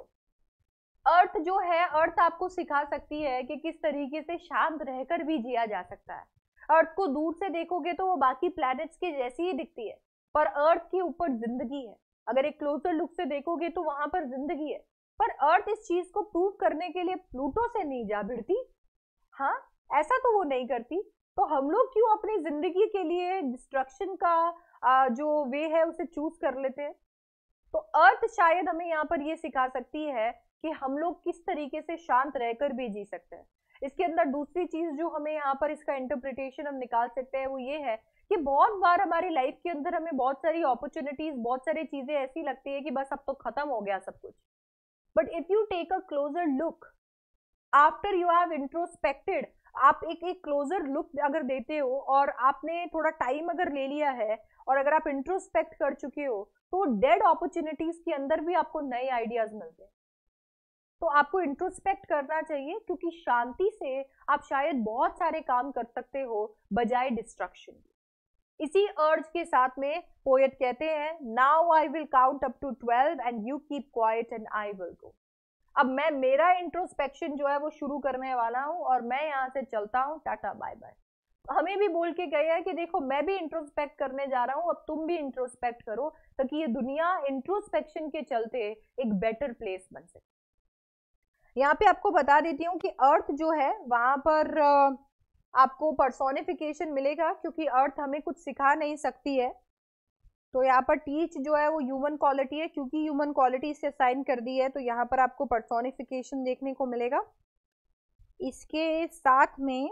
अर्थ जो है, अर्थ आपको सिखा सकती है कि किस तरीके से शांत रहकर भी जिया जा सकता है। अर्थ को दूर से देखोगे तो वो बाकी प्लैनेट्स के जैसी ही दिखती है, पर अर्थ के ऊपर जिंदगी है, अगर एक क्लोजर लुक से देखोगे तो वहां पर जिंदगी है, पर अर्थ इस चीज को प्रूव करने के लिए प्लूटो से नहीं जा भिड़ती। हाँ, ऐसा तो वो नहीं करती। तो हम लोग क्यों अपनी जिंदगी के लिए डिस्ट्रक्शन का आ, जो वे है उसे चूज कर लेते हैं? तो अर्थ शायद हमें यहाँ पर ये सिखा सकती है कि हम लोग किस तरीके से शांत रहकर भी जी सकते हैं। इसके अंदर दूसरी चीज जो हमें यहाँ पर इसका इंटरप्रिटेशन हम निकाल सकते हैं वो ये है कि बहुत बार हमारी लाइफ के अंदर हमें बहुत सारी अपॉर्चुनिटीज, बहुत सारी चीजें ऐसी लगती है कि बस अब तो खत्म हो गया सब कुछ। But if you take a closer look after you have introspected, आप एक एक क्लोजर लुक अगर देते हो और आपने थोड़ा टाइम अगर ले लिया है और अगर आप इंट्रोस्पेक्ट कर चुके हो, तो डेड अपॉर्चुनिटीज के अंदर भी आपको नए आइडियाज मिलते हैं। तो आपको इंट्रोस्पेक्ट करना चाहिए, क्योंकि शांति से आप शायद बहुत सारे काम कर सकते हो बजाय डिस्ट्रक्शन। इसी अर्ज के साथ में पोएट कहते हैं, now I will count up to twelve and you keep quiet and I will go. अब मैं मेरा इंट्रोस्पेक्शन जो है वो शुरू करने वाला हूं और मैं यहाँ से चलता हूँ, टाटा बाय बाय। हमें भी बोल के गए हैं कि देखो मैं भी इंट्रोस्पेक्ट करने जा रहा हूँ, अब तुम भी इंट्रोस्पेक्ट करो, ताकि ये दुनिया इंट्रोस्पेक्शन के चलते एक बेटर प्लेस बन सके। यहाँ पे आपको बता देती हूँ कि अर्थ जो है वहां पर आपको पर्सोनिफिकेशन मिलेगा, क्योंकि अर्थ हमें कुछ सिखा नहीं सकती है। तो यहाँ पर टीच जो है वो ह्यूमन क्वालिटी है, क्योंकि ह्यूमन क्वालिटी से साइन कर दी है, तो यहाँ पर आपको पर्सोनिफिकेशन देखने को मिलेगा। इसके साथ में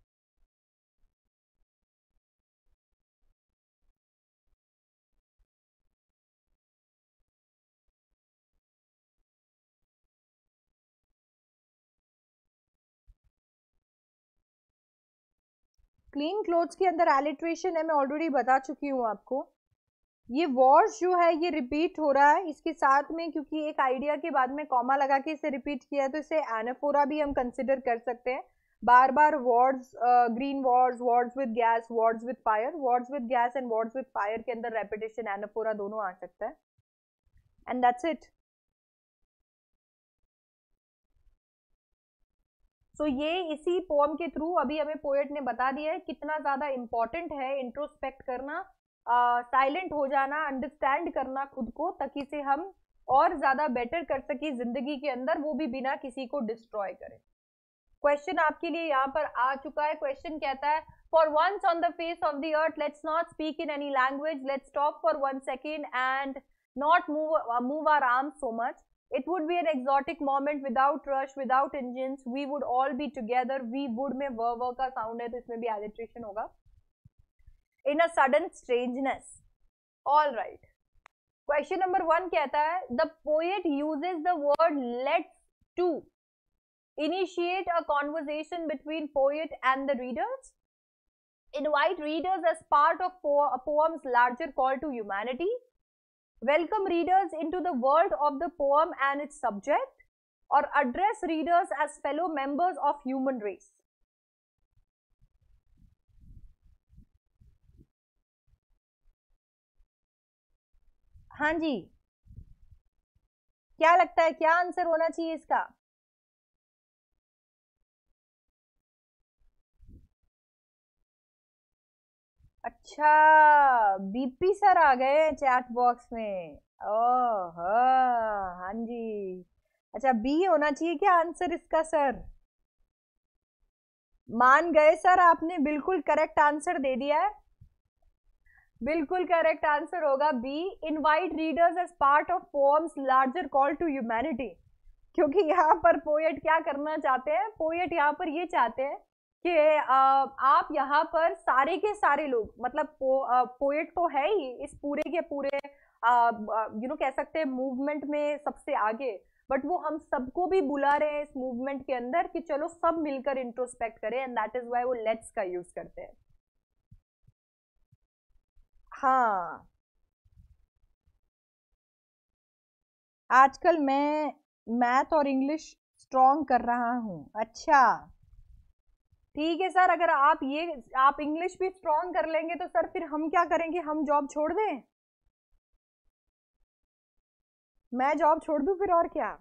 क्लीन क्लोथ्स के अंदर एलिट्रेशन है, मैं ऑलरेडी बता चुकी हूँ आपको। ये वॉश जो है ये रिपीट हो रहा है इसके साथ में, क्योंकि एक आइडिया के बाद में कॉमा लगा के इसे रिपीट किया है, तो इसे एनाफोरा भी हम कंसिडर कर सकते हैं। बार बार words, green words, words with gas, words with fire, words with gas and words with fire के अंदर रेपिटेशन, एनाफोरा दोनों आ सकता है। And that's it. सो ये इसी पोम के थ्रू अभी हमें पोएट ने बता दिया है कितना ज्यादा इंपॉर्टेंट है इंट्रोस्पेक्ट करना, साइलेंट uh, हो जाना, अंडरस्टैंड करना खुद को, ताकि से हम और ज्यादा बेटर कर सके जिंदगी के अंदर, वो भी बिना किसी को डिस्ट्रॉय करे। क्वेश्चन आपके लिए यहाँ पर आ चुका है। क्वेश्चन कहता है, for once on the face of the earth let's not speak in any language, let's stop for one second and not move move our arms so much. It would be an exotic moment without rush, without engines. We would all be together. We would में व व का sound है, तो इसमें भी alliteration होगा. In a sudden strangeness. All right. Question number one कहता है, the poet uses the word let's to initiate a conversation between poet and the readers. Invite readers as part of po a poem's larger call to humanity. Welcome readers into the world of the poem and its subject, or address readers as fellow members of human race. हाँ जी, क्या लगता है क्या answer होना चाहिए इसका? अच्छा, BP sir आ गए चैट बॉक्स में। ओह हाँ जी, अच्छा बी होना चाहिए क्या आंसर इसका सर? मान गए सर, आपने बिल्कुल करेक्ट आंसर दे दिया है। बिल्कुल करेक्ट आंसर होगा B, invite readers as part of poems larger call to humanity. क्योंकि यहाँ पर पोएट क्या करना चाहते हैं, पोएट यहाँ पर ये चाहते हैं कि आप यहाँ पर सारे के सारे लोग, मतलब पो, पोएट तो है ही इस पूरे के पूरे यू नो कह सकते हैं मूवमेंट में सबसे आगे, बट वो हम सबको भी बुला रहे हैं इस मूवमेंट के अंदर कि चलो सब मिलकर इंट्रोस्पेक्ट करें, एंड दैट इज व्हाई वो लेट्स का यूज करते हैं। हाँ, आजकल मैं मैथ और इंग्लिश स्ट्रॉन्ग कर रहा हूँ। अच्छा ठीक है सर, अगर आप ये आप इंग्लिश भी स्ट्रॉन्ग कर लेंगे तो सर फिर हम क्या करेंगे, हम जॉब छोड़ दें? मैं जॉब छोड़ दूं फिर, और क्या?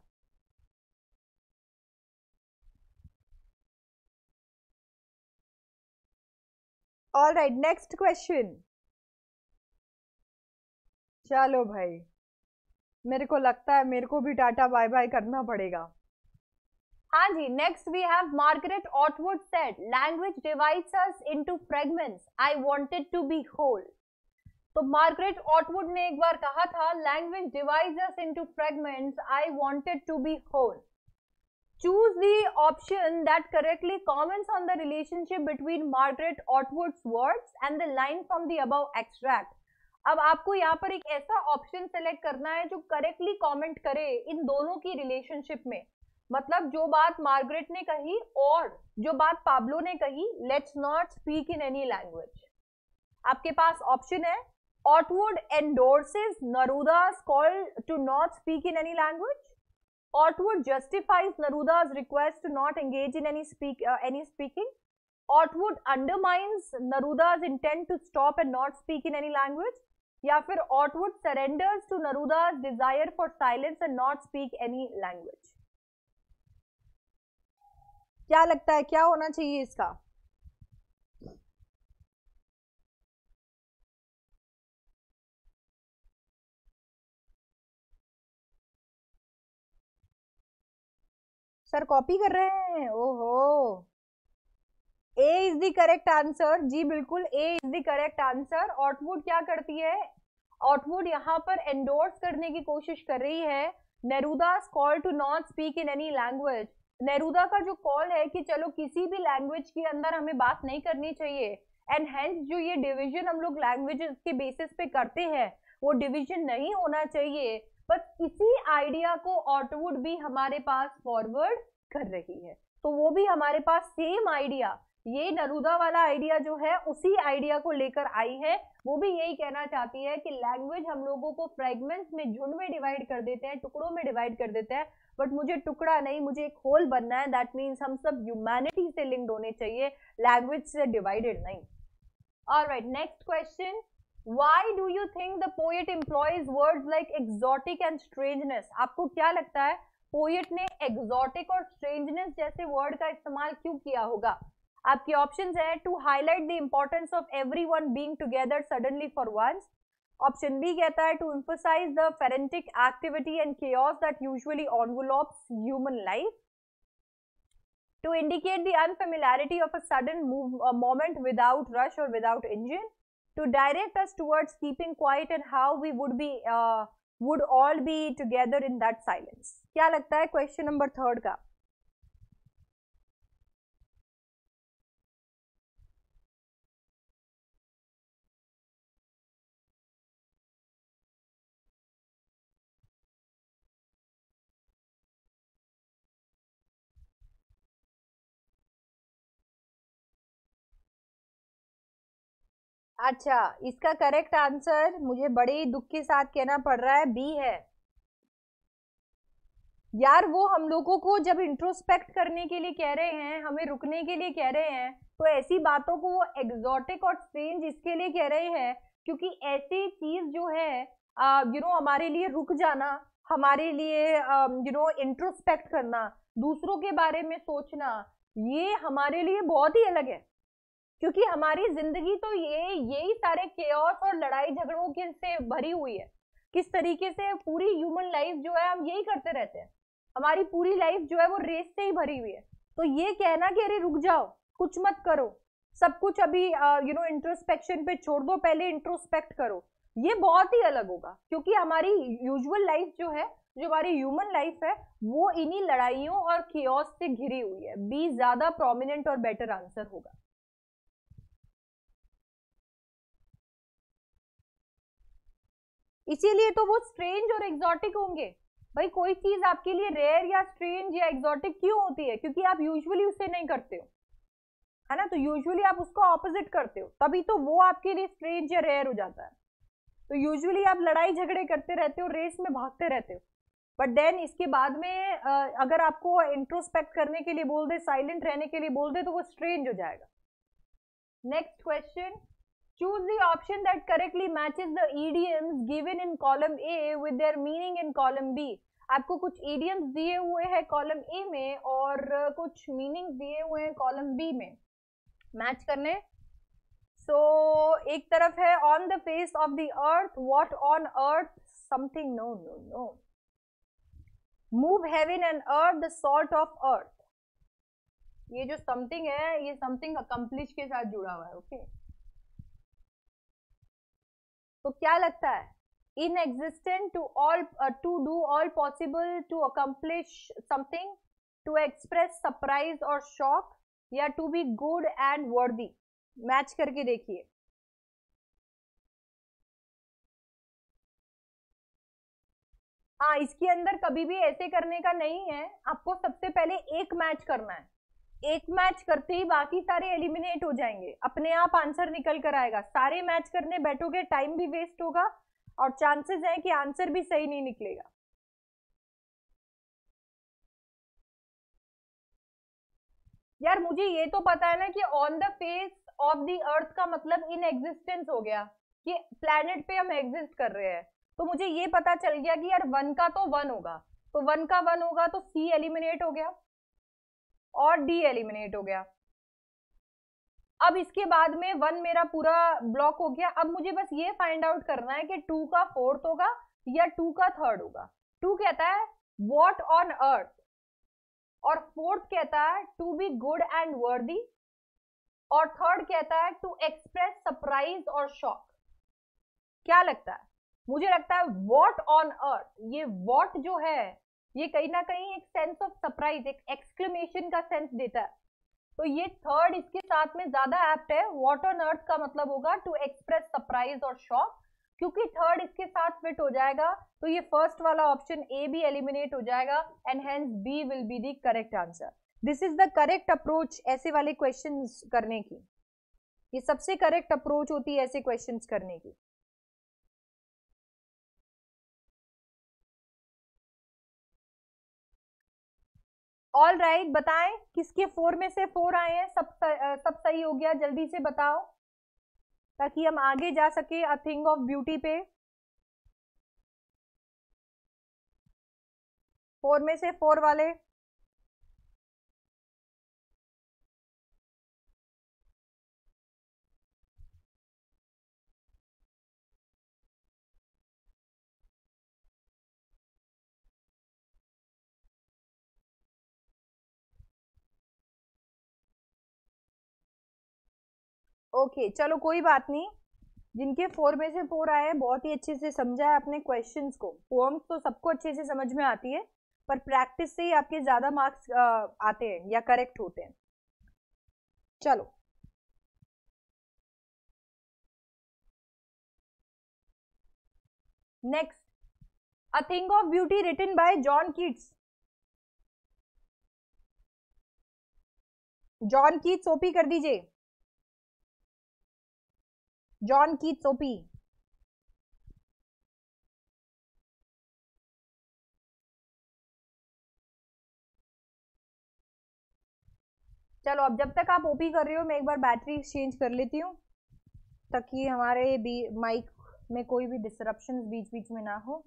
All right, next question. चलो भाई, मेरे को लगता है मेरे को भी टाटा बाय बाय करना पड़ेगा। हाँ जी, next we have Margaret Atwood said language divides us into fragments, I wanted to be whole. तो मार्गरेट ऑटवुड ने एक बार कहा था language divides us into fragments, I wanted to be whole. Choose the option that correctly comments on the relationship between Margaret Atwood's words and the line from the above extract. अब आपको यहाँ पर एक ऐसा ऑप्शन सेलेक्ट करना है जो correctly comment करे इन दोनों की रिलेशनशिप में। मतलब जो बात मार्गरेट ने कही और जो बात पाब्लो ने कही, let's not speak in any language. आपके पास ऑप्शन है Atwood endorses Neruda's call to not speak in any language. Atwood justifies Neruda's request to not engage in any speak uh, any speaking. Atwood undermines Neruda's intent to stop and not speak in any language. या फिर Atwood surrenders to Neruda's desire for silence and not speak any language. क्या लगता है क्या होना चाहिए इसका? Sir copy कर रहे हैं? ओहो, A is the correct answer. जी बिल्कुल, A is the correct answer. Atwood क्या करती है? ऑटवुड यहाँ पर एंडोर्स करने की कोशिश कर रही है Neruda's call to not speak in any language. Neruda का जो कॉल है कि चलो किसी भी लैंग्वेज के अंदर हमें बात नहीं करनी चाहिए, एंड हेंस जो ये डिवीजन हम लोग लैंग्वेजेस के बेसिस पे करते हैं वो डिवीजन नहीं होना चाहिए। बस इसी आइडिया को ऑटवुड भी हमारे पास फॉरवर्ड कर रही है। तो वो भी हमारे पास सेम आइडिया, ये नेरूदा वाला आइडिया जो है उसी आइडिया को लेकर आई है। वो भी यही कहना चाहती है कि लैंग्वेज हम लोगों को फ्रेगमेंट्स में, झुंड में डिवाइड कर देते हैं, टुकड़ों में डिवाइड कर देते हैं, बट मुझे टुकड़ा नहीं, मुझे एक होल बनना है। दैट मीन्स हम सब ह्यूमैनिटी से लिंक्ड होने चाहिए, लैंग्वेज से डिवाइडेड नहीं। Alright, next question, Why do you think the poet employs words like exotic and strangeness? आपको क्या लगता है पोएट ने exotic और strangeness जैसे वर्ड का इस्तेमाल क्यों किया होगा? आपके ऑप्शंस है to highlight the importance of everyone being together suddenly for once. Option B कहता है to emphasize the frenetic activity and chaos that usually envelops human life. To indicate the unfamiliarity of a sudden move, a moment without rush or without engine. To direct us towards keeping quiet and how we would be uh, would all be together in that silence. क्या लगता है question number third का? अच्छा, इसका correct answer मुझे बड़े ही दुख के साथ कहना पड़ रहा है बी है। यार वो हम लोगों को जब इंट्रोस्पेक्ट करने के लिए कह रहे हैं, हमें रुकने के लिए कह रहे हैं, तो ऐसी बातों को वो एग्जॉटिक और स्ट्रेंज इसके लिए कह रहे हैं क्योंकि ऐसी चीज जो है यू नो हमारे लिए रुक जाना, हमारे लिए यू नो इंट्रोस्पेक्ट करना, दूसरों के बारे में सोचना, ये हमारे लिए बहुत ही अलग है। क्योंकि हमारी जिंदगी तो ये यही सारे केओस और लड़ाई झगड़ों के से भरी हुई है। किस तरीके से पूरी ह्यूमन लाइफ जो है हम यही करते रहते हैं, हमारी पूरी लाइफ जो है वो रेस से ही भरी हुई है। तो ये कहना कि अरे रुक जाओ, कुछ मत करो, सब कुछ अभी यू नो इंट्रोस्पेक्शन पे छोड़ दो, पहले इंट्रोस्पेक्ट करो, ये बहुत ही अलग होगा। क्योंकि हमारी यूजुअल लाइफ जो है, जो हमारी ह्यूमन लाइफ है, वो इन्हीं लड़ाइयों और केओस से घिरी हुई है। बी ज्यादा प्रोमिनेंट और बेटर आंसर होगा। इसीलिए तो वो स्ट्रेंज और एग्जॉटिक होंगे। भाई कोई चीज आपके लिए रेयर या स्ट्रेंज या एग्जॉटिक क्यों होती है? क्योंकि आप यूजुअली उसे नहीं करते हो, है ना। तो यूजुअली आप उसको ऑपोजिट करते हो, तभी तो वो आपके लिए स्ट्रेंज या रेयर हो जाता है। तो यूजुअली आप लड़ाई झगड़े करते रहते हो, रेस में भागते रहते हो, बट देन इसके बाद में अगर आपको इंट्रोस्पेक्ट करने के लिए बोल दे, साइलेंट रहने के लिए बोल दे, तो वो स्ट्रेंज हो जाएगा। Next question, choose the option that correctly matches the idioms given in column A with their meaning in column B. आपको कुछ idioms दिए हुए हैं column A में और कुछ meanings दिए हुए हैं column B में, मैच करने। सो so, एक तरफ है on the face of the earth, what on earth, something, no no no, move heaven and earth, the salt of earth. ये जो समथिंग है, ये समथिंग अकम्प्लिश के साथ जुड़ा हुआ है। Okay okay? तो क्या लगता है, in existent, to all, to do all possible, to accomplish something, to express surprise और शॉक, या to be good and worthy? Match करके देखिए। हाँ, इसके अंदर कभी भी ऐसे करने का नहीं है, आपको सबसे पहले एक मैच करना है। एक मैच करते ही बाकी सारे एलिमिनेट हो जाएंगे, अपने आप आंसर निकल कर आएगा। सारे मैच करने बैठोगे, टाइम भी वेस्ट होगा और चांसेस है कि आंसर भी सही नहीं निकलेगा। यार मुझे ये तो पता है ना कि on the face of the earth का मतलब इन एग्जिस्टेंस हो गया, कि प्लेनेट पे हम एग्जिस्ट कर रहे हैं। तो मुझे ये पता चल गया कि यार वन का तो वन होगा, तो वन का वन होगा तो सी एलिमिनेट हो गया और डी एलिमिनेट हो गया। अब इसके बाद में वन मेरा पूरा ब्लॉक हो गया। अब मुझे बस ये फाइंड आउट करना है कि टू का फोर्थ होगा या टू का थर्ड होगा। टू कहता है व्हाट ऑन अर्थ, और फोर्थ कहता है टू बी गुड एंड वर्दी, और थर्ड कहता है टू एक्सप्रेस सरप्राइज और शॉक। क्या लगता है? मुझे लगता है व्हाट ऑन अर्थ। ये व्हाट जो है ये कहीं ना कहीं एक सेंस ऑफ सरप्राइज, एक एक्सक्लेमेशन का सेंस देता है, तो ये थर्ड इसके साथ में ज्यादा एप्ट है। व्हाट ऑन अर्थ का मतलब होगा टू एक्सप्रेस सरप्राइज और शॉक, क्योंकि थर्ड इसके साथ फिट हो जाएगा, तो ये फर्स्ट वाला ऑप्शन ए भी एलिमिनेट हो जाएगा and hence B will be the correct answer. This is the correct approach ऐसे वाले क्वेश्चंस करने की। ये सबसे करेक्ट अप्रोच होती है ऐसे क्वेश्चंस करने की। ऑल राइट right, बताएं किसके फोर में से फोर आए हैं? सब सब सही हो गया, जल्दी से बताओ ताकि हम आगे जा सके अ थिंग ऑफ ब्यूटी पे। फोर में से फोर वाले, ओके okay, चलो कोई बात नहीं। जिनके फोर में से फोर आए हैं बहुत ही अच्छे से समझा है अपने क्वेश्चंस को। पोएम्स तो सबको अच्छे से समझ में आती है, पर प्रैक्टिस से ही आपके ज्यादा मार्क्स आते हैं या करेक्ट होते हैं। चलो next, a thing of beauty written by John Keats. John Keats ओपी कर दीजिए, जॉन कीट्स ओपी। चलो अब जब तक आप ओपी कर रहे हो मैं एक बार बैटरी एक्सचेंज कर लेती हूँ ताकि हमारे भी माइक में कोई भी डिसरप्शन बीच बीच में ना हो।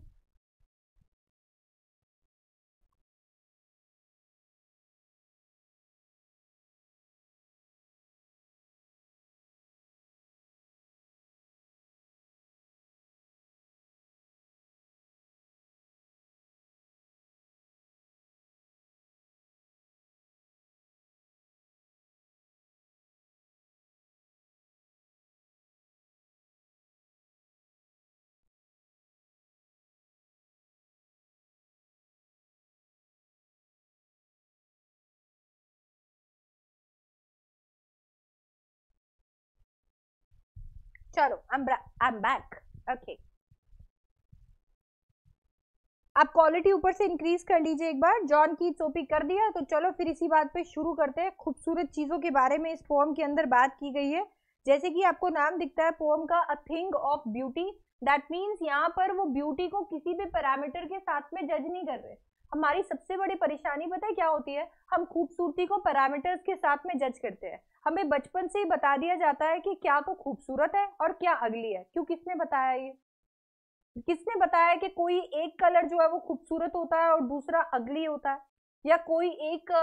चलो आई एम बैक। ओके, आप क्वालिटी ऊपर से इंक्रीज कर लीजिए एक बार। जॉन कीट्स ओपी कर दिया तो चलो फिर इसी बात पे शुरू करते हैं। खूबसूरत चीजों के बारे में इस पोएम के अंदर बात की गई है। जैसे कि आपको नाम दिखता है पोएम का, a thing of beauty, that means यहाँ पर वो ब्यूटी को किसी भी पैरामीटर के साथ में जज नहीं कर रहे। हमारी सबसे बड़ी परेशानी पता है क्या होती है? हम खूबसूरती को पैरामीटर्स के साथ में जज करते हैं। हमें बचपन से ही बता दिया जाता है कि क्या तो खूबसूरत है और क्या अगली है। क्यों, किसने बताया ये? किसने बताया कि कोई एक कलर जो है वो खूबसूरत होता है और दूसरा अगली होता है, या कोई एक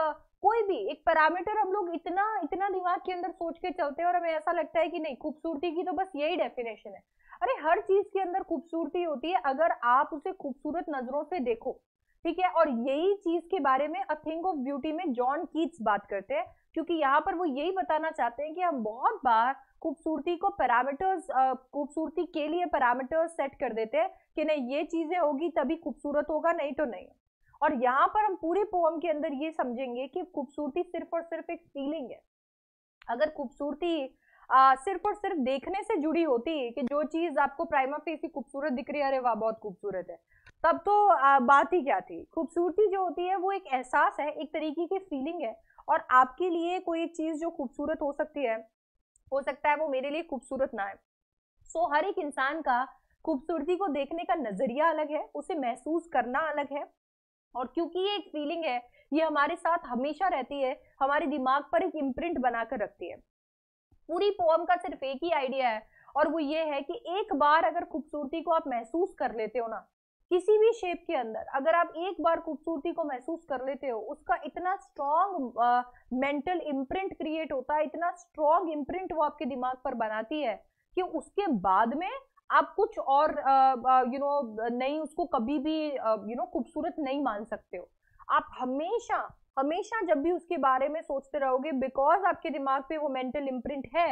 कोई भी एक पैरामीटर हम लोग इतना इतना दिमाग के अंदर सोच के चलते हैं और हमें ऐसा लगता है कि नहीं, खूबसूरती की तो बस यही डेफिनेशन है। अरे हर चीज के अंदर खूबसूरती होती है अगर आप उसे खूबसूरत नजरों से देखो, ठीक है। और यही चीज के बारे में अ थिंग ऑफ ब्यूटी में जॉन कीट्स बात करते हैं, क्योंकि यहाँ पर वो यही बताना चाहते हैं कि हम बहुत बार खूबसूरती को पैरामीटर्स, खूबसूरती के लिए पैरामीटर्स सेट कर देते हैं कि नहीं ये चीजें होगी तभी खूबसूरत होगा, नहीं तो नहीं। और यहाँ पर हम पूरे पोएम के अंदर ये समझेंगे कि खूबसूरती सिर्फ और सिर्फ एक फीलिंग है। अगर खूबसूरती सिर्फ और सिर्फ देखने से जुड़ी होती कि जो चीज आपको प्राइमा फेसी खूबसूरत दिख रही है, अरे वाह बहुत खूबसूरत है, तब तो आ, बात ही क्या थी। खूबसूरती जो होती है वो एक एहसास है, एक तरीके की फीलिंग है। और आपके लिए कोई एक चीज जो खूबसूरत हो सकती है, हो सकता है वो मेरे लिए खूबसूरत ना है। सो हर एक इंसान का खूबसूरती को देखने का नजरिया अलग है, उसे महसूस करना अलग है। और क्योंकि ये एक फीलिंग है, ये हमारे साथ हमेशा रहती है, हमारे दिमाग पर एक इम्प्रिंट बनाकर रखती है। पूरी पोएम का सिर्फ एक ही आइडिया है, और वो ये है कि एक बार अगर खूबसूरती को आप महसूस कर लेते हो ना, किसी भी शेप के अंदर अगर आप एक बार खूबसूरती को महसूस कर लेते हो, उसका इतना स्ट्रॉन्ग मेंटल इम्प्रिंट क्रिएट होता है, इतना स्ट्रॉन्ग इम्प्रिंट वो आपके दिमाग पर बनाती है कि उसके बाद में आप कुछ और यू नो नहीं, उसको कभी भी यू नो खूबसूरत नहीं मान सकते हो। आप हमेशा हमेशा जब भी उसके बारे में सोचते रहोगे, बिकॉज आपके दिमाग पे वो मेंटल इम्प्रिंट है,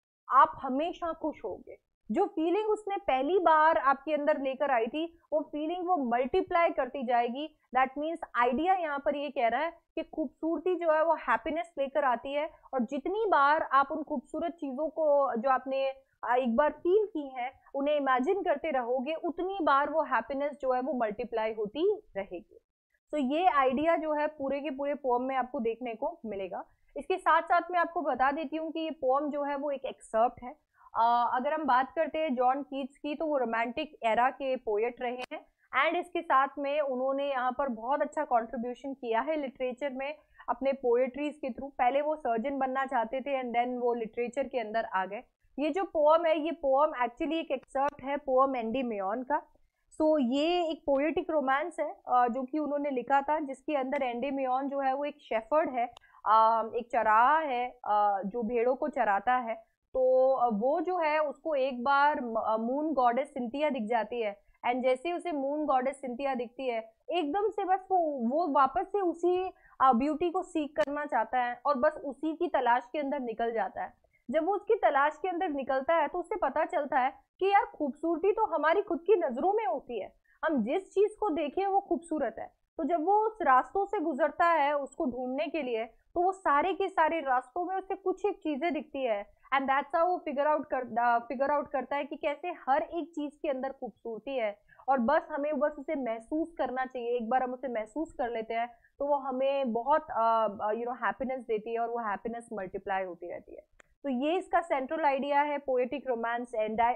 आप हमेशा खुश होगे। जो फीलिंग उसने पहली बार आपके अंदर लेकर आई थी, वो फीलिंग वो मल्टीप्लाई करती जाएगी। दैट मीन्स आइडिया यहाँ पर ये कह रहा है कि खूबसूरती जो है वो हैप्पीनेस लेकर आती है, और जितनी बार आप उन खूबसूरत चीजों को जो आपने एक बार फील की है उन्हें इमेजिन करते रहोगे, उतनी बार वो हैप्पीनेस जो है वो मल्टीप्लाई होती रहेगी। तो ये आइडिया जो है पूरे के पूरे पोएम में आपको देखने को मिलेगा। इसके साथ साथ मैं आपको बता देती हूँ कि ये पोएम जो है वो एक एक्सर्प्ट है। uh, अगर हम बात करते हैं जॉन कीट्स की, तो वो रोमांटिक एरा के पोएट रहे हैं, एंड इसके साथ में उन्होंने यहाँ पर बहुत अच्छा कंट्रीब्यूशन किया है लिटरेचर में अपने पोएट्रीज के थ्रू। पहले वो सर्जन बनना चाहते थे एंड देन वो लिटरेचर के अंदर आ गए। ये जो पोएम है, ये पोएम एक्चुअली एक एक्सर्प्ट है पोएम एंडीमियन का। सो so, ये एक पोएटिक रोमांस है जो कि उन्होंने लिखा था, जिसके अंदर एंडीमियन जो है वो एक शेफर्ड है, एक चराहा है जो भेड़ों को चराता है। तो वो जो है उसको एक बार मून गॉडेस सिंथिया दिख जाती है, एंड जैसे उसे मून गॉडेस सिंथिया दिखती है, एकदम से बस वो वो वापस से उसी ब्यूटी को सीख करना चाहता है और बस उसी की तलाश के अंदर निकल जाता है। जब वो उसकी तलाश के अंदर निकलता है तो उसे पता चलता है कि यार खूबसूरती तो हमारी खुद की नजरों में होती है, हम जिस चीज को देखें वो खूबसूरत है। तो जब वो उस रास्तों से गुजरता है उसको ढूंढने के लिए, तो वो सारे के सारे रास्तों में उसे कुछ एक चीजें दिखती है, एंड दैट्स हाउ वो फिगर आउट कर फिगर आउट करता है कि कैसे हर एक चीज के अंदर खूबसूरती है, और बस हमें बस उसे महसूस करना चाहिए। एक बार हम उसे महसूस कर लेते हैं तो वो हमें बहुत यू नो हैप्पीनेस देती है, और वो हैप्पीनेस मल्टीप्लाई होती रहती है। तो ये इसका सेंट्रल आइडिया है पोएटिक रोमांस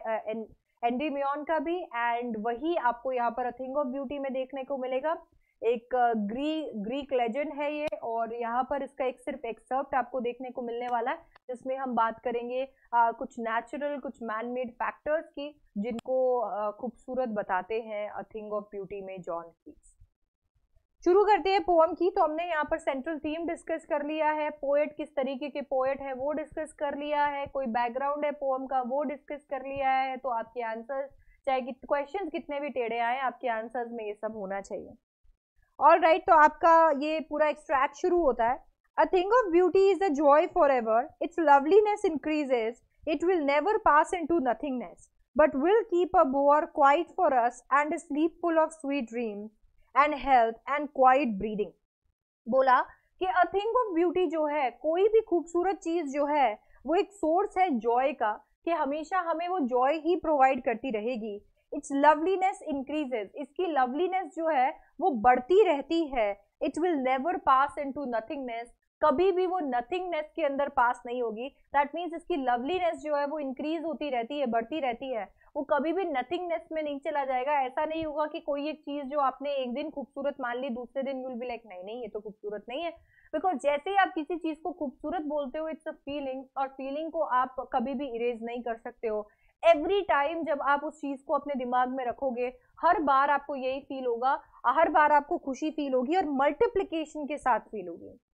एंडीमियन का भी, एंड वही आपको यहाँ पर अ थिंग ऑफ ब्यूटी में देखने को मिलेगा। एक ग्री ग्रीक लेजेंड है ये, और यहाँ पर इसका एक सिर्फ एक्सर्प्ट आपको देखने को मिलने वाला है, जिसमें हम बात करेंगे आ, कुछ नेचुरल कुछ मैन मेड फैक्टर्स की, जिनको खूबसूरत बताते हैं अ थिंग ऑफ ब्यूटी में जॉन कीट्स। शुरू करते हैं पोएम की। तो हमने यहाँ पर सेंट्रल थीम डिस्कस कर लिया है, पोएट किस तरीके के पोएट है वो डिस्कस कर लिया है, कोई बैकग्राउंड है पोएम का वो डिस्कस कर लिया है। तो आपके आंसर, चाहे क्वेश्चंस कितने भी टेढ़े आए, आपके आंसर्स में ये सब होना चाहिए। ऑल राइट, तो आपका ये पूरा एक्सट्रैक्ट शुरू होता है। A thing of beauty is a joy for ever, its loveliness increases, it will never pass into nothingness, but will keep a bower quiet for us and sleep full of sweet dreams and health and quiet breathing. बोला कि अ thing of beauty जो है, कोई भी खूबसूरत चीज जो है, वो एक सोर्स है जॉय का, कि हमेशा हमें वो जॉय ही प्रोवाइड करती रहेगी। इट्स लवलीनेस इंक्रीजेस, इसकी लवलीनेस जो है वो बढ़ती रहती है। It will never pass into nothingness, कभी भी वो नथिंगनेस के अंदर पास नहीं होगी। दैट मीन्स इसकी लवलीनेस जो है वो इंक्रीज होती रहती है, बढ़ती रहती है, वो कभी भी नथिंगनेस में नहीं चला जाएगा। ऐसा नहीं होगा कि कोई एक चीज जो आपने एक दिन खूबसूरत मान ली, दूसरे दिन यूल बी लाइक नहीं नहीं ये तो खूबसूरत नहीं है। बिकॉज जैसे ही आप किसी चीज को खूबसूरत बोलते हो, इट्स अ फीलिंग, और फीलिंग को आप कभी भी इरेज नहीं कर सकते हो। एवरी टाइम जब आप उस चीज को अपने दिमाग में रखोगे, हर बार आपको यही फील होगा, हर बार आपको खुशी फील होगी, और मल्टीप्लीकेशन के साथ फील होगी।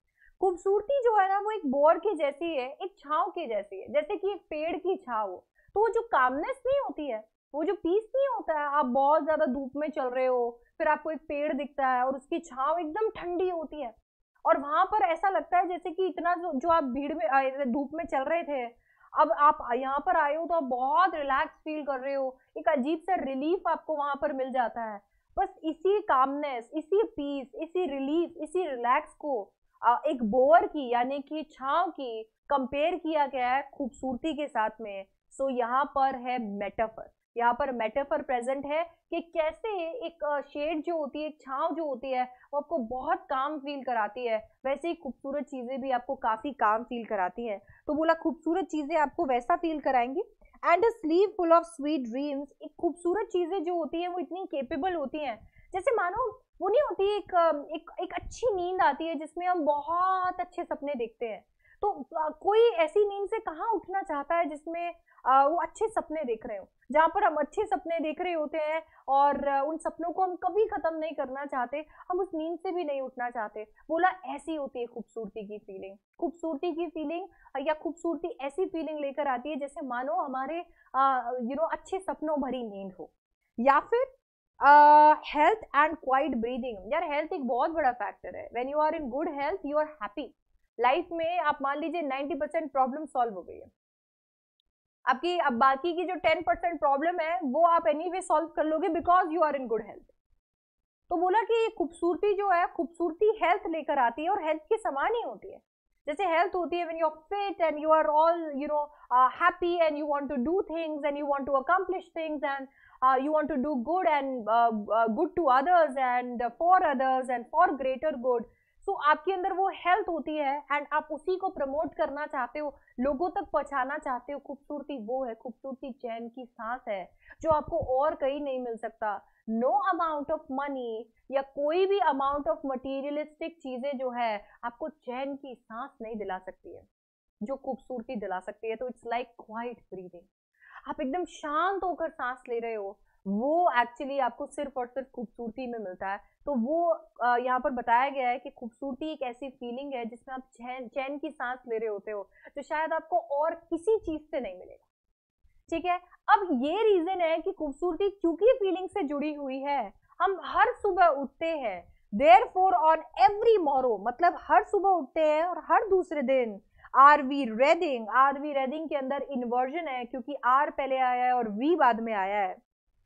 खूबसूरती जो है ना वो एक बोर के जैसी है, एक छांव के जैसी है, जैसे कि एक पेड़ की छांव हो। तो वो जो कामनेस नहीं होती है, वो जो पीस नहीं होता है, आप बहुत ज्यादा धूप में चल रहे हो, फिर आपको एक पेड़ दिखता है और उसकी छांव एकदम ठंडी होती है, और वहां पर ऐसा लगता है जैसे कि इतना जो, जो आप भीड़ में आ, धूप में चल रहे थे, अब आप यहाँ पर आए हो तो आप बहुत रिलैक्स फील कर रहे हो, एक अजीब सा रिलीफ आपको वहां पर मिल जाता है। बस इसी कामनेस, इसी पीस, इसी रिलीफ, इसी रिलैक्स को आ, एक बोअर की यानी कि छांव की कंपेयर किया गया है खूबसूरती के साथ में। सो यहाँ पर है मेटाफर, यहाँ पर मेटाफर प्रेजेंट है कि कैसे एक शेड जो होती है, एक छांव जो होती है, वो आपको बहुत काम फील कराती है, वैसे ही खूबसूरत चीजें भी आपको काफी काम फील कराती हैं। तो बोला खूबसूरत चीजें आपको वैसा फील कराएंगी। And a sleeve full of sweet dreams, एक खूबसूरत चीजें जो होती है वो इतनी केपेबल होती हैं, जैसे मानो वो नहीं होती एक एक एक अच्छी नींद आती है जिसमें हम बहुत अच्छे सपने देखते हैं। तो आ, कोई ऐसी नींद से कहाँ उठना चाहता है जिसमें आ, वो अच्छे सपने देख रहे हो, जहाँ पर हम अच्छे सपने देख रहे होते हैं और आ, उन सपनों को हम कभी खत्म नहीं करना चाहते, हम उस नींद से भी नहीं उठना चाहते। बोला ऐसी होती है खूबसूरती की फीलिंग। खूबसूरती की फीलिंग या खूबसूरती ऐसी फीलिंग लेकर आती है जैसे मानो हमारे यू नो अच्छे सपनों भरी नींद हो। या फिर हेल्थ एंड क्वाइट ब्रीदिंग। यार हेल्थ एक बहुत बड़ा फैक्टर है। When you are in good health you are happy. Life में आप मान लीजिए नाइंटी परसेंट प्रॉब्लम सॉल्व हो गई है आपकी, अब बाकी की जो टेन परसेंट प्रॉब्लम है वो आप एनीवे सॉल्व कर लोगे because you are in good health. तो बोला कि खूबसूरती जो है, खूबसूरती हेल्थ लेकर आती है और हेल्थ के समान ही होती है। जैसे हेल्थ होती है when you are fit and you are all you know happy and you want to do things and you want to accomplish things and you want to do good and uh, uh, good to others and uh, for others and for greater good। So so, आपके अंदर वो health होती है and आप उसी को promote करना चाहते हो, लोगों तक पहुंचाना चाहते हो। खूबसूरती वो है, खूबसूरती चैन की सांस है जो आपको और कहीं नहीं मिल सकता। नो अमाउंट ऑफ मनी या कोई भी अमाउंट ऑफ मटीरियलिस्टिक चीजें जो है आपको चैन की सांस नहीं दिला सकती है जो खूबसूरती दिला सकती है। तो इट्स लाइक क्वाइट ब्रीदिंग, आप एकदम शांत होकर सांस ले रहे हो, वो एक्चुअली आपको सिर्फ और सिर्फ खूबसूरती में मिलता है। तो वो यहाँ पर बताया गया है कि खूबसूरती एक ऐसी फीलिंग है जिसमें आप चैन चैन की सांस ले रहे होते हो जो शायद आपको और किसी चीज से नहीं मिलेगा। ठीक है, अब ये रीजन है कि खूबसूरती क्योंकि फीलिंग से जुड़ी हुई है, हम हर सुबह उठते हैं देयरफॉर ऑन एवरी मॉरो, मतलब हर सुबह उठते हैं और हर दूसरे दिन are we wreathing. Are we wreathing के अंदर इन्वर्जन है क्योंकि आर पहले आया है और वी बाद में आया है।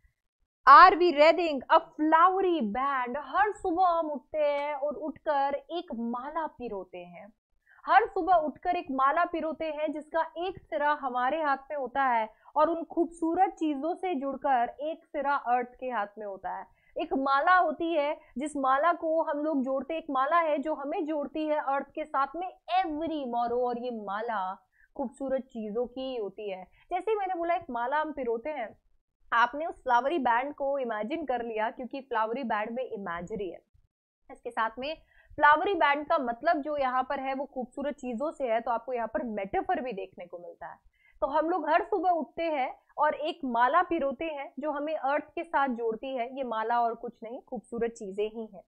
Are we wreathing a flowery band, हर सुबह हम उठते हैं और उठकर एक माला पिरोते हैं। हर सुबह उठकर एक माला पिरोते हैं जिसका एक सिरा हमारे हाथ में होता है और उन खूबसूरत चीजों से जुड़कर एक सिरा अर्थ के हाथ में होता है। एक माला होती है जिस माला को हम लोग जोड़ते, एक माला है जो हमें जोड़ती है अर्थ के साथ में एवरी मॉरो, और ये माला खूबसूरत चीजों की होती है। जैसे मैंने बोला एक माला हम पिरोते हैं, आपने उस फ्लावरी बैंड को इमेजिन कर लिया क्योंकि फ्लावरी बैंड में इमेजरी है। इसके साथ में फ्लावरी बैंड का मतलब जो यहाँ पर है वो खूबसूरत चीजों से है, तो आपको यहाँ पर मेटाफर भी देखने को मिलता है। तो हम लोग हर सुबह उठते हैं और एक माला पिरोते हैं जो हमें अर्थ के साथ जोड़ती है। ये माला और कुछ नहीं, खूबसूरत चीजें ही हैं।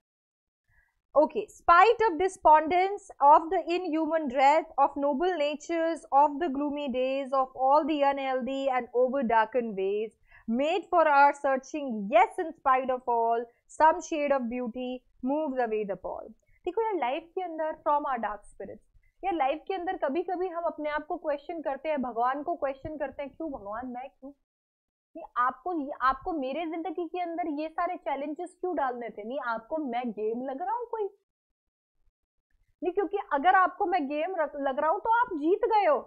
Okay, spite of despondence, of the inhuman dread, of noble natures, of the gloomy days, of all the unhealthy and over-darkened ways, made for our searching, yes, in spite of all, some shade of beauty moves away the pall। देखो यार, life के अंदर from our dark spirits, यार life के अंदर कभी कभी हम अपने आप को क्वेश्चन करते हैं, भगवान को क्वेश्चन करते हैं, क्यों भगवान मैं क्यों? नहीं आपको आपको मेरे जिंदगी के अंदर ये सारे चैलेंजेस क्यों डालने थे? नहीं आपको मैं गेम लग रहा हूँ कोई? नहीं, क्योंकि अगर आपको मैं गेम लग रहा हूं तो आप जीत गए हो,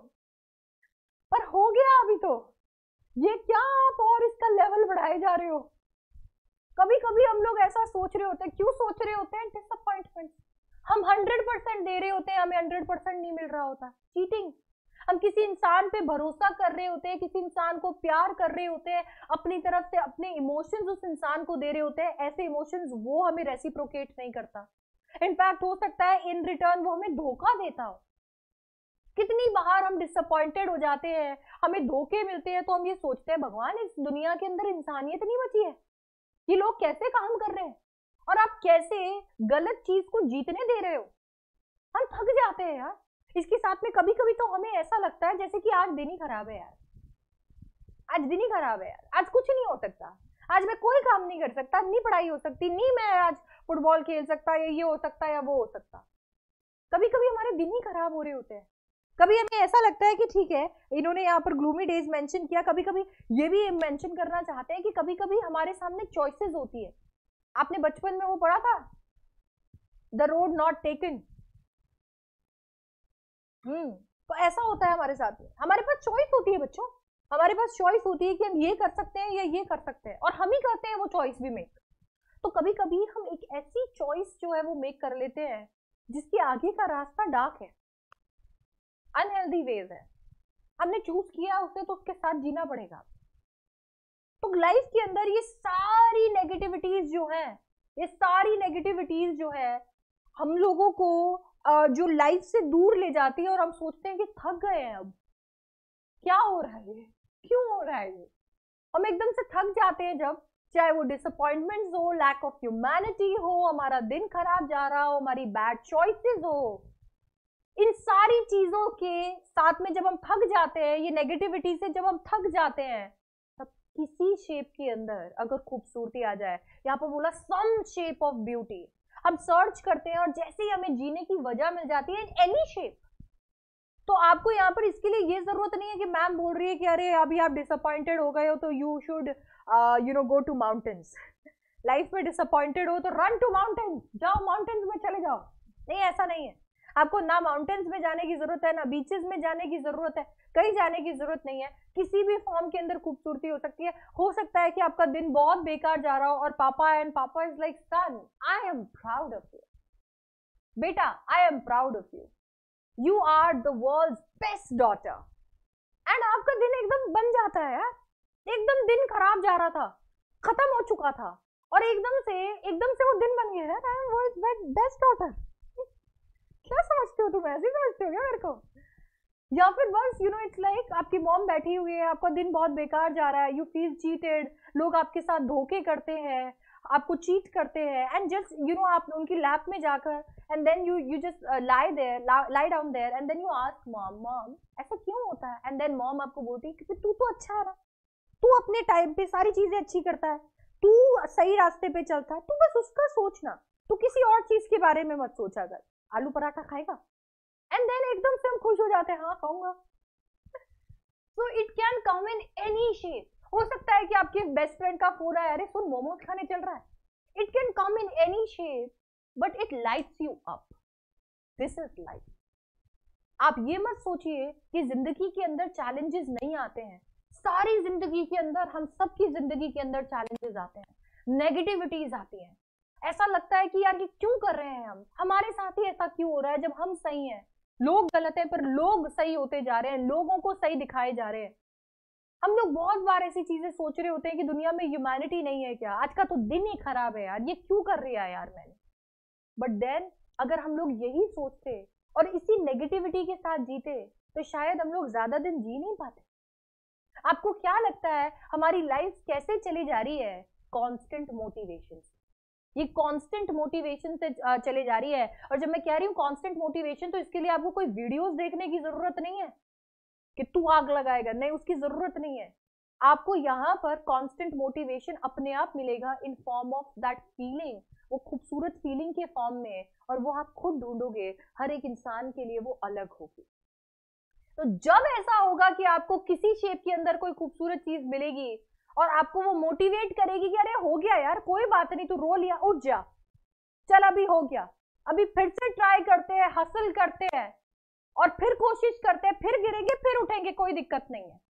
पर हो गया अभी तो ये क्या आप और इसका लेवल बढ़ाए जा रहे हो? कभी कभी हम लोग ऐसा सोच रहे होते हैं, क्यों सोच रहे होते हैं? डिसअपॉइंटमेंट। हम हंड्रेड परसेंट दे रहे होते हैं, हमें हंड्रेड परसेंट नहीं मिल रहा होता, चीटिंग। हम किसी इंसान पे भरोसा कर रहे होते हैं, किसी इंसान को प्यार कर रहे होते हैं, अपनी तरफ से अपने इमोशंस उस इंसान को दे रहे होते हैं, ऐसे इमोशंस वो हमें रेसिप्रोकेट नहीं करता। इनफैक्ट हो सकता है इन रिटर्न वो हमें धोखा देता हो। कितनी बार हम डिसअपॉइंटेड हो जाते हैं, हमें धोखे मिलते हैं, तो हम ये सोचते हैं भगवान इस दुनिया के अंदर इंसानियत नहीं बची है, ये लोग कैसे काम कर रहे हैं और आप कैसे गलत चीज को जीतने दे रहे हो? हम थक जाते हैं यार इसके साथ में। कभी कभी तो हमें ऐसा लगता है जैसे कि आज दिन ही खराब है यार, आज दिन ही खराब है यार, आज कुछ नहीं हो सकता, आज मैं कोई काम नहीं कर सकता, नहीं पढ़ाई हो सकती, नहीं मैं आज फुटबॉल खेल सकता, या ये हो सकता या वो हो सकता। कभी कभी हमारे दिन ही खराब हो रहे होते हैं। कभी हमें ऐसा लगता है कि ठीक है, इन्होंने यहाँ पर ग्लूमी डेज मेंशन किया, कभी कभी ये भी मेंशन करना चाहते हैं कि कभी कभी हमारे सामने चॉइसेस होती है। आपने बचपन में वो पढ़ा था, the road not taken. Hmm तो ऐसा होता है हमारे साथ में, हमारे पास चॉइस होती है बच्चों, हमारे पास चॉइस होती है कि हम ये कर सकते हैं या ये कर सकते हैं, और हम ही करते हैं वो चॉइस भी मेक। तो कभी कभी हम एक ऐसी चॉइस जो है वो मेक कर लेते हैं जिसके आगे का रास्ता डार्क है, अनहेल्दी वेज है, हमने चूज किया उसे तो उसके साथ जीना पड़ेगा। तो लाइफ के अंदर ये सारी नेगेटिविटीज जो है, ये सारी नेगेटिविटीज जो है हम लोगों को जो लाइफ से दूर ले जाती है, और हम सोचते हैं कि थक गए हैं, अब क्या हो रहा है, ये क्यों हो रहा है, ये हम एकदम से थक जाते हैं जब, चाहे वो डिसअपॉइंटमेंट्स हो, लैक ऑफ ह्यूमैनिटी हो, हमारा दिन खराब जा रहा हो, हमारी बैड चॉइसेस हो, इन सारी चीजों के साथ में जब हम थक जाते हैं, ये नेगेटिविटी से जब हम थक जाते हैं, तब किसी शेप के अंदर अगर खूबसूरती आ जाए, यहाँ पर बोला सम शेप ऑफ ब्यूटी, हम सर्च करते हैं और जैसे ही हमें जीने की वजह मिल जाती है इन एनी शेप। तो आपको यहाँ पर इसके लिए ये जरूरत नहीं है कि मैम बोल रही है कि अरे अभी आप डिसअपॉइंटेड हो गए हो तो you should you know go to mountains. Life में डिसअपॉइंटेड हो तो रन टू माउंटेन्स, जाओ माउंटेन्स में चले जाओ। नहीं, ऐसा नहीं है। आपको ना माउंटेन्स में जाने की जरूरत है, ना बीचेस में जाने की जरूरत है, कहीं जाने की जरूरत नहीं है। किसी भी फॉर्म के अंदर खूबसूरती हो सकती है। हो सकता है कि आपका दिन बहुत बेकार जा रहा हो और पापा एंड पापा is like son I am proud of you, बेटा I am proud of you, you are the world's best daughter. And आपका दिन एकदम बन जाता है यार, एकदम दिन खराब जा रहा था, खत्म हो चुका था, और एकदम से एकदम से वो दिन बन गया यार, I am world's best daughter. क्या समझते हो तुम, ऐसे समझते हो क्या मेरे को? या फिर बस यू नो इट्स लाइक आपकी मॉम बैठी हुई है, आपका दिन बहुत बेकार जा रहा है, यू फील चीटेड, लोग आपके साथ धोखे करते हैं, आपको चीट करते हैं, एंड जस्ट यू नो आप उनकी लैप में जाकर and then you you just lie there lie down there and then you ask mom mom ऐसा क्यों होता है, एंड देन मॉम आपको बोलती है कि तू तो अच्छा है ना, तू अपने टाइम पे सारी चीजें अच्छी करता है, तू सही रास्ते पे चलता है, तू बस उसका सोचना, तू किसी और चीज के बारे में मत सोचा कर। आलू पराठा खाएगा, एंड देन एकदम से हम खुश हो जाते हैं, हाँ खाऊंगा। So it can come in any shape. हो सकता है कि आपके बेस्ट फ्रेंड का फोन आया, अरे सुन मोमोज खाने चल रहा है। It can come in any shape but it lights you up. This is life. आप ये मत सोचिए कि जिंदगी के अंदर चैलेंजेस नहीं आते हैं। सारी जिंदगी के अंदर, हम सबकी जिंदगी के अंदर चैलेंजेस आते हैं, नेगेटिविटीज आती हैं। ऐसा लगता है कि यार ये क्यों कर रहे हैं हम, हमारे साथ ही ऐसा क्यों हो रहा है जब हम सही हैं। लोग गलत हैं पर लोग सही होते जा रहे हैं, लोगों को सही दिखाए जा रहे हैं। हम लोग बहुत बार ऐसी चीजें सोच रहे होते हैं कि दुनिया में ह्यूमैनिटी नहीं है क्या, आज का तो दिन ही खराब है यार, ये क्यों कर रही है यार मैंने। बट देन अगर हम लोग यही सोचते और इसी नेगेटिविटी के साथ जीते तो शायद हम लोग ज्यादा दिन जी नहीं पाते। आपको क्या लगता है हमारी लाइफ कैसे चली जा रही है? Constant motivation. ये कांस्टेंट मोटिवेशन से चले जा रही है। और जब मैं कह रही हूँ कांस्टेंट मोटिवेशन, तो इसके लिए आपको कोई वीडियोस देखने की जरूरत नहीं है कि तू आग लगाएगा, नहीं, उसकी जरूरत नहीं है। आपको यहाँ पर कांस्टेंट मोटिवेशन अपने आप मिलेगा in form of that feeling, वो खूबसूरत फीलिंग के फॉर्म में, और वो आप खुद ढूंढोगे। हर एक इंसान के लिए वो अलग होगी। तो जब ऐसा होगा कि आपको किसी शेप के अंदर कोई खूबसूरत चीज मिलेगी और आपको वो मोटिवेट करेगी कि अरे हो गया यार, कोई बात नहीं, तू रो लिया, उठ जा, चल अभी हो गया, अभी फिर से ट्राई करते हैं, हसल करते हैं और फिर कोशिश करते हैं, फिर गिरेंगे फिर उठेंगे, कोई दिक्कत नहीं है।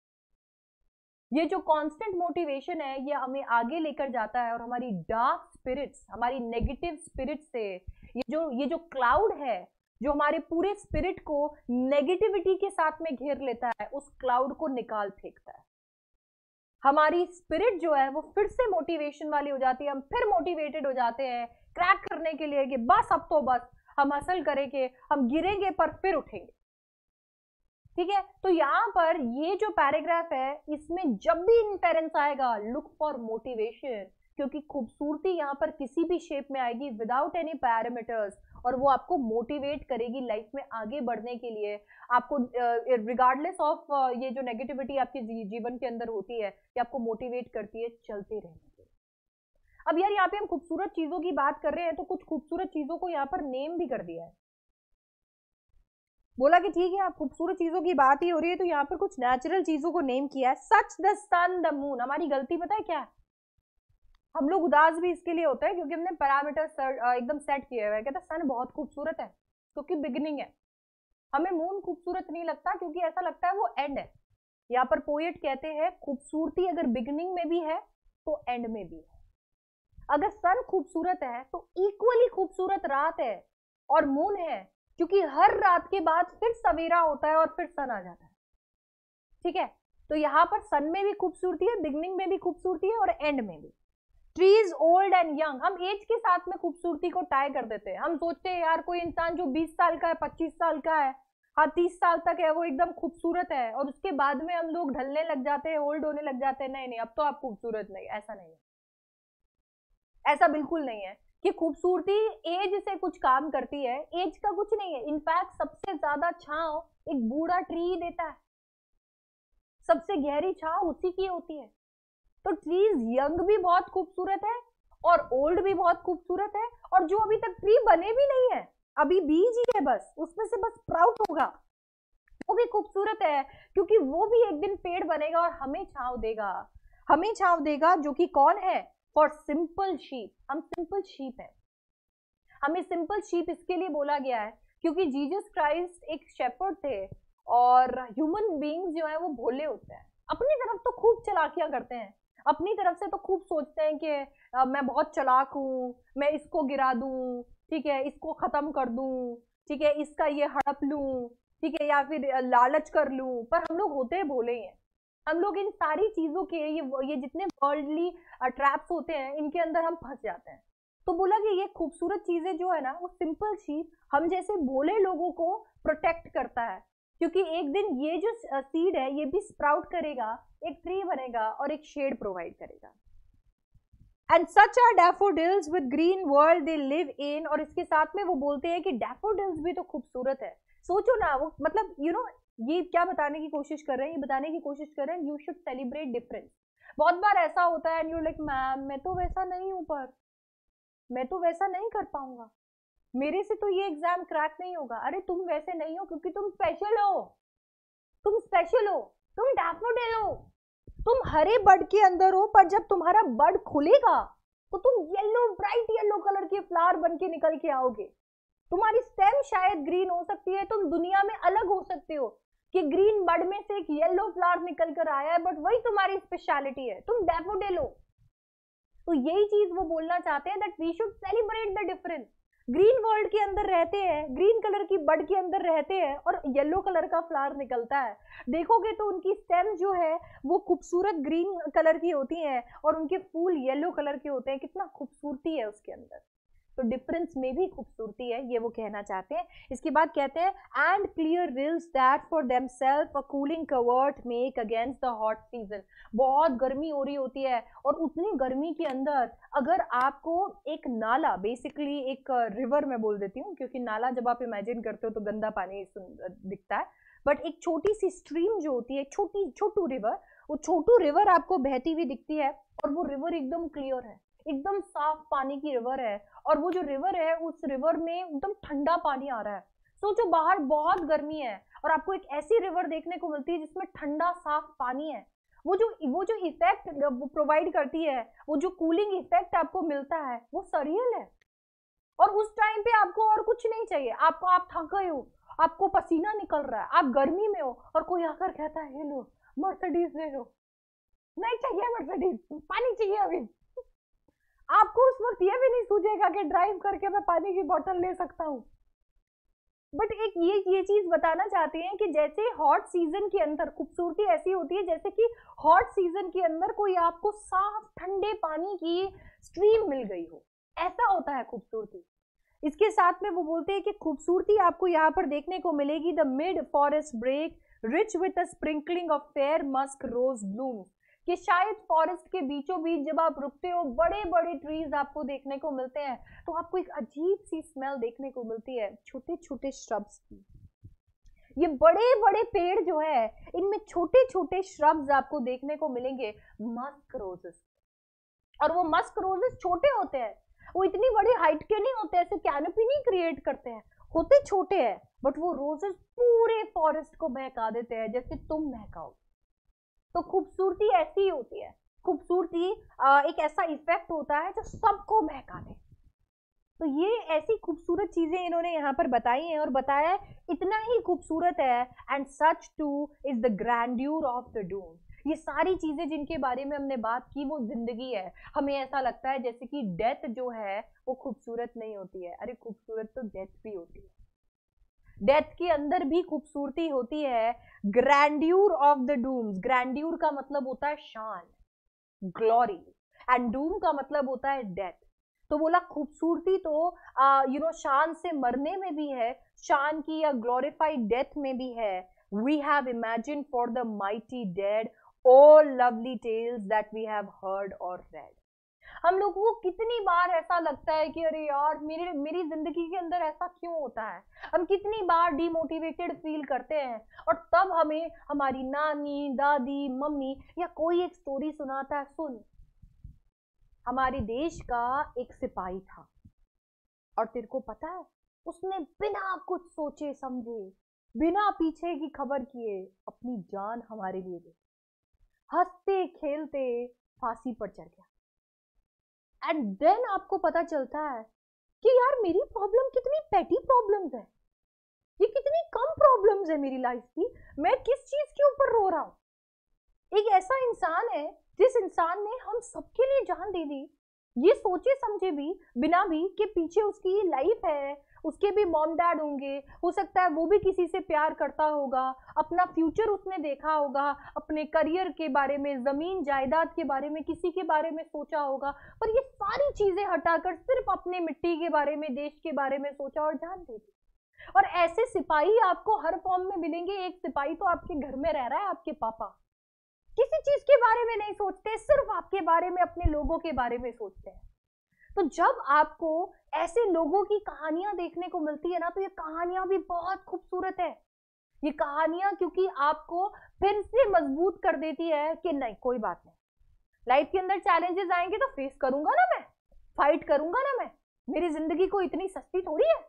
ये जो कांस्टेंट मोटिवेशन है ये हमें आगे लेकर जाता है और हमारी डार्क स्पिरिट्स, हमारी नेगेटिव स्पिरिट से, ये जो ये जो क्लाउड है जो हमारे पूरे स्पिरिट को नेगेटिविटी के साथ में घेर लेता है, उस क्लाउड को निकाल फेंकता है। हमारी स्पिरिट जो है वो फिर से मोटिवेशन वाली हो जाती है, हम फिर मोटिवेटेड हो जाते हैं क्रैक करने के लिए कि बस अब तो बस हम हसल करेंगे, हम गिरेंगे पर फिर उठेंगे। ठीक है, तो यहाँ पर ये जो पैराग्राफ है इसमें जब भी इनफेरेंस आएगा लुक फॉर मोटिवेशन, क्योंकि खूबसूरती यहाँ पर किसी भी शेप में आएगी विदाउट एनी पैरामीटर्स, और वो आपको मोटिवेट करेगी लाइफ में आगे बढ़ने के लिए। आपको रिगार्डलेस uh, ऑफ uh, ये जो नेगेटिविटी आपके जी, जीवन के अंदर होती है, ये आपको मोटिवेट करती है चलते रहने के। अब यार यहाँ पे हम खूबसूरत चीजों की बात कर रहे हैं, तो कुछ खूबसूरत चीजों को यहाँ पर नेम भी कर दिया है। बोला कि ठीक है आप खूबसूरत चीजों की बात ही हो रही है, तो यहाँ पर कुछ नेचुरल चीजों को नेम किया है, such the sun the moon. हमारी गलती पता है क्या है, हम लोग उदास भी इसके लिए होते हैं क्योंकि हमने पैरामीटर एकदम सेट किए हुए हैं। कहता सन बहुत खूबसूरत है क्योंकि बिगिनिंग है, हमें मून खूबसूरत नहीं लगता क्योंकि ऐसा लगता है वो एंड है। यहाँ पर पोएट कहते हैं खूबसूरती अगर बिगिनिंग में भी है तो एंड में भी है। अगर सन खूबसूरत है तो इक्वली खूबसूरत रात है और मून है, क्योंकि हर रात के बाद फिर सवेरा होता है और फिर सन आ जाता है। ठीक है, तो यहाँ पर सन में भी खूबसूरती है, बिगिनिंग में भी खूबसूरती है और एंड में भी। ट्रीज ओल्ड एंड यंग, हम एज के साथ में खूबसूरती को टाई कर देते हैं। हम सोचते हैं यार कोई इंसान जो बीस साल का है, पच्चीस साल का है, हाँ तीस साल तक है, वो एकदम खूबसूरत है, और उसके बाद में हम लोग ढलने लग जाते हैं, ओल्ड होने लग जाते हैं, नहीं नहीं अब तो आप खूबसूरत नहीं। ऐसा नहीं है, ऐसा बिल्कुल नहीं है कि खूबसूरती एज से कुछ काम करती है, एज का कुछ नहीं है। इनफैक्ट सबसे ज्यादा छांव एक बूढ़ा ट्री देता है, सबसे गहरी छांव उसी की होती है। तो ट्रीज यंग भी बहुत खूबसूरत है और ओल्ड भी बहुत खूबसूरत है, और जो अभी तक ट्री बने भी नहीं है, अभी बीज ही है बस, उसमें से बस स्प्राउट होगा, वो भी खूबसूरत है क्योंकि वो भी एक दिन पेड़ बनेगा और हमें छांव देगा। हमें छांव देगा जो कि कौन है, फॉर सिंपल शीप। हम सिंपल शीप है, हमें सिंपल शीप इसके लिए बोला गया है क्योंकि जीसस क्राइस्ट एक शेपर्ड थे, और ह्यूमन बीइंग्स जो है वो भोले होते हैं, अपनी तरफ तो खूब चलाकियां करते हैं, अपनी तरफ से तो खूब सोचते हैं कि आ, मैं बहुत चालाक हूँ, मैं इसको गिरा दूं, ठीक है, इसको खत्म कर दूं, ठीक है, इसका ये हड़प लूं, ठीक है, या फिर लालच कर लूं। पर हम लोग होते भोले हैं, हम लोग इन सारी चीजों के ये ये जितने वर्ल्डली ट्रैप्स होते हैं इनके अंदर हम फंस जाते हैं। तो बोला कि ये खूबसूरत चीजें जो है ना, वो सिंपल शीप हम जैसे भोले लोगों को प्रोटेक्ट करता है, क्योंकि एक दिन ये जो सीड है ये भी स्प्राउट करेगा, एक ट्री बनेगा और एक शेड प्रोवाइड करेगा। And such are daffodils with green world they live in, और इसके साथ में वो बोलते हैं कि डैफोडिल्स भी तो खूबसूरत है। सोचो ना, वो मतलब यू you नो know, ये क्या बताने की कोशिश कर रहे हैं, ये बताने की कोशिश कर रहे हैं यू शुड सेलिब्रेट डिफरेंस। बहुत बार ऐसा होता है एंड यू लाइक मैम मैं तो वैसा नहीं हूं, पर मैं तो वैसा नहीं कर पाऊंगा, मेरे से तो ये एग्जाम क्रैक नहीं होगा। अरे तुम वैसे नहीं हो क्योंकि तुम स्पेशल हो, तुम स्पेशल हो, तुम डैफोडिल हो, तुम हरे बड के अंदर हो, पर जब तुम्हारा बड खुलेगा तो तुम येलो ब्राइट येलो कलर के फ्लावर बन के निकल के आओगे। तुम्हारी स्टेम शायद ग्रीन हो सकती है, तुम दुनिया में अलग हो सकते हो कि ग्रीन बड में से एक येलो फ्लावर निकल कर आया है, बट वही तुम्हारी स्पेशलिटी है, तुम डैफोडिल हो। तो यही चीज वो बोलना चाहते हैं that we should celebrate the difference. Green world के अंदर रहते हैं, ग्रीन कलर की बड के अंदर रहते हैं और येलो कलर का फ्लावर निकलता है। देखोगे तो उनकी स्टेम जो है वो खूबसूरत ग्रीन कलर की होती है और उनके फूल येलो कलर के होते हैं। कितना खूबसूरती है उसके अंदर, तो डिफरेंस में भी खूबसूरती है, ये वो कहना चाहते हैं। इसके बाद कहते हैं and clear rills that for themselves a cooling covert make against the hot season. बहुत गर्मी हो रही होती है और उतनी गर्मी के अंदर अगर आपको एक नाला, बेसिकली एक रिवर मैं बोल देती हूँ क्योंकि नाला जब आप इमेजिन करते हो तो गंदा पानी दिखता है, बट एक छोटी सी स्ट्रीम जो होती है, छोटी छोटू रिवर, वो छोटू रिवर आपको बहती हुई दिखती है और वो रिवर एकदम क्लियर है, एकदम साफ पानी की रिवर है, और वो जो रिवर है उस रिवर में एकदम ठंडा पानी आ रहा है। सोचो बाहर बहुत गर्मी है और आपको एक ऐसी रिवर देखने को मिलती है जिसमें ठंडा साफ पानी है। वो जो वो जो इफेक्ट प्रोवाइड करती है, वो जो कूलिंग इफेक्ट आपको मिलता है, वो सरियल है। और उस टाइम पे आपको और कुछ नहीं चाहिए, आपको आप थक गए हो, आपको पसीना निकल रहा है, आप गर्मी में हो और कोई आकर कहता है ये लो मर्सिडीज ले लो, नहीं चाहिए मर्सिडीज, पानी चाहिए अभी। आपको उस वक्त ये भी नहीं सूझेगा कि ड्राइव करके मैं पानी की बोतल ले सकता हूँ। बट एक ये ये चीज बताना चाहते हैं कि जैसे हॉट सीजन के अंदर खूबसूरती ऐसी होती है जैसे कि हॉट सीजन के अंदर कोई आपको साफ ठंडे पानी की स्ट्रीम मिल गई हो, ऐसा होता है खूबसूरती। इसके साथ में वो बोलते हैं कि खूबसूरती आपको यहाँ पर देखने को मिलेगी the mid forest brake rich with a sprinkling of fair musk rose blooms, कि शायद फॉरेस्ट के बीचों बीच जब आप रुकते हो बड़े बड़े ट्रीज आपको देखने को मिलते हैं तो आपको एक अजीब सी स्मेल देखने को मिलती है छोटे छोटे श्रब्स की। ये बड़े बड़े पेड़ जो है इनमें छोटे छोटे श्रब्स आपको देखने को मिलेंगे मस्क रोजेस, और वो मस्क रोजेस छोटे होते हैं, वो इतनी बड़ी हाइट के नहीं होते, ऐसे कैनोपी नहीं क्रिएट करते हैं, होते छोटे हैं, बट वो रोजेस पूरे फॉरेस्ट को महका देते हैं जैसे तुम महकाओ। तो खूबसूरती ऐसी ही होती है, खूबसूरती एक ऐसा इफेक्ट होता है जो सबको महका दे। तो ये ऐसी खूबसूरत चीजें इन्होंने यहाँ पर बताई हैं और बताया इतना ही खूबसूरत है। And such too is the grandeur of the doom, ये सारी चीजें जिनके बारे में हमने बात की वो जिंदगी है। हमें ऐसा लगता है जैसे कि डेथ जो है वो खूबसूरत नहीं होती है, अरे खूबसूरत तो डेथ भी होती है, डेथ के अंदर भी खूबसूरती होती है। Grandeur of the dooms, grandeur का मतलब होता है शान, ग्लोरी, एंड डूम का मतलब होता है डेथ। तो बोला खूबसूरती तो यू नो शान से मरने में भी है, शान की या ग्लोरीफाइड डेथ में भी है। We have imagined for the mighty dead all lovely tales that we have heard or read। हम लोगों को कितनी बार ऐसा लगता है कि अरे यार मेरी मेरी जिंदगी के अंदर ऐसा क्यों होता है, हम कितनी बार डिमोटिवेटेड फील करते हैं और तब हमें हमारी नानी, दादी, मम्मी या कोई एक स्टोरी सुनाता है, सुन हमारे देश का एक सिपाही था और तेरे को पता है उसने बिना कुछ सोचे समझे, बिना पीछे की खबर किए अपनी जान हमारे लिए दी, हंसते खेलते फांसी पर चढ़ गया। एंड देन आपको पता चलता है कि यार मेरी प्रॉब्लम कितनी पेटी प्रॉब्लम्स है, ये कितनी कम प्रॉब्लम्स है मेरी लाइफ की, मैं किस चीज के ऊपर रो रहा हूं। एक ऐसा इंसान है जिस इंसान ने हम सबके लिए जान दे दी, ये सोचे समझे भी बिना भी कि पीछे उसकी लाइफ है, उसके भी मॉम डैड होंगे, हो सकता है वो भी किसी से प्यार करता होगा, अपना फ्यूचर उसने देखा होगा, अपने करियर के बारे में, जमीन जायदाद के बारे में, किसी के बारे में सोचा होगा, पर ये सारी चीजें हटाकर सिर्फ अपने मिट्टी के बारे में, देश के बारे में सोचा और जान दे दी। और ऐसे सिपाही आपको हर फॉर्म में मिलेंगे। एक सिपाही तो आपके घर में रह रहा है, आपके पापा किसी चीज के बारे में नहीं सोचते, सिर्फ आपके बारे में, अपने लोगों के बारे में सोचते हैं। तो जब आपको ऐसे लोगों की कहानियां देखने को मिलती है ना, तो ये कहानियां भी बहुत खूबसूरत है। ये कहानियां क्योंकि आपको फिर से मजबूत कर देती है कि नहीं कोई बात नहीं, लाइफ के अंदर चैलेंजेस आएंगे तो फेस करूंगा ना, मैं फाइट करूंगा ना, मैं मेरी जिंदगी को इतनी सस्ती थोड़ी है।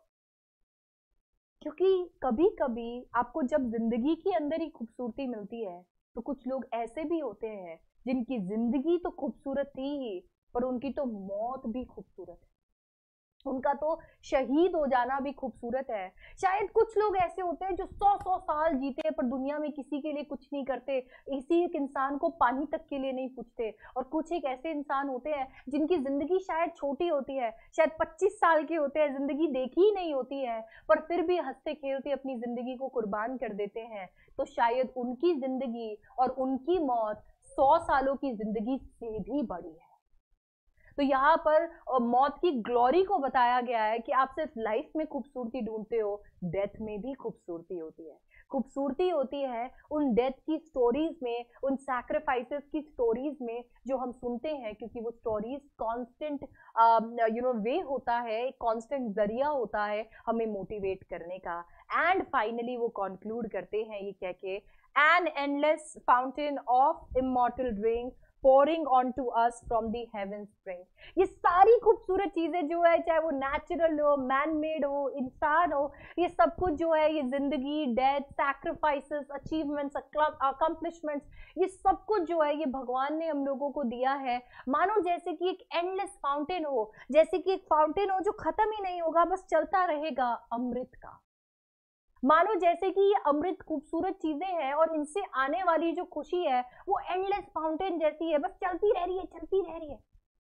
क्योंकि कभी कभी आपको जब जिंदगी के अंदर ही खूबसूरती मिलती है तो कुछ लोग ऐसे भी होते हैं जिनकी जिंदगी तो खूबसूरत थी ही, पर उनकी तो मौत भी खूबसूरत है, उनका तो शहीद हो जाना भी खूबसूरत है। शायद कुछ लोग ऐसे होते हैं जो सौ सौ साल जीते पर दुनिया में किसी के लिए कुछ नहीं करते, इसी एक इंसान को पानी तक के लिए नहीं पूछते। और कुछ एक ऐसे इंसान होते हैं जिनकी जिंदगी शायद छोटी होती है, शायद पच्चीस साल के होते हैं, जिंदगी देखी ही नहीं होती है, पर फिर भी हंसते खेलते अपनी जिंदगी को कुर्बान कर देते हैं। तो शायद उनकी जिंदगी और उनकी मौत सौ सालों की जिंदगी से भी बड़ी है। तो यहाँ पर मौत की ग्लोरी को बताया गया है कि आप सिर्फ लाइफ में खूबसूरती ढूंढते हो, डेथ में भी खूबसूरती होती है। खूबसूरती होती है उन डेथ की स्टोरीज में, उन सैक्रिफाइसेस की स्टोरीज में जो हम सुनते हैं, क्योंकि वो स्टोरीज कांस्टेंट यू नो वे होता है, कांस्टेंट जरिया होता है हमें मोटिवेट करने का। एंड फाइनली वो कंक्लूड करते हैं ये कह के, an endless fountain of immortal drink pouring onto us from the heaven spring। ये सारी खूबसूरत चीजें जो है, चाहे वो नेचुरल हो, मैन मेड हो, इंसान हो, ये सब कुछ जो है, ये जिंदगी, डेथ, सैक्रिफाइसेस, अचीवमेंट्स, अकम्पलिशमेंट्स, ये सब कुछ जो है ये भगवान ने हम लोगों को दिया है। मानो जैसे कि एक एंडलेस फाउंटेन हो, जैसे कि एक फाउंटेन हो जो खत्म ही नहीं होगा, बस चलता रहेगा, अमृत का। मानो जैसे कि ये अमृत खूबसूरत चीजें हैं और इनसे आने वाली जो खुशी है वो एंडलेस फाउंटेन जैसी है, बस चलती रह रही है, चलती रह रही है।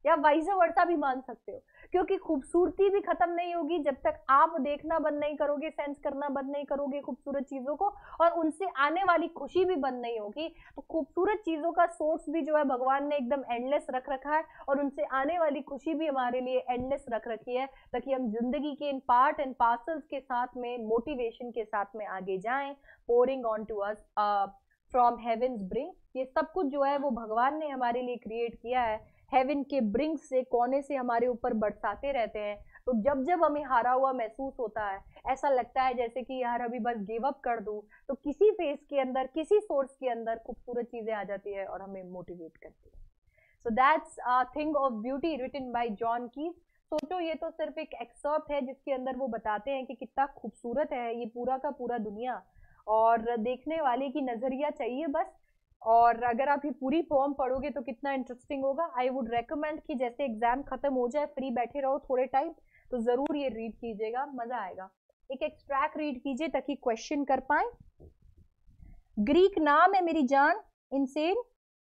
या वाइस वर्सा भी मान सकते हो, क्योंकि खूबसूरती भी खत्म नहीं होगी जब तक आप देखना बंद नहीं करोगे, सेंस करना बंद नहीं करोगे खूबसूरत चीजों को, और उनसे आने वाली खुशी भी बंद नहीं होगी। तो खूबसूरत चीजों का सोर्स भी जो है भगवान ने एकदम एंडलेस रख रखा है, और उनसे आने वाली खुशी भी हमारे लिए एंडलेस रख रखी है, ताकि हम जिंदगी के इन पार्ट एंड पार्सल्स के साथ में, मोटिवेशन के साथ में आगे जाएं, pouring onto us from heaven's brink. ये सब कुछ जो है वो भगवान ने हमारे लिए क्रिएट किया है, हेवन के ब्रिंग से, कोने से हमारे ऊपर बरसाते रहते हैं। तो जब जब हमें हारा हुआ महसूस होता है, ऐसा लगता है जैसे कि यार अभी बस गिव अप कर दूं, तो किसी फेस के अंदर, किसी सोर्स के अंदर खूबसूरत चीजें आ जाती है और हमें मोटिवेट करती है। So that's a thing of beauty written by John Keats. सोचो, ये तो सिर्फ एक एक्सर्प्ट है जिसके अंदर वो बताते हैं कि कितना खूबसूरत है ये पूरा का पूरा दुनिया, और देखने वाले की नजरिया चाहिए बस। और अगर आप ये पूरी पोम पढ़ोगे तो कितना इंटरेस्टिंग होगा। आई वुड रेकमेंड कि जैसे एग्जाम खत्म हो जाए, फ्री बैठे रहो थोड़े टाइम, तो जरूर ये रीड कीजिएगा, मजा आएगा। एक एक्सट्रैक्ट रीड कीजिए ताकि क्वेश्चन कर पाए। ग्रीक नाम है मेरी जान, इनसेन।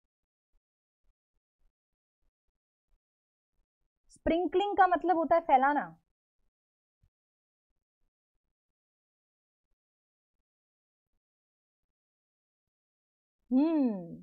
स्प्रिंकलिंग का मतलब होता है फैलाना। हम्म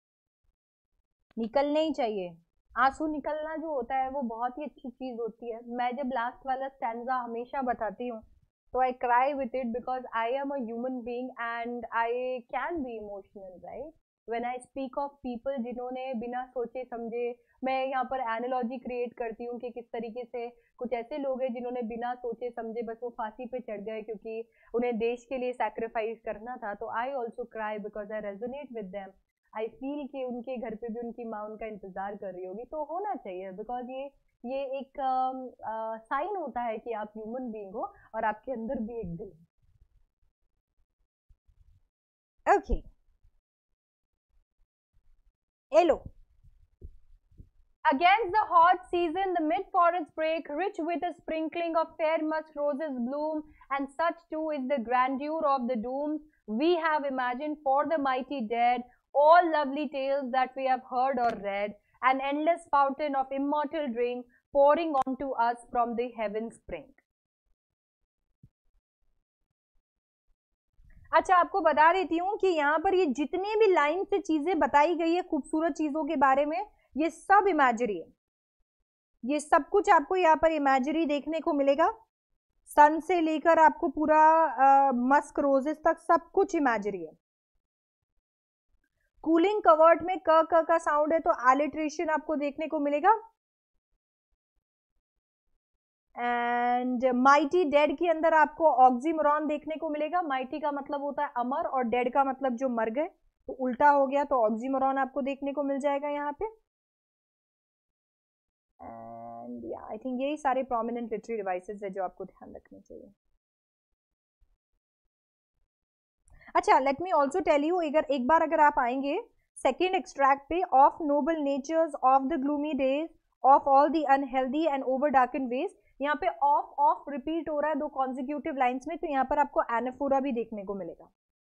निकलने ही चाहिए। आंसू निकलना जो होता है वो बहुत ही अच्छी चीज होती है। मैं जब लास्ट वाला स्टैंजा हमेशा बताती हूँ, तो I cry with it because I am a human being and I can be emotional, right. When I speak of people जिन्होंने बिना सोचे समझे, मैं यहाँ पर एनालॉजी क्रिएट करती हूँ कि किस तरीके से कुछ ऐसे लोग हैं जिन्होंने बिना सोचे समझे बस वो फांसी पे चढ़ गए क्योंकि उन्हें देश के लिए सैक्रिफाइस करना था। तो I also cry because I resonate with them. I feel कि उनके घर पे भी उनकी माँ उनका इंतजार कर रही होगी, तो होना चाहिए बिकॉज ये ये एक साइन uh, होता है कि आप ह्यूमन बीइंग हो और आपके अंदर भी एक दिल है। ओके, एलो। Against the hot season, the mid-forest break, rich with a sprinkling of fair musk roses bloom, and such too is the grandeur of the dooms we have imagined for the mighty dead, all lovely tales that we have heard or read, an endless fountain of immortal drink pouring onto us from the heaven spring. अच्छा, आपको बता देती हूँ कि यहाँ पर ये जितने भी लाइन से चीजें बताई गई है खूबसूरत चीजों के बारे में, ये सब इमेजिनरी है। ये सब कुछ आपको यहाँ पर इमेजिनरी देखने को मिलेगा। सन से लेकर आपको पूरा आ, मस्क रोजेस तक सब कुछ इमेजिनरी है। कूलिंग कवर्ट में क क का साउंड है तो एलिट्रेशन आपको देखने को मिलेगा। एंड माइटी डेड के अंदर आपको ऑक्सीमोरॉन देखने को मिलेगा। माइटी का मतलब होता है अमर और डेड का मतलब जो मर गए, तो उल्टा हो गया, तो ऑक्सीमोरॉन आपको देखने को मिल जाएगा यहाँ पे। एंड या आई थिंक यही सारे प्रोमिनेंट लिटरेरी डिवाइसेस है जो आपको ध्यान रखने चाहिए। अच्छा, let me also tell you, अगर एक बार अगर आप आएंगे सेकेंड एक्सट्रैक्ट पे, of noble natures of the gloomy days of all the unhealthy and over darken ways, यहाँ पे ऑफ ऑफ रिपीट हो रहा है दो कॉन्जिक्यूटिव लाइंस में, तो यहाँ पर आपको एनाफोरा भी देखने को मिलेगा।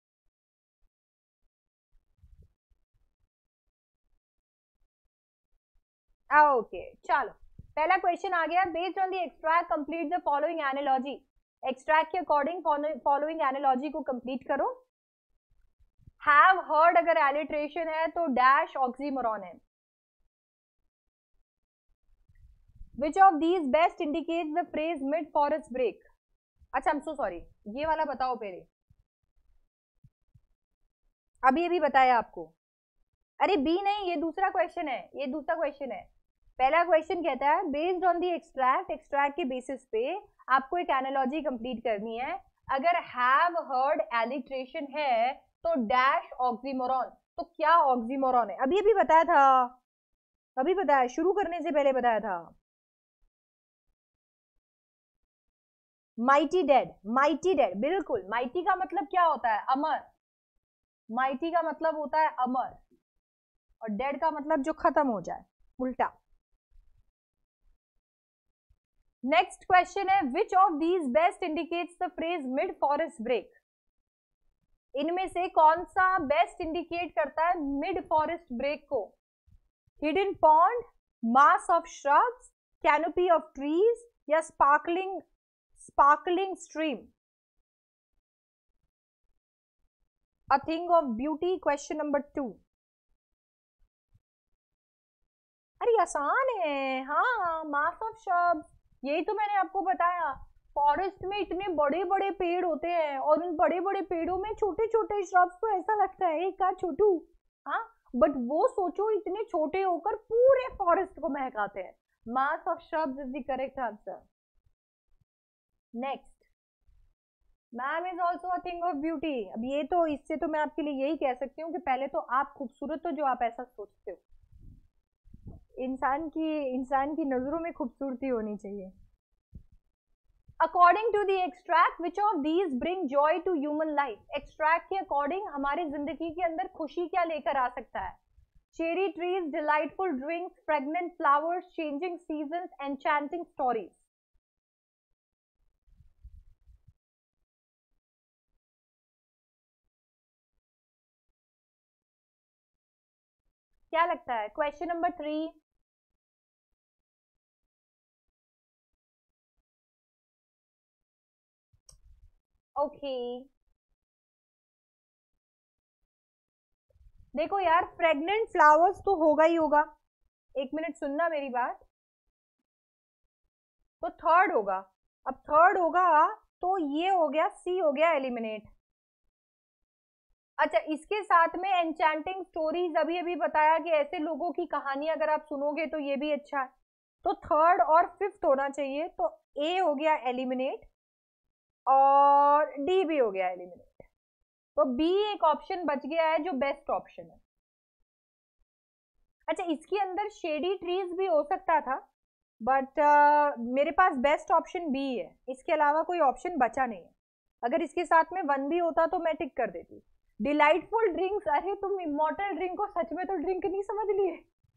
ओके okay, चलो पहला क्वेश्चन आ गया। Based on the extract complete the following analogy. Extract के अकॉर्डिंग फॉलोइंग एनालॉजी को कंप्लीट करो। हैव हर्ड अगर एलिट्रेशन है तो डैश ऑक्सीमोरॉन है। Which of these best indicates the phrase mid forest break? अच्छा, I'm so sorry, ये वाला बताओ पहले। अभी अभी बताया आपको। अरे बी नहीं, ये दूसरा क्वेश्चन है, ये दूसरा क्वेश्चन है। पहला क्वेश्चन कहता है based on the extract, extract के बेसिस पे आपको एक एनालॉजी कंप्लीट करनी है। अगर हैव हर्ड एलिट्रेशन है तो डैश ऑक्सीमोरॉन, तो क्या ऑक्सीमोरॉन है? अभी अभी बताया था, अभी बताया, शुरू करने से पहले बताया था। माइटी डेड, माइटी डेड, बिल्कुल। माइटी का मतलब क्या होता है? अमर। माइटी का मतलब होता है अमर, और डेड का मतलब जो खत्म हो जाए, उल्टा। नेक्स्ट क्वेश्चन है which of these best indicates the phrase mid forest break? इनमें से कौन सा बेस्ट इंडिकेट करता है मिड फॉरेस्ट ब्रेक को? Hidden pond, mass of shrubs, canopy of trees या sparkling sparkling stream? A thing of beauty, question number two. अरे आसान है, हाँ, मास ऑफ श्रब्स, यही तो मैंने आपको बताया। फॉरेस्ट में इतने बड़े बड़े पेड़ होते हैं और उन बड़े बड़े पेड़ों में छोटे छोटे श्रब्स, तो ऐसा लगता है एक का छोटू, हाँ, बट वो सोचो इतने छोटे होकर पूरे फॉरेस्ट को महकाते हैं। Mass of shrubs is the correct answer. Next, ma'am is also a thing of beauty. अब ये तो, इससे तो मैं आपके लिए यही कह सकती हूँ कि पहले तो आप खूबसूरत हो जो आप ऐसा सोचते हो। इंसान की इंसान की नजरों में खूबसूरती होनी चाहिए। According to the extract which of these bring joy to human life? Extract के अकॉर्डिंग हमारे जिंदगी के अंदर खुशी क्या लेकर आ सकता है? Cherry trees, delightful drinks, pregnant flowers, changing seasons, enchanting stories. क्या लगता है? Question number three. ओके, देखो यार, प्रेग्नेंट फ्लावर्स तो होगा ही होगा। एक मिनट सुनना मेरी बात, तो थर्ड होगा। अब थर्ड होगा तो ये हो गया, सी हो गया एलिमिनेट। अच्छा, इसके साथ में एन्चेंटिंग स्टोरीज अभी अभी बताया कि ऐसे लोगों की कहानी अगर आप सुनोगे तो ये भी अच्छा है। तो थर्ड और फिफ्थ होना चाहिए, तो ए हो गया एलिमिनेट और डी भी हो गया एलिमिनेट। तो बी एक ऑप्शन बच गया है जो बेस्ट ऑप्शन है। अच्छा, इसके अंदर शेडी ट्रीज भी हो सकता था, बट uh, मेरे पास बेस्ट ऑप्शन बी है, इसके अलावा कोई ऑप्शन बचा नहीं है। अगर इसके साथ में वन भी होता तो मैं टिक कर देती। डिलाइटफुल ड्रिंक्स, अरे तुम इमॉर्टल ड्रिंक को सच में तो ड्रिंक नहीं समझ लिए,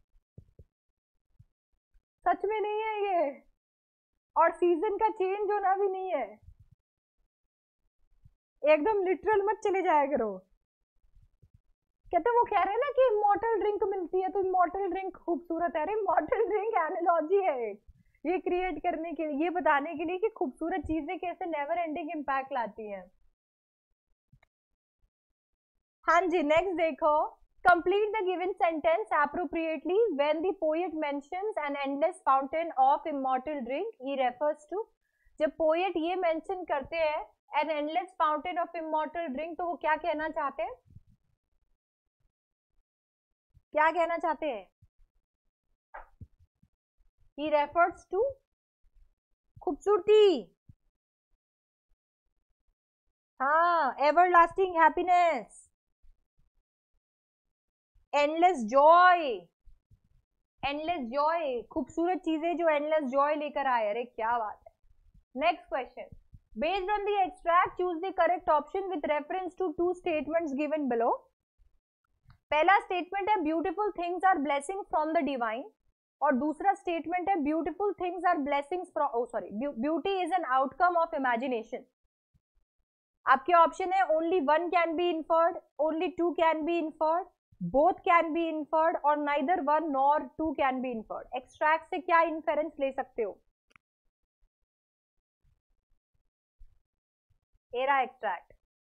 सच में नहीं है ये, और सीजन का चेंज होना भी नहीं है, एकदम लिटरल मत चले जाया करो। कहते वो कह रहे हैं ना कि इमॉर्टल ड्रिंक मिलती है, तो इमॉर्टल ड्रिंक खूबसूरत है। अरे इमॉर्टल ड्रिंक एनालॉजी है ये क्रिएट करने के लिए, ये बताने के लिए कि खूबसूरत चीजें कैसे नेवर एंडिंग इम्पैक्ट लाती हैं। हाँ जी, नेक्स्ट देखो। Complete the given sentence appropriately when the poet mentions an endless fountain of immortal drink he refers to. जब पोएट ये मेंशन करते हैं an endless fountain of immortal drink, तो वो क्या कहना चाहते हैं? क्या कहना चाहते हैं? He refers to खूबसूरती, हाँ, everlasting happiness, endless joy, endless joy, खूबसूरत चीजें जो एंडलेस जॉय लेकर आए। अरे क्या बात है। Next question, based on the extract choose the correct option with reference to two statements given below. पहला स्टेटमेंट है beautiful things are blessing from the divine, और दूसरा स्टेटमेंट है beautiful things are blessings from, oh sorry, beauty is an outcome of imagination. आपके option है only one can be inferred, only two can be inferred, both can be inferred, और neither one nor to can be inferred. Extract से क्या inference ले सकते हो? एरा extract.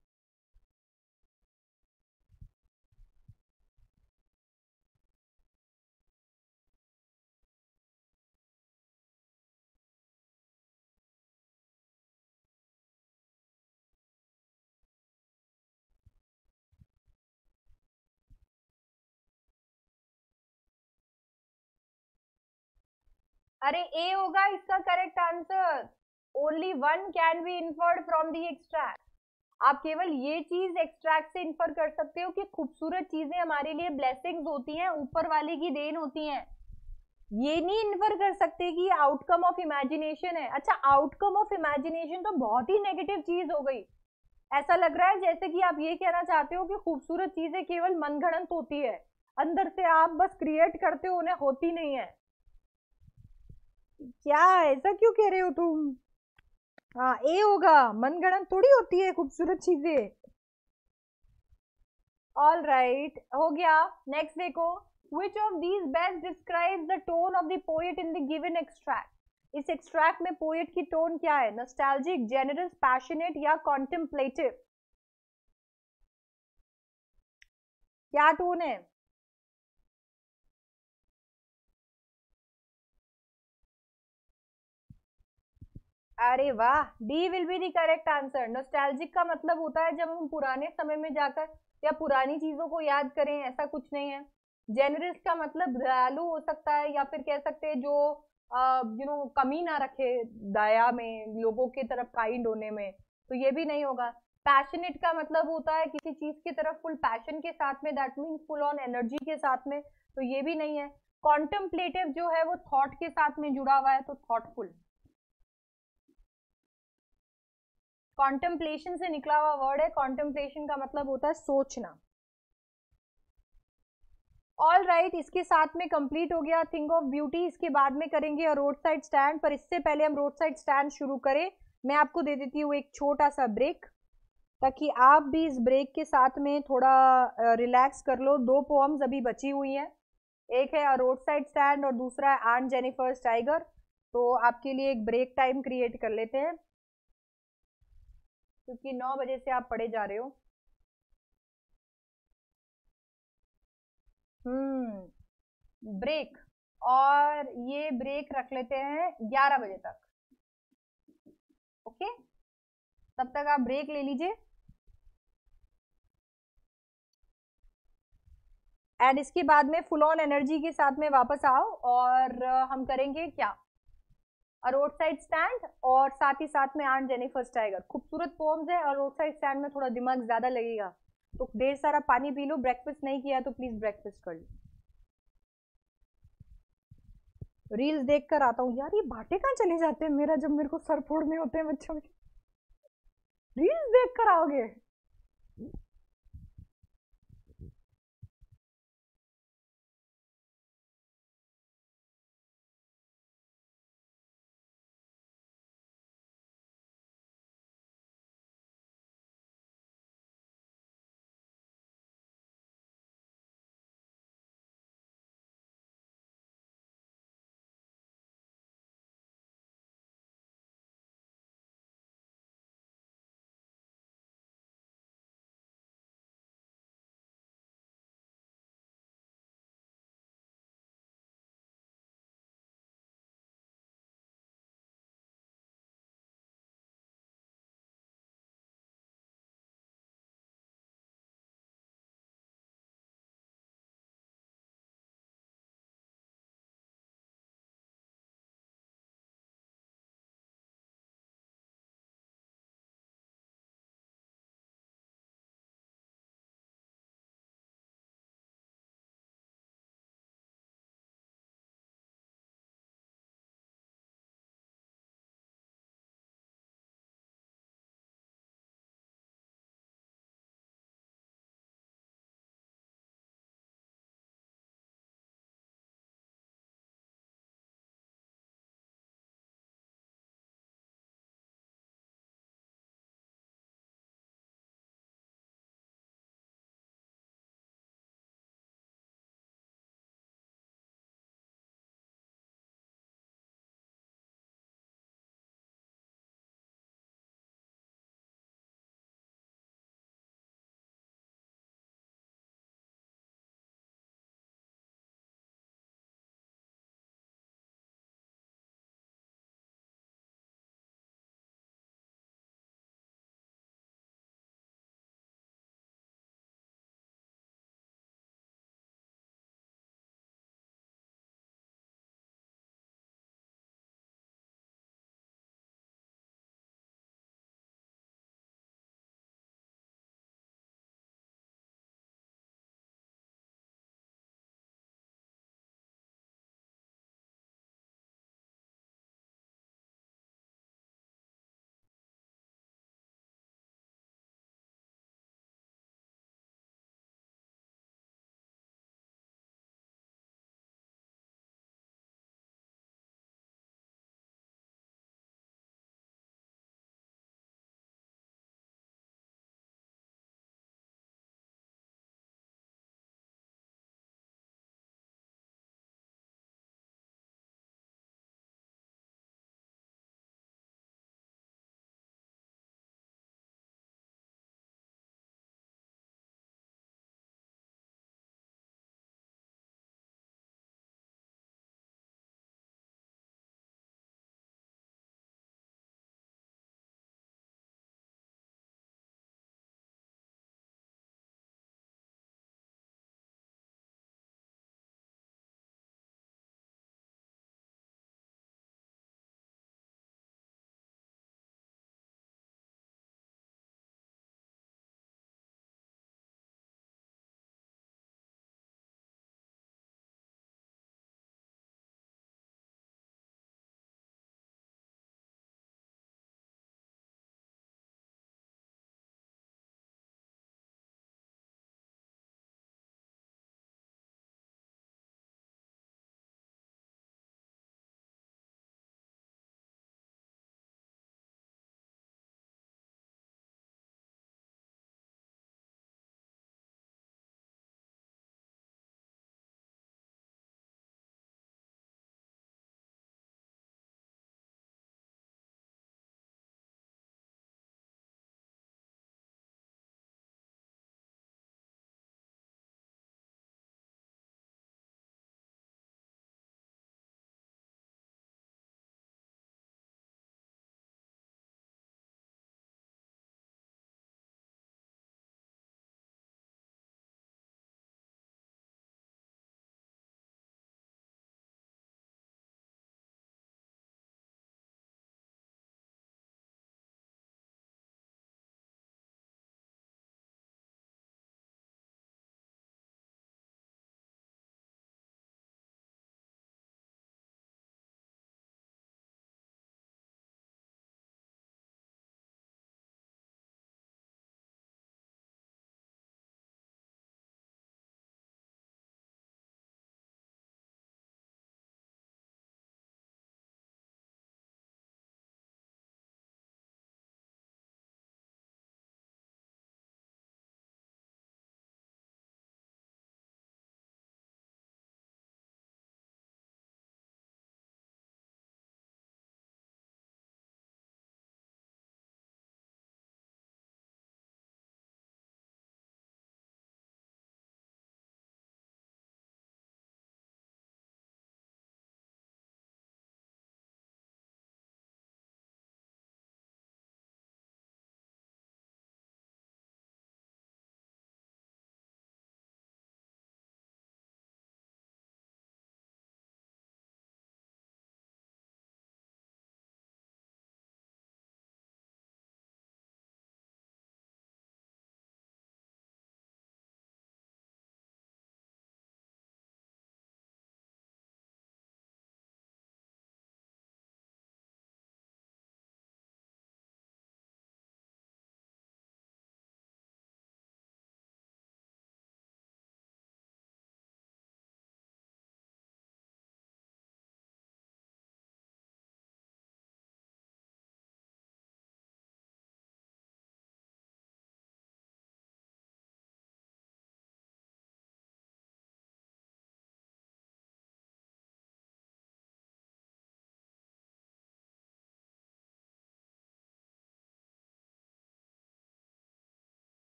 अरे ए होगा इसका correct answer. Only one can be inferred from the extract. आप केवल ये चीज एक्सट्रैक्ट से इन्फर कर सकते हो कि खूबसूरत चीजें हमारे लिए ब्लेसिंग्स होती हैं, ऊपर वाले की देन होती हैं। ये नहीं इन्फर कर सकते कि ये आउटकम ऑफ इमेजिनेशन है। अच्छा, आउटकम ऑफ इमेजिनेशन तो बहुत ही नेगेटिव चीज हो गई। ऐसा लग रहा है जैसे कि आप ये कहना चाहते हो कि खूबसूरत चीजें केवल मनगढ़ंत होती है, अंदर से आप बस क्रिएट करते हो, उन्हें होती नहीं है। क्या, ऐसा क्यों कह रहे हो तुम? हाँ, ए होगा, मनगढ़ंत थोड़ी होती है खूबसूरत चीजें। ऑल राइट, हो गया। नेक्स्ट देखो, Which of these best describes the tone of the poet in the given extract? इस एक्सट्रैक्ट में पोएट की टोन क्या है? नॉस्टैल्जिक, जेनरस, पैशनेट या कॉन्टेम्पलेटिव? क्या टोन है? अरे वाह, D will be the correct answer. Nostalgic का मतलब होता है जब हम पुराने समय में जाकर या पुरानी चीजों को याद करें, ऐसा कुछ नहीं है। जेनरस का मतलब दयालु हो सकता है, या फिर कह सकते हैं जो यू नो कमी ना रखे दया में, लोगों की तरफ काइंड होने में, तो ये भी नहीं होगा। पैशनेट का मतलब होता है किसी चीज की तरफ फुल पैशन के साथ में, that means full on energy के साथ में, तो ये भी नहीं है। कॉन्टेम्पलेटिव जो है वो थॉट के साथ में जुड़ा हुआ है, तो थॉटफुल। कॉन्टेम्पलेशन से निकला हुआ वर्ड है, कॉन्टेम्पलेशन का मतलब होता है सोचना। ऑल राइट right, इसके साथ में कंप्लीट हो गया थिंग ऑफ ब्यूटी। इसके बाद में करेंगे और रोड साइड स्टैंड, पर इससे पहले हम रोड साइड स्टैंड शुरू करें, मैं आपको दे देती हूँ एक छोटा सा ब्रेक, ताकि आप भी इस ब्रेक के साथ में थोड़ा रिलैक्स कर लो। दो पोएम्स अभी बची हुई हैं, एक है रोड साइड स्टैंड और दूसरा है आंट जेनिफर्स टाइगर। तो आपके लिए एक ब्रेक टाइम क्रिएट कर लेते हैं, क्योंकि नौ बजे से आप पढ़े जा रहे हो। हम्म ब्रेक, और ये ब्रेक रख लेते हैं ग्यारह बजे तक। ओके, तब तक आप ब्रेक ले लीजिए। एंड इसके बाद में फुल ऑन एनर्जी के साथ में वापस आओ, और हम करेंगे क्या, रोड साइड स्टैंड, और साथ ही साथ में आंट जेनिफर्स टाइगर। खूबसूरत पोम्स है, और रोड साइड स्टैंड में थोड़ा दिमाग ज्यादा लगेगा, तो ढेर सारा पानी पी लो। ब्रेकफास्ट नहीं किया तो प्लीज ब्रेकफास्ट कर लो। रील्स देख कर आता हूँ यार, ये बाटे कहाँ चले जाते हैं मेरा जब मेरे को सर फोड़ने होते हैं बच्चों के। रील्स देख कर आओगे?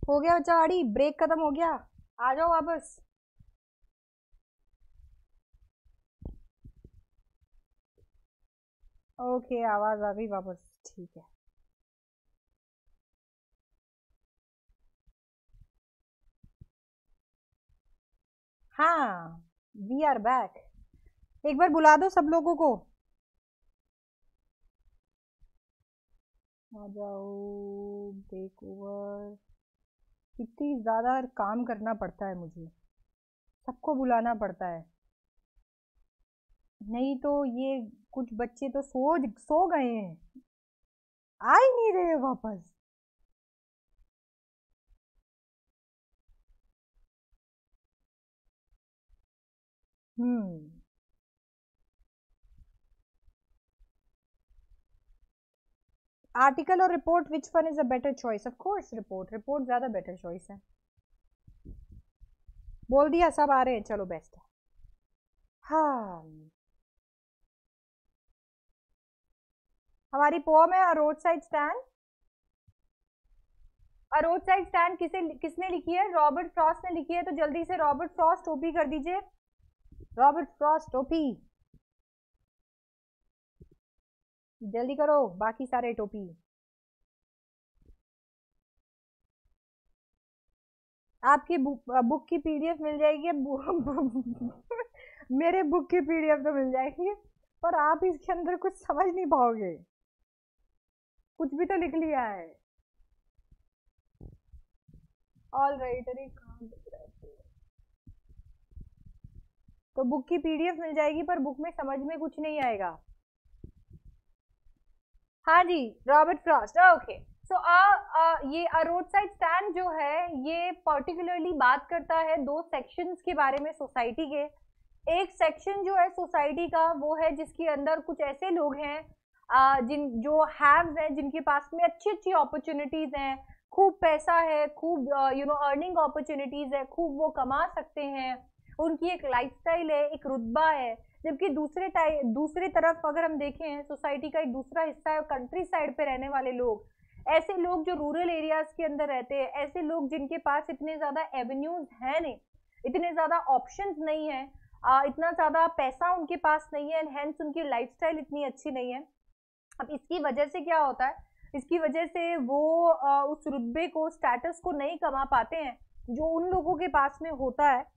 हो गया बच्चा आड़ी, ब्रेक खत्म हो गया, आ जाओ वापस। ओके आवाज आ गई वापस, ठीक है। हाँ वी आर बैक। एक बार बुला दो सब लोगों को, आ जाओ। Break over. कितनी ज्यादा काम करना पड़ता है मुझे, सबको बुलाना पड़ता है, नहीं तो ये कुछ बच्चे तो सो सो गए हैं, आ ही नहीं रहे वापस। हम्म आर्टिकल और report, which one is a better choice? Of course report, report ज्यादा बेटर चॉइस है। बोल दिया, सब आ रहे हैं, चलो बेस्ट है। हाँ हमारी पोम है road side stand. Road side stand किसे किसने लिखी है? रॉबर्ट फ्रॉस्ट ने लिखी है, तो जल्दी से रॉबर्ट फ्रॉस्ट ओपी कर दीजिए। रॉबर्ट फ्रॉस्ट ओपी, जल्दी करो, बाकी सारे टोपी। आपकी बुक, बुक की पीडीएफ मिल जाएगी। मेरे बुक की पीडीएफ तो मिल जाएगी, पर आप इसके अंदर कुछ समझ नहीं पाओगे, कुछ भी तो लिख लिया है। ऑल राइट, अरे कहाँ दिख रहा है? तो बुक की पीडीएफ मिल जाएगी, पर बुक में समझ में कुछ नहीं आएगा। हाँ जी, रॉबर्ट फ्रॉस्ट, ओके। सो ये अ रोड साइड स्टैंड जो है, ये पर्टिकुलरली बात करता है दो सेक्शंस के बारे में सोसाइटी के। एक सेक्शन जो है सोसाइटी का, वो है जिसके अंदर कुछ ऐसे लोग हैं uh, जिन जो हैव्स हैं, जिनके पास में अच्छी अच्छी अपॉर्चुनिटीज हैं, खूब पैसा है, खूब यू नो अर्निंग अपॉर्चुनिटीज है, खूब वो कमा सकते हैं, उनकी एक लाइफस्टाइल है, एक रुतबा है। जबकि दूसरे दूसरी तरफ अगर हम देखें, सोसाइटी का एक दूसरा हिस्सा है कंट्री साइड पे रहने वाले लोग, ऐसे लोग जो रूरल एरियाज के अंदर रहते हैं, ऐसे लोग जिनके पास इतने ज्यादा एवेन्यूज है नहीं, इतने ज्यादा ऑप्शंस नहीं है, आ, इतना ज्यादा पैसा उनके पास नहीं है, एंड हेंस उनकी लाइफस्टाइल इतनी अच्छी नहीं है। अब इसकी वजह से क्या होता है? इसकी वजह से वो आ, उस रुतबे को, स्टेटस को नहीं कमा पाते हैं जो उन लोगों के पास में होता है,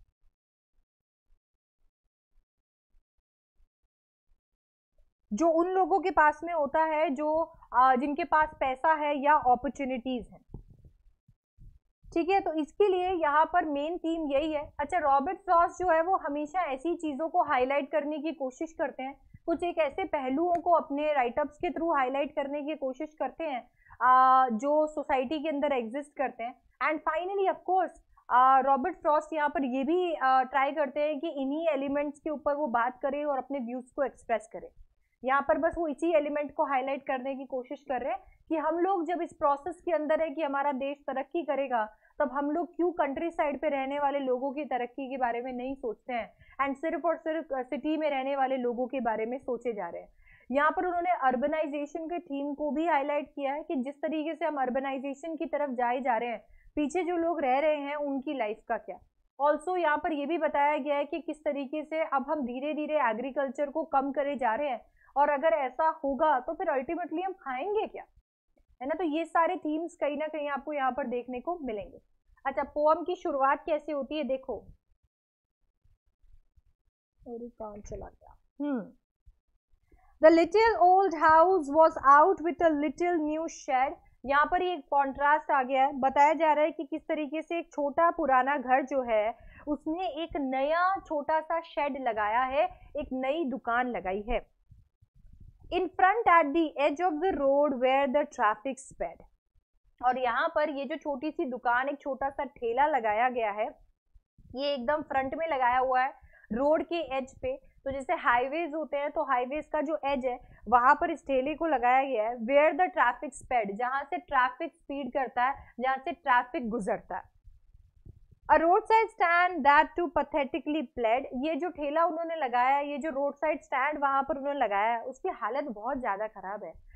जो उन लोगों के पास में होता है जो आ, जिनके पास पैसा है या अपॉर्चुनिटीज है। ठीक है, तो इसके लिए यहाँ पर मेन थीम यही है। अच्छा, रॉबर्ट फ्रॉस्ट जो है वो हमेशा ऐसी चीजों को हाईलाइट करने की कोशिश करते हैं, कुछ एक ऐसे पहलुओं को अपने राइटअप्स के थ्रू हाईलाइट करने की कोशिश करते हैं आ, जो सोसाइटी के अंदर एग्जिस्ट करते हैं। And finally of course Robert Frost यहाँ पर ये भी ट्राई करते हैं कि इन्हीं एलिमेंट्स के ऊपर वो बात करे और अपने व्यूज को एक्सप्रेस करे। यहाँ पर बस वो इसी एलिमेंट को हाईलाइट करने की कोशिश कर रहे हैं कि हम लोग जब इस प्रोसेस के अंदर है कि हमारा देश तरक्की करेगा, तब हम लोग क्यों कंट्री साइड पे रहने वाले लोगों की तरक्की के बारे में नहीं सोचते हैं, एंड सिर्फ और सिर्फ सिटी में रहने वाले लोगों के बारे में सोचे जा रहे हैं। यहाँ पर उन्होंने अर्बनाइजेशन के थीम को भी हाईलाइट किया है कि जिस तरीके से हम अर्बनाइजेशन की तरफ जाए जा रहे हैं, पीछे जो लोग रह रहे हैं उनकी लाइफ का क्या। ऑल्सो यहाँ पर यह भी बताया गया है कि किस तरीके से अब हम धीरे धीरे एग्रीकल्चर को कम करे जा रहे हैं, और अगर ऐसा होगा तो फिर अल्टीमेटली हम खाएंगे क्या, है ना। तो ये सारे थीम्स कहीं ना कहीं आपको यहाँ पर देखने को मिलेंगे। अच्छा, पोअम की शुरुआत कैसे होती है देखो, और कौन चला गया। Hmm the little old house was out with a little new shed. यहाँ पर एक कॉन्ट्रास्ट आ गया है, बताया जा रहा है कि किस तरीके से एक छोटा पुराना घर जो है उसने एक नया छोटा सा शेड लगाया है, एक नई दुकान लगाई है। In front at the edge of the road where the traffic sped। और यहाँ पर ये जो छोटी सी दुकान, एक छोटा सा ठेला लगाया गया है, ये एकदम फ्रंट में लगाया हुआ है रोड के एज पे। तो जैसे हाईवेज होते हैं, तो हाईवेज का जो एज है वहां पर इस ठेले को लगाया गया है। वेयर द ट्रैफिक स्पेड, जहां से ट्रैफिक स्पीड करता है, जहां से ट्रैफिक गुजरता है। A roadside stand that too pathetically pled। ये जो ठेला उन्होंने लगाया है, ये जो रोड साइड स्टैंड वहां पर उन्होंने लगाया है, उसकी हालत बहुत ज्यादा खराब है।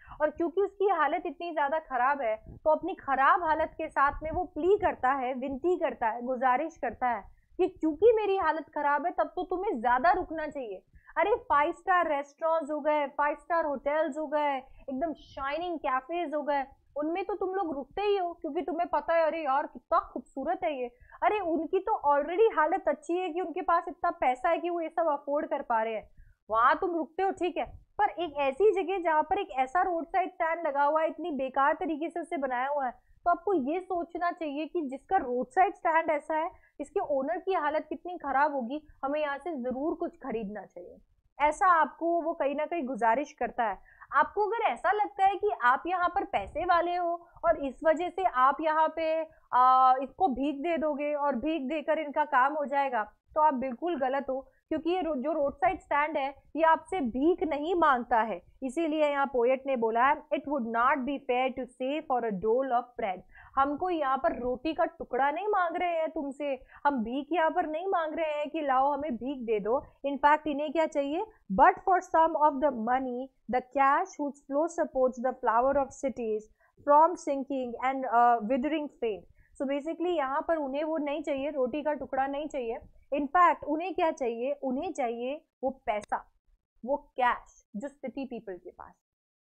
और क्योंकि उसकी हालत इतनी ज्यादा खराब है तो अपनी खराब हालत के साथ में वो प्ली करता है, विनती करता है, गुजारिश करता है कि क्योंकि मेरी हालत खराब है तब तो तुम्हें ज्यादा रुकना चाहिए। अरे फाइव स्टार रेस्टोरेंट्स हो गए, फाइव स्टार होटल्स हो गए, एकदम शाइनिंग कैफेज हो गए, उनमें तो तुम लोग रुकते ही हो क्योंकि तुम्हें पता है अरे यार कितना खूबसूरत है ये। अरे उनकी तो ऑलरेडी हालत अच्छी है कि उनके पास इतना पैसा है कि वो ये सब अफोर्ड कर पा रहे हैं, वहां तुम रुकते हो ठीक है। पर एक ऐसी जगह जहां पर एक ऐसा रोड साइड स्टैंड लगा हुआ है, इतनी बेकार तरीके से उसे बनाया हुआ है, तो आपको ये सोचना चाहिए कि जिसका रोड साइड स्टैंड ऐसा है, इसके ओनर की हालत कितनी खराब होगी, हमें यहाँ से जरूर कुछ खरीदना चाहिए। ऐसा आपको वो कहीं ना कहीं गुजारिश करता है। आपको अगर ऐसा लगता है कि आप यहाँ पर पैसे वाले हो और इस वजह से आप यहाँ पे आ, इसको भीख दे दोगे और भीख देकर इनका काम हो जाएगा, तो आप बिल्कुल गलत हो, क्योंकि ये रो, जो रोड साइड स्टैंड है ये आपसे भीख नहीं मांगता है। इसीलिए यहाँ पोएट ने बोला है, it would not be fair to say for a dole of bread. हमको यहाँ पर रोटी का टुकड़ा नहीं मांग रहे हैं तुमसे, हम भीख यहाँ पर नहीं मांग रहे हैं कि लाओ हमें भीख दे दो। इनफैक्ट इन्हें क्या चाहिए, but for some of the money the cash whose flow supports the flower of cities from sinking and withering faint. So basically यहाँ पर उन्हें वो नहीं चाहिए, रोटी का टुकड़ा नहीं चाहिए। इनफैक्ट उन्हें क्या चाहिए, उन्हें चाहिए वो पैसा, वो कैश जो सिटी पीपल के पास।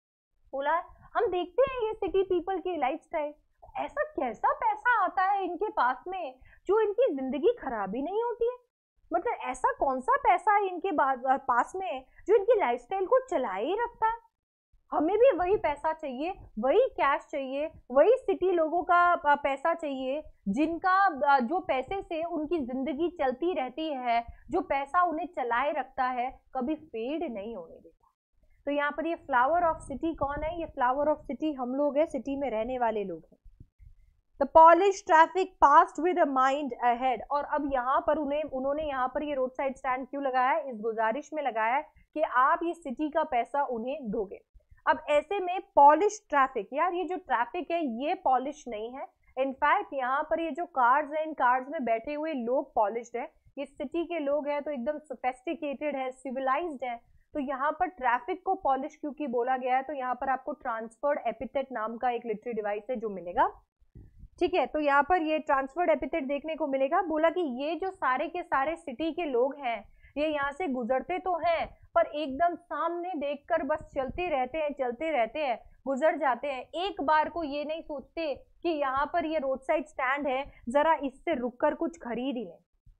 बोला हम देखते हैं ये सिटी पीपल की लाइफस्टाइल, ऐसा कैसा पैसा आता है इनके पास में जो इनकी जिंदगी खराब ही नहीं होती है। मतलब ऐसा कौन सा पैसा है इनके पास में जो इनकी लाइफस्टाइल को चलाए ही रखता है। हमें भी वही पैसा चाहिए, वही कैश चाहिए, वही सिटी लोगों का पैसा चाहिए जिनका जो पैसे से उनकी जिंदगी चलती रहती है, जो पैसा उन्हें चलाए रखता है, कभी फेड नहीं होने देता। तो यहाँ पर ये फ्लावर ऑफ सिटी कौन है, ये फ्लावर ऑफ सिटी हम लोग हैं, सिटी में रहने वाले लोग हैं। The polished traffic passed with a mind ahead। और अब यहाँ पर उन्हें उन्होंने यहाँ पर ये रोड साइड स्टैंड क्यों लगाया है, इस गुजारिश में लगाया है कि आप ये सिटी का पैसा उन्हें दोगे। अब ऐसे में पॉलिश ट्रैफिक, यार ये जो ट्रैफिक है ये पॉलिश नहीं है। इनफैक्ट यहाँ पर ये जो कार्स हैं, इन कार्स में बैठे हुए लोग पॉलिश्ड हैं। ये सिटी के लोग हैं तो एकदम सोफेस्टिकेटेड है, सिविलाइज्ड है। तो यहाँ पर ट्रैफिक को पॉलिश क्योंकि बोला गया है, तो यहाँ पर आपको ट्रांसफर्ड एपिथेट नाम का एक लिटरेरी डिवाइस है जो मिलेगा, ठीक है। तो यहाँ पर ये ट्रांसफर्ड एपिथेट देखने को मिलेगा। बोला कि ये जो सारे के सारे सिटी के लोग हैं, ये यहाँ से गुजरते तो हैं पर एकदम सामने देखकर बस चलते रहते हैं चलते रहते हैं गुजर जाते हैं, एक बार को ये नहीं सोचते कि यहाँ पर ये रोड साइड स्टैंड है, जरा इससे रुककर कुछ खरीद ही लें।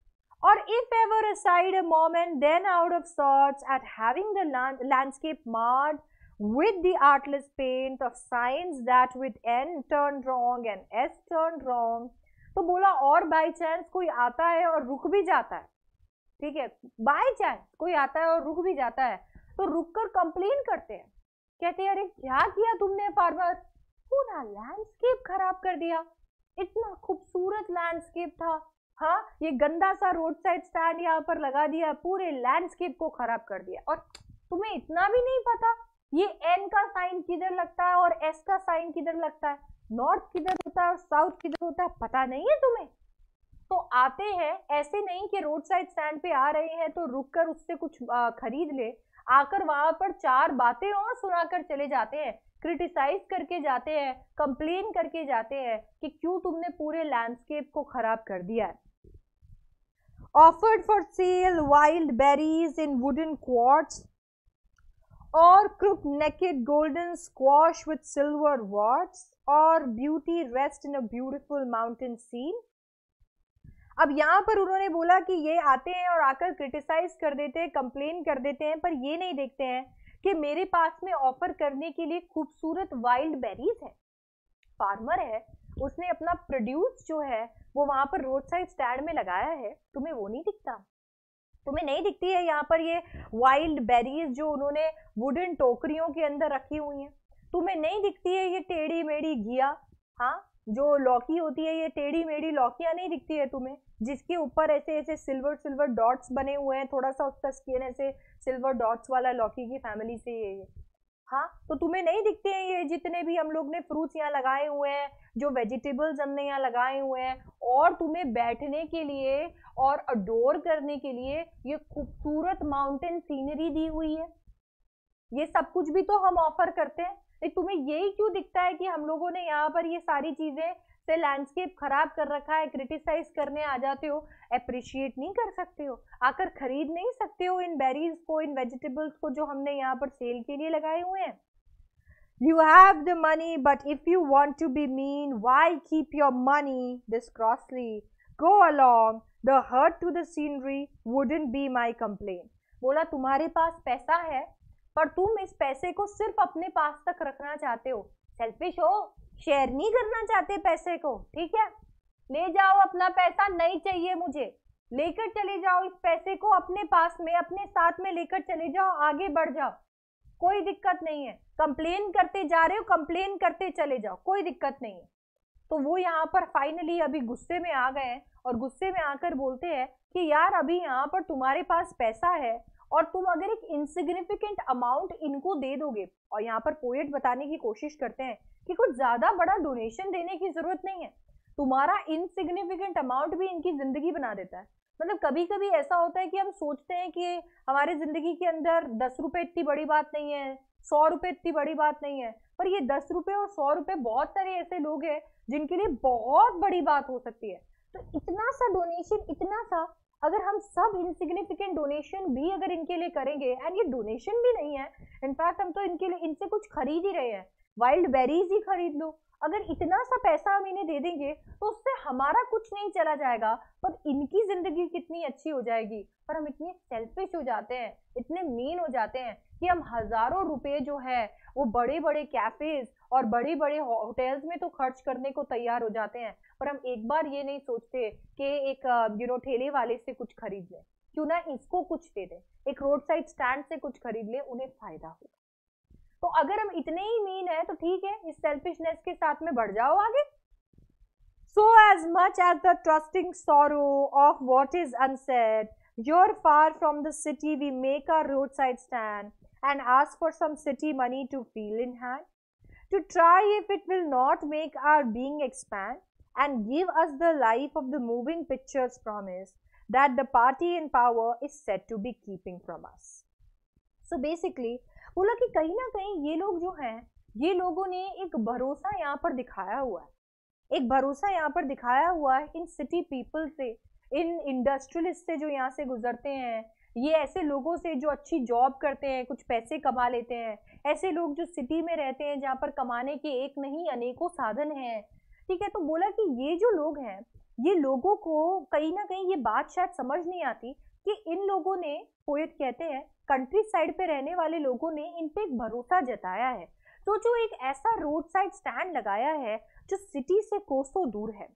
और if ever aside a moment then out of sorts at having the land, landscape marred with the artless paint of signs that with N turned wrong and S turned wrong। तो बोला और बाई चांस कोई आता है और रुक भी जाता है, ठीक है, बाई चांस कोई आता है और रुक भी जाता है, तो रुककर कंप्लेन करते हैं, कहते हैं अरे क्या किया तुमने फार्मर, पूरा लैंडस्केप खराब कर दिया, इतना खूबसूरत लैंडस्केप था, हाँ ये गंदा सा रोड साइड स्टैंड यहाँ पर लगा दिया, पूरे लैंडस्केप को खराब कर दिया। और तुम्हें इतना भी नहीं पता ये एन का साइन किधर लगता है और एस का साइन किधर लगता है, नॉर्थ किधर होता है और साउथ किधर होता है, पता नहीं है तुम्हें। तो आते हैं, ऐसे नहीं कि रोड साइड स्टैंड पे आ रहे हैं तो रुककर उससे कुछ खरीद ले, आकर वहां पर चार बातें और सुनाकर चले जाते हैं, क्रिटिसाइज करके जाते हैं, कंप्लेन करके जाते हैं कि क्यों तुमने पूरे लैंडस्केप को खराब कर दिया है। Offered for sale wild berries in wooden quarts or crook-necked golden squash with silver warts or beauty rest in a beautiful mountain scene। अब यहाँ पर उन्होंने बोला कि ये आते हैं और आकर क्रिटिसाइज कर देते हैं, कंप्लेन कर देते हैं, पर ये नहीं देखते हैं कि मेरे पास में ऑफर करने के लिए खूबसूरत वाइल्ड बेरीज है। फार्मर है, उसने अपना प्रोड्यूस जो है वो वहां पर रोड साइड स्टैंड में लगाया है, तुम्हें वो नहीं दिखता, तुम्हें नहीं दिखती है यहाँ पर ये वाइल्ड बेरीज जो उन्होंने वुडन टोकरियों के अंदर रखी हुई हैं, तुम्हें नहीं दिखती है ये टेढ़ी मेढ़ी घिया, हाँ जो लौकी होती है, ये टेढ़ी मेढ़ी लौकियां नहीं दिखती है तुम्हें, जिसके ऊपर ऐसे ऐसे सिल्वर सिल्वर डॉट्स बने हुए हैं, थोड़ा सा उसका स्किन ऐसे सिल्वर डॉट्स वाला लौकी की फैमिली से ये, हाँ तो तुम्हें नहीं दिखते हैं ये जितने भी हम लोग ने फ्रूट्स यहाँ लगाए हुए हैं, जो वेजिटेबल्स हमने यहाँ लगाए हुए हैं, और तुम्हें बैठने के लिए और अडोर करने के लिए ये खूबसूरत माउंटेन सीनरी दी हुई है, ये सब कुछ भी तो हम ऑफर करते हैं। तुम्हें यही क्यों दिखता है कि हम लोगों ने यहाँ पर ये सारी चीजें से लैंडस्केप खराब कर रखा है, क्रिटिसाइज करने आ जाते हो, अप्रिशिएट नहीं कर सकते हो, आकर खरीद नहीं सकते हो इन बेरीज को, इन वेजिटेबल्स को जो हमने यहाँ पर सेल के लिए लगाए हुए हैं. You have the money, but if you want to be mean, why keep your money this costly? Go along. The hurt to the scenery wouldn't be my complaint. बोला तुम्हारे पास पैसा है, पर तुम इस पैसे को सिर्फ अपने पास तक रखना चाहते हो, सेल्फिश हो, शेयर नहीं करना चाहते पैसे को. ठीक है, ले जाओ अपना पैसा, नहीं चाहिए मुझे, लेकर चले जाओ इस पैसे को अपने पास में, अपने साथ में लेकर चले जाओ, आगे बढ़ जाओ, कोई दिक्कत नहीं है. कंप्लेन करते जा रहे हो, कंप्लेन करते चले जाओ, कोई दिक्कत नहीं है. तो वो यहाँ पर फाइनली अभी गुस्से में आ गए हैं और गुस्से में आकर बोलते हैं कि यार अभी यहाँ पर तुम्हारे पास पैसा है और तुम अगर एक इनसिग्निफिकेंट अमाउंट इनको दे दोगे, और यहाँ पर पोएट बताने की कोशिश करते हैं कि कुछ ज्यादा बड़ा डोनेशन देने की जरूरत नहीं है, तुम्हारा इनसिग्निफिकेंट अमाउंट भी इनकी जिंदगी बना देता है. मतलब कभी कभी ऐसा होता है कि हम सोचते हैं कि हमारे जिंदगी के अंदर दस रुपए इतनी बड़ी बात नहीं है, सौ रुपए इतनी बड़ी बात नहीं है, पर ये दस रुपए और सौ रुपए बहुत सारे ऐसे लोग हैं जिनके लिए बहुत बड़ी बात हो सकती है. तो इतना सा डोनेशन, इतना सा अगर हम सब इनसिग्निफिकेंट डोनेशन भी अगर इनके लिए करेंगे, एंड ये डोनेशन भी नहीं है, इनफैक्ट हम तो इनके लिए इनसे कुछ खरीद ही रहे हैं, वाइल्ड बेरीज ही खरीद लो, अगर इतना सा पैसा हम इन्हें दे देंगे तो उससे हमारा कुछ नहीं चला जाएगा, पर इनकी जिंदगी कितनी अच्छी हो जाएगी. पर हम इतने सेल्फिश हो जाते हैं, इतने मीन हो जाते हैं कि हम हजारों रुपए जो है वो बड़े बड़े कैफेज और बड़े बड़े होटल्स में तो खर्च करने को तैयार हो जाते हैं, पर हम एक बार ये नहीं सोचते कि एक यू नो ठेले वाले से कुछ खरीद लें, क्यों ना इसको कुछ दे दें, एक रोड साइड स्टैंड से कुछ खरीद लें, उन्हें फायदा होगा. तो अगर हम इतने ही मीन है तो ठीक है, इस सेल्फिशनेस के साथ में बढ़ जाओ आगे. So as much as the trusting sorrow of what is unsaid, you're far from the city, we make our roadside stand and ask for some city money to feel in hand, to try if it will not make our being expand and give us the life of the moving pictures promise that the party in power is said to be keeping from us. So basically, बोला कि कहीं ना कहीं ये लोग जो हैं, ये लोगों ने एक भरोसा यहाँ पर दिखाया हुआ है, एक भरोसा यहाँ पर दिखाया हुआ है इन सिटी पीपल से, इन इंडस्ट्रियलिस्ट से जो यहाँ से गुजरते हैं, ये ऐसे लोगों से जो अच्छी जॉब करते हैं, कुछ पैसे कमा लेते हैं, ऐसे लोग जो सिटी में रहते हैं जहाँ पर कमाने के एक नहीं अनेकों साधन हैं. ठीक है, तो बोला कि ये जो लोग हैं, ये लोगों को कहीं ना कहीं ये बात शायद समझ नहीं आती कि इन लोगों ने, पोएट कहते हैं, कंट्री साइड पे रहने वाले लोगों ने इन पे एक भरोसा जताया है. तो जो एक ऐसा रोड साइड स्टैंड लगाया है जो सिटी से कोसों दूर है,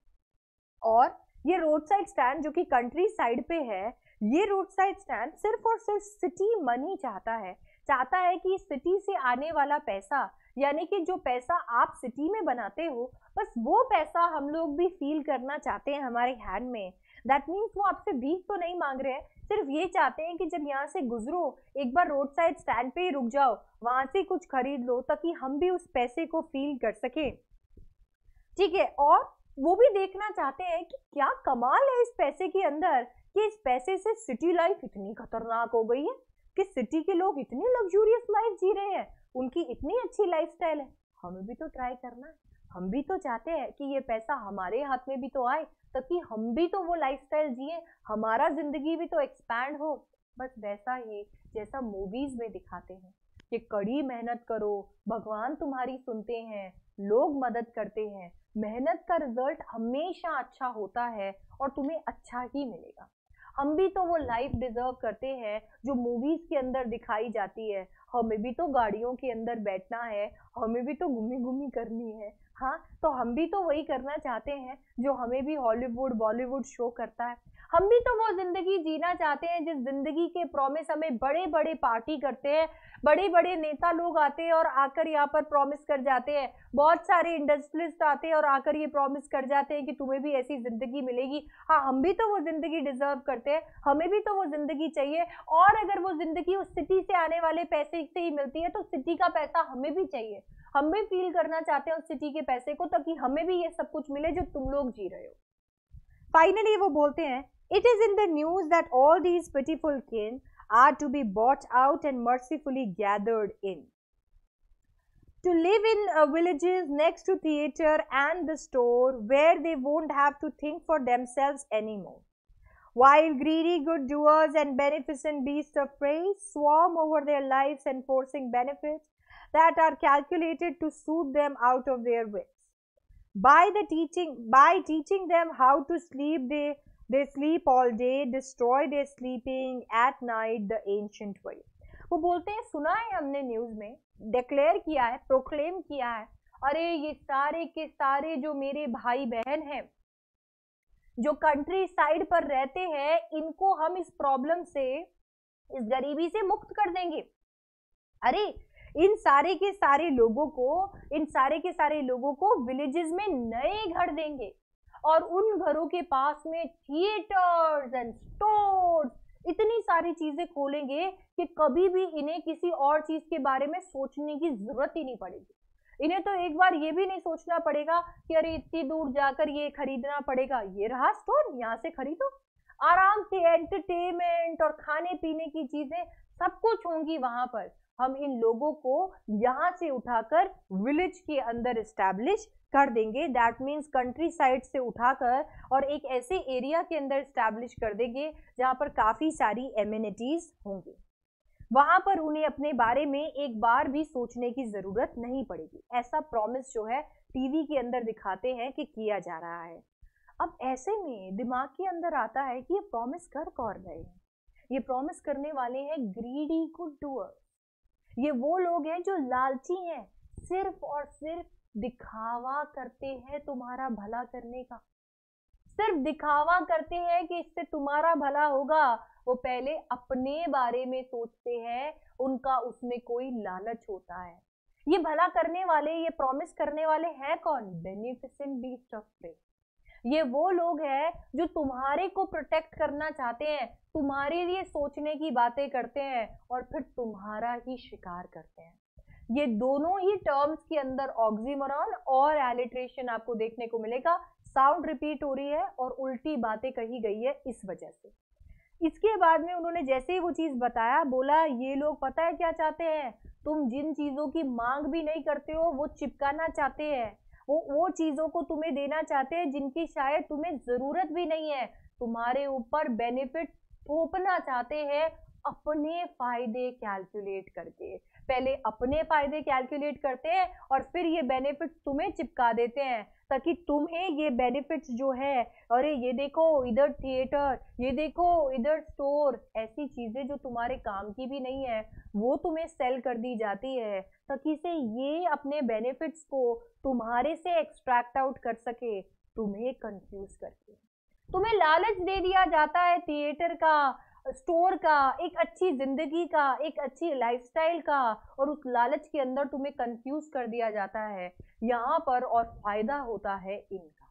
और ये रोड साइड स्टैंड जो कि कंट्री साइड पे है, ये रोड साइड स्टैंड सिर्फ और सिर्फ सिटी मनी चाहता है, चाहता है कि सिटी से आने वाला पैसा, यानी कि जो पैसा आप सिटी में बनाते हो, बस वो पैसा हम लोग भी फील करना चाहते हैं हमारे हैंड में. दैट मीन्स वो आपसे भीख तो नहीं मांग रहे हैं, सिर्फ ये चाहते हैं कि जब यहाँ से गुजरो एक बार रोड साइड स्टैंड पे ही रुक जाओ, वहां से कुछ खरीद लो, ताकि हम भी उस पैसे को फील कर सके. ठीक है, और वो भी देखना चाहते हैं कि क्या कमाल है इस पैसे के अंदर, कि इस पैसे से सिटी लाइफ इतनी खतरनाक हो गई है कि सिटी के लोग इतनी लग्जूरियस लाइफ जी रहे हैं, उनकी इतनी अच्छी लाइफस्टाइल है, हमें भी तो ट्राई करना है, हम भी तो चाहते हैं कि ये पैसा हमारे हाथ में भी तो आए, ताकि हम भी तो वो लाइफस्टाइल जिए, हमारा जिंदगी भी तो एक्सपैंड हो. बस वैसा ही जैसा मूवीज में दिखाते हैं कि कड़ी मेहनत करो, भगवान तुम्हारी सुनते हैं, लोग मदद करते हैं, मेहनत का रिजल्ट हमेशा अच्छा होता है और तुम्हें अच्छा ही मिलेगा. हम भी तो वो लाइफ डिजर्व करते हैं जो मूवीज के अंदर दिखाई जाती है, हमें भी तो गाड़ियों के अंदर बैठना है, हमें भी तो घूमी घूमी करनी है. हाँ, तो हम भी तो वही करना चाहते हैं जो हमें भी हॉलीवुड बॉलीवुड शो करता है. हम भी तो वो जिंदगी जीना चाहते हैं जिस जिंदगी के प्रॉमिस हमें बड़े बड़े पार्टी करते हैं, बड़े बड़े नेता लोग आते हैं और आकर यहाँ पर प्रॉमिस कर जाते हैं, बहुत सारे इंडस्ट्रियलिस्ट आते हैं और आकर ये प्रॉमिस कर जाते हैं कि तुम्हें भी ऐसी जिंदगी मिलेगी. हाँ, हम भी तो वो जिंदगी डिजर्व करते हैं, हमें भी तो वो जिंदगी चाहिए, और अगर वो जिंदगी उस सिटी से आने वाले पैसे से ही मिलती है तो सिटी का पैसा हमें भी चाहिए, हम भी फील करना चाहते हैं उस सिटी के पैसे को, ताकि हमें भी ये सब कुछ मिले जो तुम लोग जी रहे हो. फाइनली वो बोलते हैं, it is in the news that all these pitiful kin are to be bought out and mercifully gathered in. to live in uh, villages next to theater and the store where they won't have to think for themselves anymore. While greedy good doers and beneficent beasts of prey swarm over their lives enforcing benefits that are calculated to suit them out of their wits. By the teaching, by teaching them how to sleep, they, they sleep all day, destroy their sleeping at night the ancient way. वो बोलते हैं सुना है हमने news में, declare किया है, proclaim किया है, अरे ये सारे के सारे जो मेरे भाई बहन हैं जो कंट्री साइड पर रहते हैं, इनको हम इस प्रॉब्लम से, इस गरीबी से मुक्त कर देंगे। अरे इन सारे के सारे लोगों को इन सारे के सारे लोगों को विलेजेस में नए घर देंगे और उन घरों के पास में थिएटर्स एंड स्टोर्स, इतनी सारी चीजें खोलेंगे कि कभी भी इन्हें किसी और चीज के बारे में सोचने की जरूरत ही नहीं पड़ेगी। इन्हें तो एक बार ये भी नहीं सोचना पड़ेगा कि अरे इतनी दूर जाकर ये खरीदना पड़ेगा, ये रहा स्टोर, यहाँ से खरीदो। आराम से एंटरटेनमेंट और खाने पीने की चीजें सब कुछ होंगी वहां पर। हम इन लोगों को यहाँ से उठाकर विलेज के अंदर एस्टैब्लिश कर देंगे, दैट मीन्स कंट्री साइड से उठाकर और एक ऐसे एरिया के अंदर एस्टैब्लिश कर देंगे जहाँ पर काफी सारी एमिनिटीज होंगी। वहां पर उन्हें अपने बारे में एक बार भी सोचने की जरूरत नहीं पड़ेगी। ऐसा प्रॉमिस जो है टीवी के अंदर दिखाते हैं कि किया जा रहा है। अब ऐसे में दिमाग के अंदर आता है कि ये प्रॉमिस कर कौन रहे हैं? ये प्रॉमिस करने वाले हैं ग्रीडी गुड डूअर्स। ये वो लोग हैं जो लालची हैं, सिर्फ और सिर्फ दिखावा करते हैं तुम्हारा भला करने का, सिर्फ दिखावा करते हैं कि इससे तुम्हारा भला होगा। वो पहले अपने बारे में सोचते हैं, उनका उसमें कोई लालच होता है। ये भला करने वाले, ये प्रॉमिस करने वाले हैं कौन? Beneficent beast of prey. ये वो लोग हैं जो तुम्हारे को प्रोटेक्ट करना चाहते हैं, तुम्हारे लिए सोचने की बातें करते हैं और फिर तुम्हारा ही शिकार करते हैं। ये दोनों ही टर्म्स के अंदर ऑक्सीमोरॉन और एलिट्रेशन आपको देखने को मिलेगा। साउंड रिपीट हो रही है और उल्टी बातें कही गई है इस वजह से। इसके बाद में उन्होंने जैसे ही वो चीज बताया, बोला ये लोग पता है क्या चाहते हैं? तुम जिन चीजों की मांग भी नहीं करते हो वो चिपकाना चाहते हैं, वो वो चीजों को तुम्हें देना चाहते हैं जिनकी शायद तुम्हें जरूरत भी नहीं है। तुम्हारे ऊपर बेनिफिट थोपना चाहते हैं अपने फायदे कैलकुलेट करके। पहले अपने फायदे कैलकुलेट करते हैं और फिर ये बेनिफिट्स तुम्हें चिपका देते हैं ताकि तुम्हें ये बेनिफिट्स जो है, अरे ये देखो इधर थिएटर, ये देखो इधर स्टोर, ऐसी चीजें जो तुम्हारे काम की भी नहीं है वो तुम्हें सेल कर दी जाती है ताकि से ये अपने बेनिफिट्स को तुम्हारे से एक्सट्रैक्ट आउट कर सके, तुम्हें कंफ्यूज करके। तुम्हें लालच दे दिया जाता है थिएटर का, स्टोर का, एक अच्छी जिंदगी का, एक अच्छी लाइफस्टाइल का, और उस लालच के अंदर तुम्हें कंफ्यूज कर दिया जाता है यहाँ पर, और फायदा होता है इनका।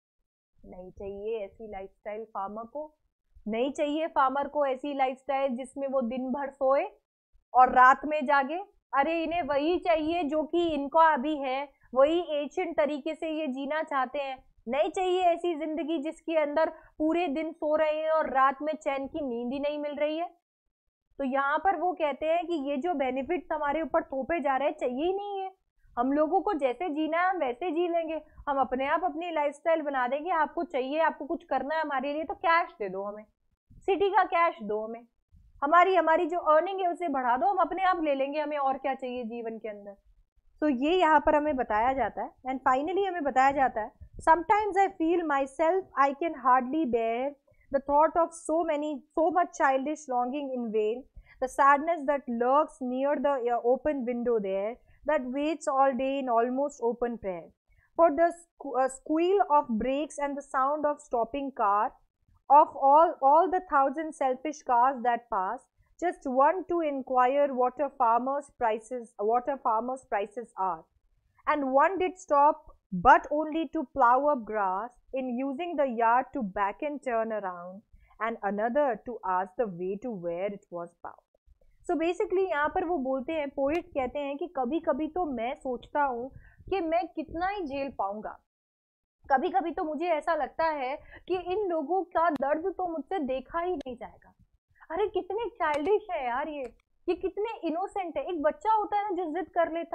नहीं चाहिए ऐसी लाइफस्टाइल फार्मर को, नहीं चाहिए फार्मर को ऐसी लाइफस्टाइल जिसमें वो दिन भर सोए और रात में जागे। अरे इन्हें वही चाहिए जो कि इनका अभी है, वही एशियन तरीके से ये जीना चाहते हैं। नहीं चाहिए ऐसी जिंदगी जिसके अंदर पूरे दिन सो रहे हैं और रात में चैन की नींद ही नहीं मिल रही है। तो यहाँ पर वो कहते हैं कि ये जो बेनिफिट्स हमारे ऊपर थोपे जा रहे हैं चाहिए ही नहीं है। हम लोगों को जैसे जीना है हम वैसे जी लेंगे, हम अपने आप अपनी लाइफस्टाइल बना देंगे। आपको चाहिए, आपको कुछ करना है हमारे लिए तो कैश दे दो, हमें सिटी का कैश दो, हमें हमारी हमारी जो अर्निंग है उसे बढ़ा दो, हम अपने आप ले लेंगे, हमें और क्या चाहिए जीवन के अंदर। तो ये यहाँ पर हमें बताया जाता है। एंड फाइनली हमें बताया जाता है, sometimes I feel myself I can hardly bear the thought of so many so much childish longing in vain, the sadness that lurks near the uh, open window there, that waits all day in almost open prayer for the sque uh, squeal of brakes and the sound of stopping car, of all all the thousand selfish cars that pass, just one to inquire what a farmer's prices what a farmer's prices are, and one did stop but only to plow up grass in using the yard to back and turn around, and another to ask the way to where it was bound. So basically यहाँ पर वो बोलते हैं, poet कहते हैं कि कभी कभी तो मैं सोचता हूँ कि मैं कितना ही झेल पाऊंगा। कभी कभी तो मुझे ऐसा लगता है कि इन लोगों का दर्द तो मुझसे देखा ही नहीं जाएगा। अरे कितने चाइल्डिश है यार, ये ये कितने इनोसेंट है। एक बच्चा होता है ना जो जिद कर लेता है,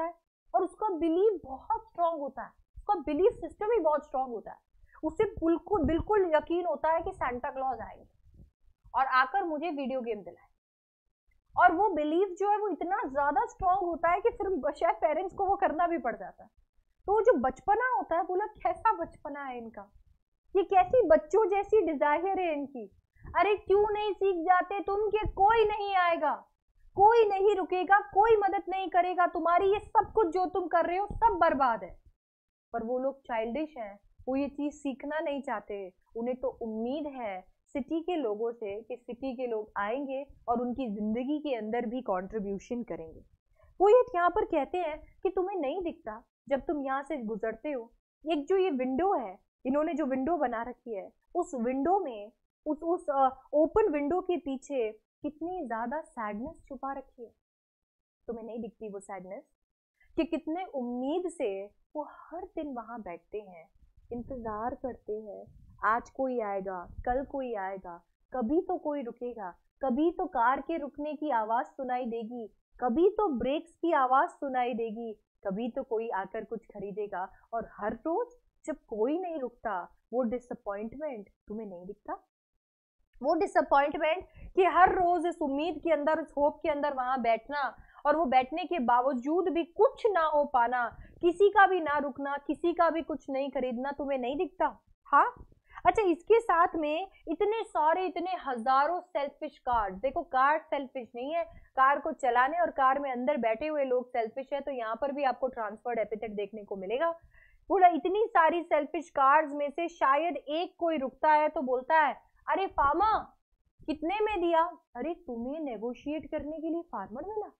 और उसका बिलीव बहुत स्ट्रांग होता है, उसका बिलीफ सिस्टम ही बहुत स्ट्रांग होता है। उसे बिल्कुल बिल्कुल यकीन होता है कि सांता क्लॉज आएंगे और आकर मुझे वीडियो गेम दिलाए, और वो बिलीफ जो है वो इतना ज्यादा स्ट्रांग होता है कि फिर शायद पेरेंट्स को वो करना भी पड़ जाता है। तो वो जो बचपना होता है, बोला कैसा बचपना है इनका, ये कैसी बच्चों जैसी डिजायर है इनकी। अरे क्यों नहीं सीख जाते तुम कि कोई नहीं आएगा, कोई नहीं रुकेगा, कोई मदद नहीं करेगा तुम्हारी, ये सब कुछ जो तुम कर रहे हो सब बर्बाद है। पर वो लोग चाइल्डिश हैं, वो ये चीज सीखना नहीं चाहते। उन्हें तो उम्मीद है सिटी के लोगों से कि सिटी के लोग आएंगे और उनकी जिंदगी के अंदर भी कंट्रीब्यूशन करेंगे। वो ये यहाँ पर कहते हैं कि तुम्हें नहीं दिखता जब तुम यहाँ से गुजरते हो, एक जो ये विंडो है, इन्होंने जो विंडो बना रखी है, उस विंडो में, उस उस ओपन विंडो के पीछे कितनी ज्यादा सैडनेस छुपा रखी है। तुम्हें नहीं दिखती वो सैडनेस, कि कितने उम्मीद से वो हर दिन वहां बैठते हैं, इंतजार करते हैं, आज कोई आएगा, कल कोई आएगा, कभी तो कोई रुकेगा, कभी तो कार के रुकने की आवाज सुनाई देगी, कभी तो ब्रेक्स की आवाज सुनाई देगी, कभी तो कोई आकर कुछ खरीदेगा। और हर रोज जब कोई नहीं रुकता, वो डिसअपॉइंटमेंट तुम्हें नहीं दिखता, वो डिसअपॉइंटमेंट कि हर रोज इस उम्मीद के अंदर, इस होप के अंदर वहां बैठना, और वो बैठने के बावजूद भी कुछ ना हो पाना, किसी का भी ना रुकना, किसी का भी कुछ नहीं खरीदना, तुम्हें नहीं दिखता। हाँ, अच्छा, इसके साथ में इतने सारे, इतने हजारों सेल्फिश कार्ड। देखो, कार सेल्फिश नहीं है, कार को चलाने और कार में अंदर बैठे हुए लोग सेल्फिश है। तो यहाँ पर भी आपको ट्रांसफर्ड एपिथेट देखने को मिलेगा। बोला इतनी सारी सेल्फिश कार्ड्स में से शायद एक कोई रुकता है तो बोलता है, अरे फार्मा कितने में दिया? अरे तुम्हें नेगोशिएट करने के लिए फार्मर मिला?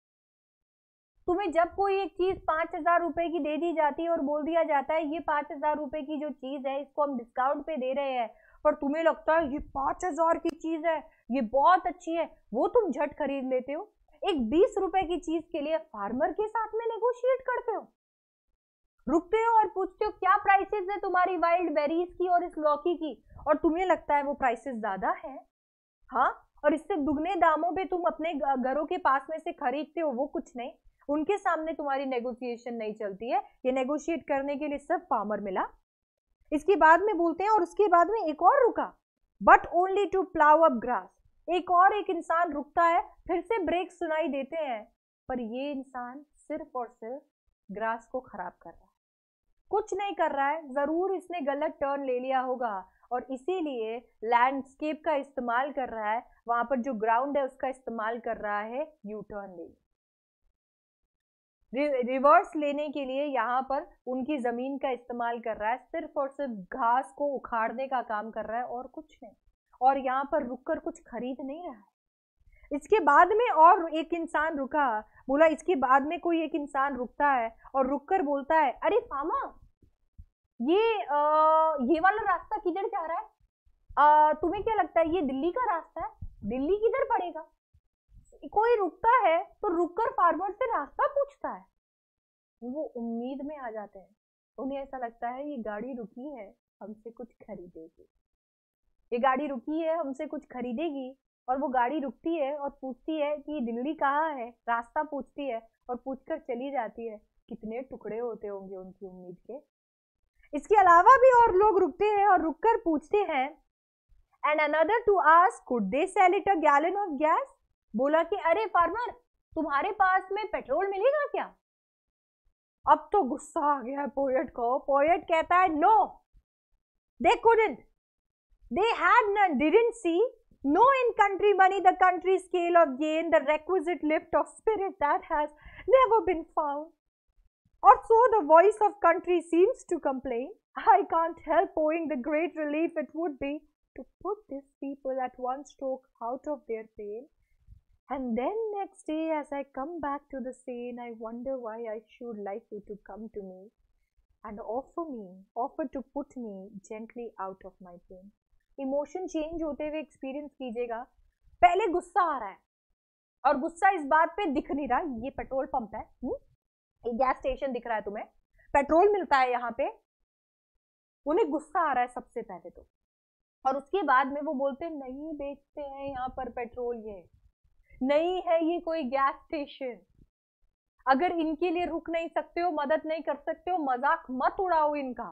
तुम्हें जब कोई एक चीज पांच हजार रुपए की दे दी जाती है और बोल दिया जाता है ये पांच हजार रुपए की जो चीज है इसको हम डिस्काउंट पे दे रहे हैं, पर तुम्हें लगता है ये पांच हजार की चीज है, ये बहुत अच्छी है, वो तुम झट खरीद लेते हो। एक बीस रुपए की चीज के लिए फार्मर के साथ में नेगोशिएट करते हो, रुकते हो और पूछते हो क्या प्राइसेस है तुम्हारी वाइल्ड बेरीज की और इस लौकी की, और तुम्हें लगता है वो प्राइसेस ज्यादा है। हाँ, और इससे दुगने दामों पे तुम अपने घरों के पास में से खरीदते हो, वो कुछ नहीं, उनके सामने तुम्हारी नेगोशिएशन नहीं चलती है। ये नेगोशिएट करने के लिए सब फार्मर मिला। इसके बाद में बोलते हैं, और उसके बाद में एक और रुका, but only to plough up grass. एक और एक इंसान रुकता है, फिर से ब्रेक सुनाई देते हैं, पर ये इंसान सिर्फ और सिर्फ ग्रास को खराब कर रहा है, कुछ नहीं कर रहा है। जरूर इसने गलत टर्न ले लिया होगा और इसीलिए लैंडस्केप का इस्तेमाल कर रहा है, वहां पर जो ग्राउंड है उसका इस्तेमाल कर रहा है यू टर्न ले, रिवर्स लेने के लिए यहाँ पर उनकी जमीन का इस्तेमाल कर रहा है, सिर्फ और सिर्फ घास को उखाड़ने का काम कर रहा है और कुछ नहीं, और यहाँ पर रुककर कुछ खरीद नहीं रहा है। इसके बाद में और एक इंसान रुका, बोला इसके बाद में कोई एक इंसान रुकता है और रुककर बोलता है, अरे फार्मा ये आ, ये वाला रास्ता किधर जा रहा है? आ, तुम्हें क्या लगता है ये दिल्ली का रास्ता है? दिल्ली किधर पड़ेगा? कोई रुकता है तो रुककर फार्मर से रास्ता पूछता है। वो उम्मीद में आ जाते हैं, उन्हें ऐसा लगता है ये गाड़ी रुकी है हमसे कुछ खरीदेगी, ये गाड़ी रुकी है हमसे कुछ खरीदेगी। और वो गाड़ी रुकती है और पूछती है कि दिल्ली कहाँ है, रास्ता पूछती है और पूछकर चली जाती है। कितने टुकड़े होते होंगे उनकी उम्मीद के। इसके अलावा भी और लोग रुकते हैं और रुककर पूछते हैं, and another to ask could they sell it a gallon of gas. बोला कि अरे फार्मर तुम्हारे पास में पेट्रोल मिलेगा क्या? अब तो गुस्सा आ गया है पोएट को। पोएट कहता है, no they couldn't, they had none, didn't see, no in country money the country scale of gain, the requisite lift of spirit that has never been found, or so the voice of country seems to complain. I can't help owing the great relief it would be to put these people at one stroke out of their pain. And then next day as I come back to the scene, I wonder why I should like you to come to me and offer me, offer to put me gently out of my pain. Emotion change होते हुए experience कीजिएगा। पहले गुस्सा आ रहा है और गुस्सा इस बात पे दिख नहीं रहा, ये पेट्रोल पंप है, ये गैस स्टेशन दिख रहा है, तुम्हें पेट्रोल मिलता है यहाँ पे, उन्हें गुस्सा आ रहा है सबसे पहले तो। और उसके बाद में वो बोलते हैं नहीं बेचते हैं यहाँ पर पेट्रोल, ये नहीं है ये कोई गैस स्टेशन। अगर इनके लिए रुक नहीं सकते हो, मदद नहीं कर सकते हो, मजाक मत उड़ाओ इनका।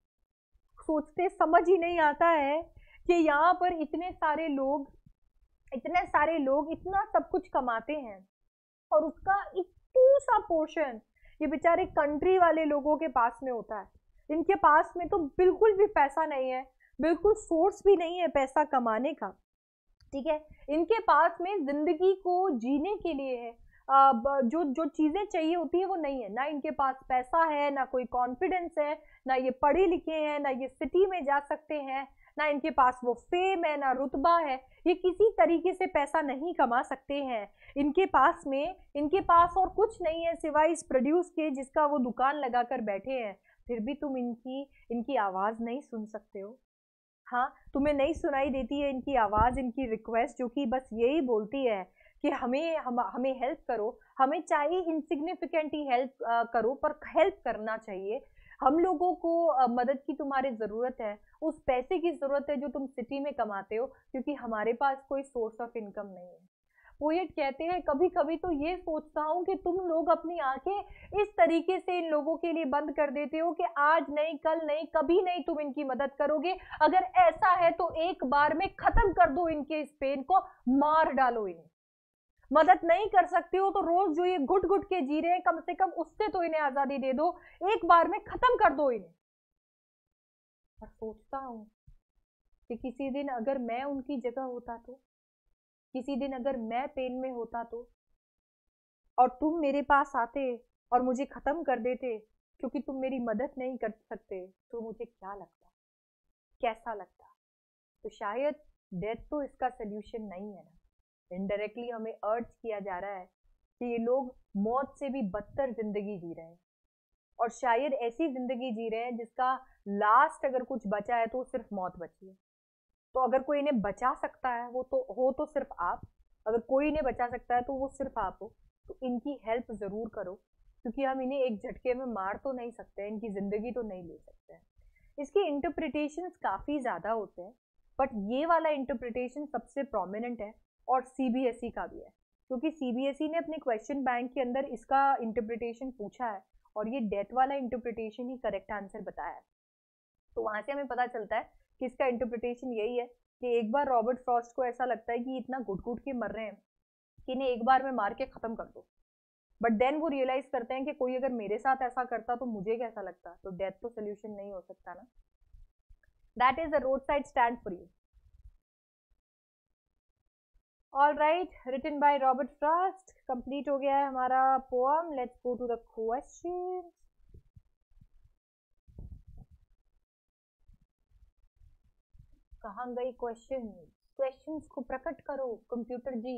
सोचते समझ ही नहीं आता है कि यहाँ पर इतने सारे लोग इतने सारे लोग इतना सब कुछ कमाते हैं और उसका इतना सा पोर्शन ये बेचारे कंट्री वाले लोगों के पास में होता है। इनके पास में तो बिल्कुल भी पैसा नहीं है, बिल्कुल सोर्स भी नहीं है पैसा कमाने का, ठीक है। इनके पास में जिंदगी को जीने के लिए है आ, जो जो चीजें चाहिए होती है वो नहीं है। ना इनके पास पैसा है, ना कोई कॉन्फिडेंस है, ना ये पढ़े लिखे हैं, ना ये सिटी में जा सकते हैं, ना इनके पास वो फेम है, ना रुतबा है। ये किसी तरीके से पैसा नहीं कमा सकते हैं। इनके पास में इनके पास और कुछ नहीं है सिवाय इस प्रोड्यूस के जिसका वो दुकान लगाकर बैठे हैं। फिर भी तुम इनकी इनकी आवाज नहीं सुन सकते हो। हाँ, तुम्हें नहीं सुनाई देती है इनकी आवाज, इनकी रिक्वेस्ट, जो कि बस यही बोलती है कि हमें हम हमें हेल्प करो। हमें चाहिए इंसिग्निफिकेंट ही हेल्प करो, पर हेल्प करना चाहिए। हम लोगों को अ, मदद की तुम्हारी जरूरत है, उस पैसे की जरूरत है जो तुम सिटी में कमाते हो, क्योंकि हमारे पास कोई सोर्स ऑफ इनकम नहीं है। पोएट कहते हैं कभी कभी तो ये सोचता हूँ कि तुम लोग अपनी आंखें इस तरीके से इन लोगों के लिए बंद कर देते हो कि आज नहीं, कल नहीं, कभी नहीं तुम इनकी मदद करोगे। अगर ऐसा है तो एक बार में खत्म कर दो इनके इस पेन को, मार डालो इन्हें। मदद नहीं कर सकती हो तो रोज जो ये घुट घुट के जी रहे हैं, कम से कम उससे तो इन्हें आजादी दे दो, एक बार में खत्म कर दो इन्हें। और सोचता हूं कि किसी दिन अगर मैं उनकी जगह होता तो, किसी दिन अगर मैं पेन में होता तो, और तुम मेरे पास आते और मुझे खत्म कर देते क्योंकि तुम मेरी मदद नहीं कर सकते, तो मुझे क्या लगता, कैसा लगता। तो शायद डेथ तो इसका सोल्यूशन नहीं है ना। इनडायरेक्टली हमें अर्ज किया जा रहा है कि ये लोग मौत से भी बदतर जिंदगी जी रहे हैं, और शायद ऐसी जिंदगी जी रहे हैं जिसका लास्ट अगर कुछ बचा है तो सिर्फ मौत बची है। तो अगर कोई इन्हें बचा सकता है वो तो हो तो सिर्फ आप, अगर कोई इन्हें बचा सकता है तो वो सिर्फ आप हो। तो इनकी हेल्प जरूर करो, क्योंकि हम इन्हें एक झटके में मार तो नहीं सकते, इनकी जिंदगी तो नहीं ले सकते हैं। इसके इंटरप्रिटेशन काफी ज्यादा होते हैं, बट ये वाला इंटरप्रिटेशन सबसे प्रोमिनेंट है और सीबीएसई का भी है, क्योंकि सीबीएसई ने अपने क्वेश्चन बैंक के अंदर इसका इंटरप्रिटेशन पूछा है और ये डेथ वाला इंटरप्रिटेशन ही करेक्ट आंसर बताया है। तो वहां से हमें पता चलता है कि इसका इंटरप्रिटेशन यही है कि एक बार रॉबर्ट फ्रॉस्ट को ऐसा लगता है कि इतना घुट घुट के मर रहे हैं कि इन्हें एक बार में मार के खत्म कर दो, बट देन वो रियलाइज करते हैं कि कोई अगर मेरे साथ ऐसा करता तो मुझे कैसा लगता। तो डेथ तो सोल्यूशन नहीं हो सकता ना। That is a road side stand for you. All right, written by Robert Frost. Complete हो गया है हमारा poem. Let's go to the question. कहाँ गई क्वेश्चन? क्वेश्चंस को प्रकट करो कंप्यूटर जी।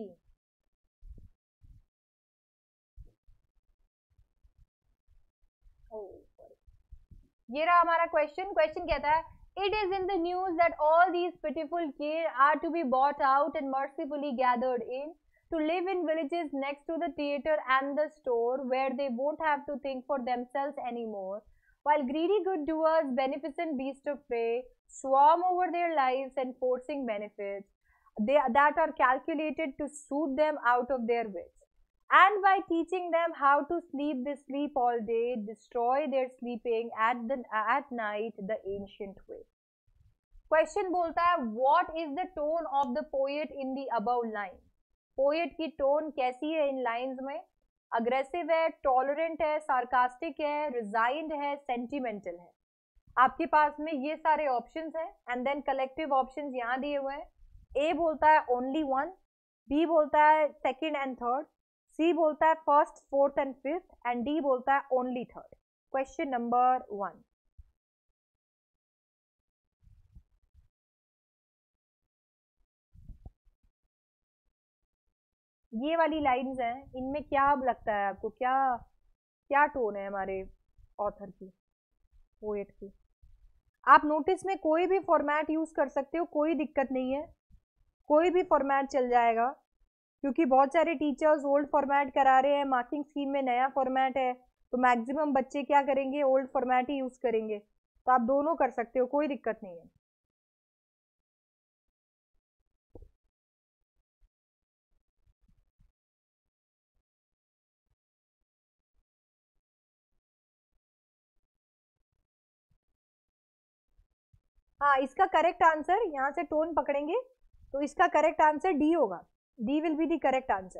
oh, ये रहा हमारा क्वेश्चन। क्वेश्चन कहता है, it is in the news that all these pitiful kids are to be bought out and mercifully gathered in to live in villages next to the theater and the store where they won't have to think for themselves anymore, while greedy good doers, beneficent beasts of prey, swarm over their lives and forcing benefits they, that are calculated to soothe them out of their wits. And by teaching them how to sleep, they sleep all day, destroy their sleeping at the at night the ancient way. Question बोलता है, what is the tone of the poet in the above line? Poet की tone कैसी है इन lines में? Aggressive है, tolerant है, sarcastic है, रिजाइंड है, सेंटिमेंटल है। आपके पास में ये सारे ऑप्शंस हैं एंड देन कलेक्टिव ऑप्शंस यहाँ दिए हुए हैं। ए बोलता है ओनली वन, बी बोलता है सेकंड एंड थर्ड, सी बोलता है first, fourth and fifth, and D बोलता है only third. Question number one, ये वाली लाइंस हैं, इनमें क्या लगता है आपको, क्या क्या टोन है हमारे ऑथर की, पोएट की? आप नोटिस में कोई भी फॉर्मेट यूज कर सकते हो, कोई दिक्कत नहीं है, कोई भी फॉर्मेट चल जाएगा, क्योंकि बहुत सारे टीचर्स ओल्ड फॉर्मेट करा रहे हैं, मार्किंग स्कीम में नया फॉर्मेट है, तो मैक्सिमम बच्चे क्या करेंगे, ओल्ड फॉर्मेट ही यूज करेंगे। तो आप दोनों कर सकते हो, कोई दिक्कत नहीं है। हाँ, इसका करेक्ट आंसर यहाँ से टोन पकड़ेंगे तो इसका करेक्ट आंसर डी होगा. D will be the correct answer.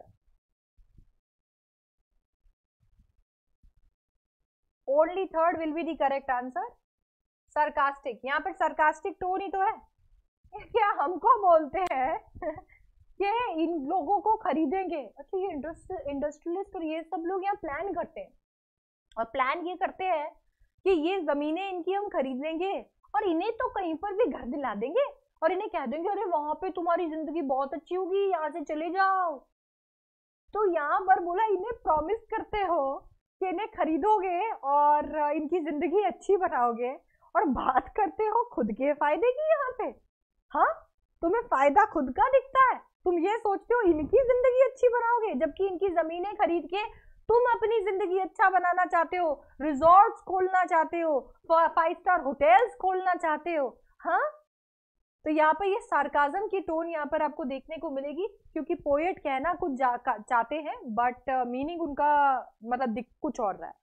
Only third will be the correct answer. Sarcastic, यहाँ पर सरकास्टिक टोन ही तो है. क्या हमको बोलते हैं कि इन लोगों को खरीदेंगे. अच्छा, ये इंडस्ट्रियलिस्ट और ये सब लोग यहाँ प्लान करते हैं और प्लान ये करते हैं कि ये जमीनें इनकी हम खरीद लेंगे और इन्हें तो कहीं पर भी घर दिला देंगे और इन्हें कह देंगे अरे वहां पे तुम्हारी जिंदगी बहुत अच्छी होगी, यहाँ से चले जाओ. तो यहाँ पर बोला इन्हें प्रॉमिस करते हो कि इन्हें खरीदोगे और इनकी जिंदगी अच्छी बनाओगे और बात करते हो खुद के फायदे की यहाँ पे. हाँ, तुम्हें फायदा खुद का दिखता है. तुम ये सोचते हो इनकी जिंदगी अच्छी बनाओगे जबकि इनकी जमीनें खरीद के तुम अपनी जिंदगी अच्छा बनाना चाहते हो, रिजॉर्ट्स खोलना चाहते हो, फाइव स्टार होटल्स खोलना चाहते हो. हाँ, तो यहाँ पर ये सार्काज्म की टोन यहाँ पर आपको देखने को मिलेगी क्योंकि पोएट कहना कुछ चाहते हैं बट मीनिंग उनका मतलब दिख कुछ और रहा है.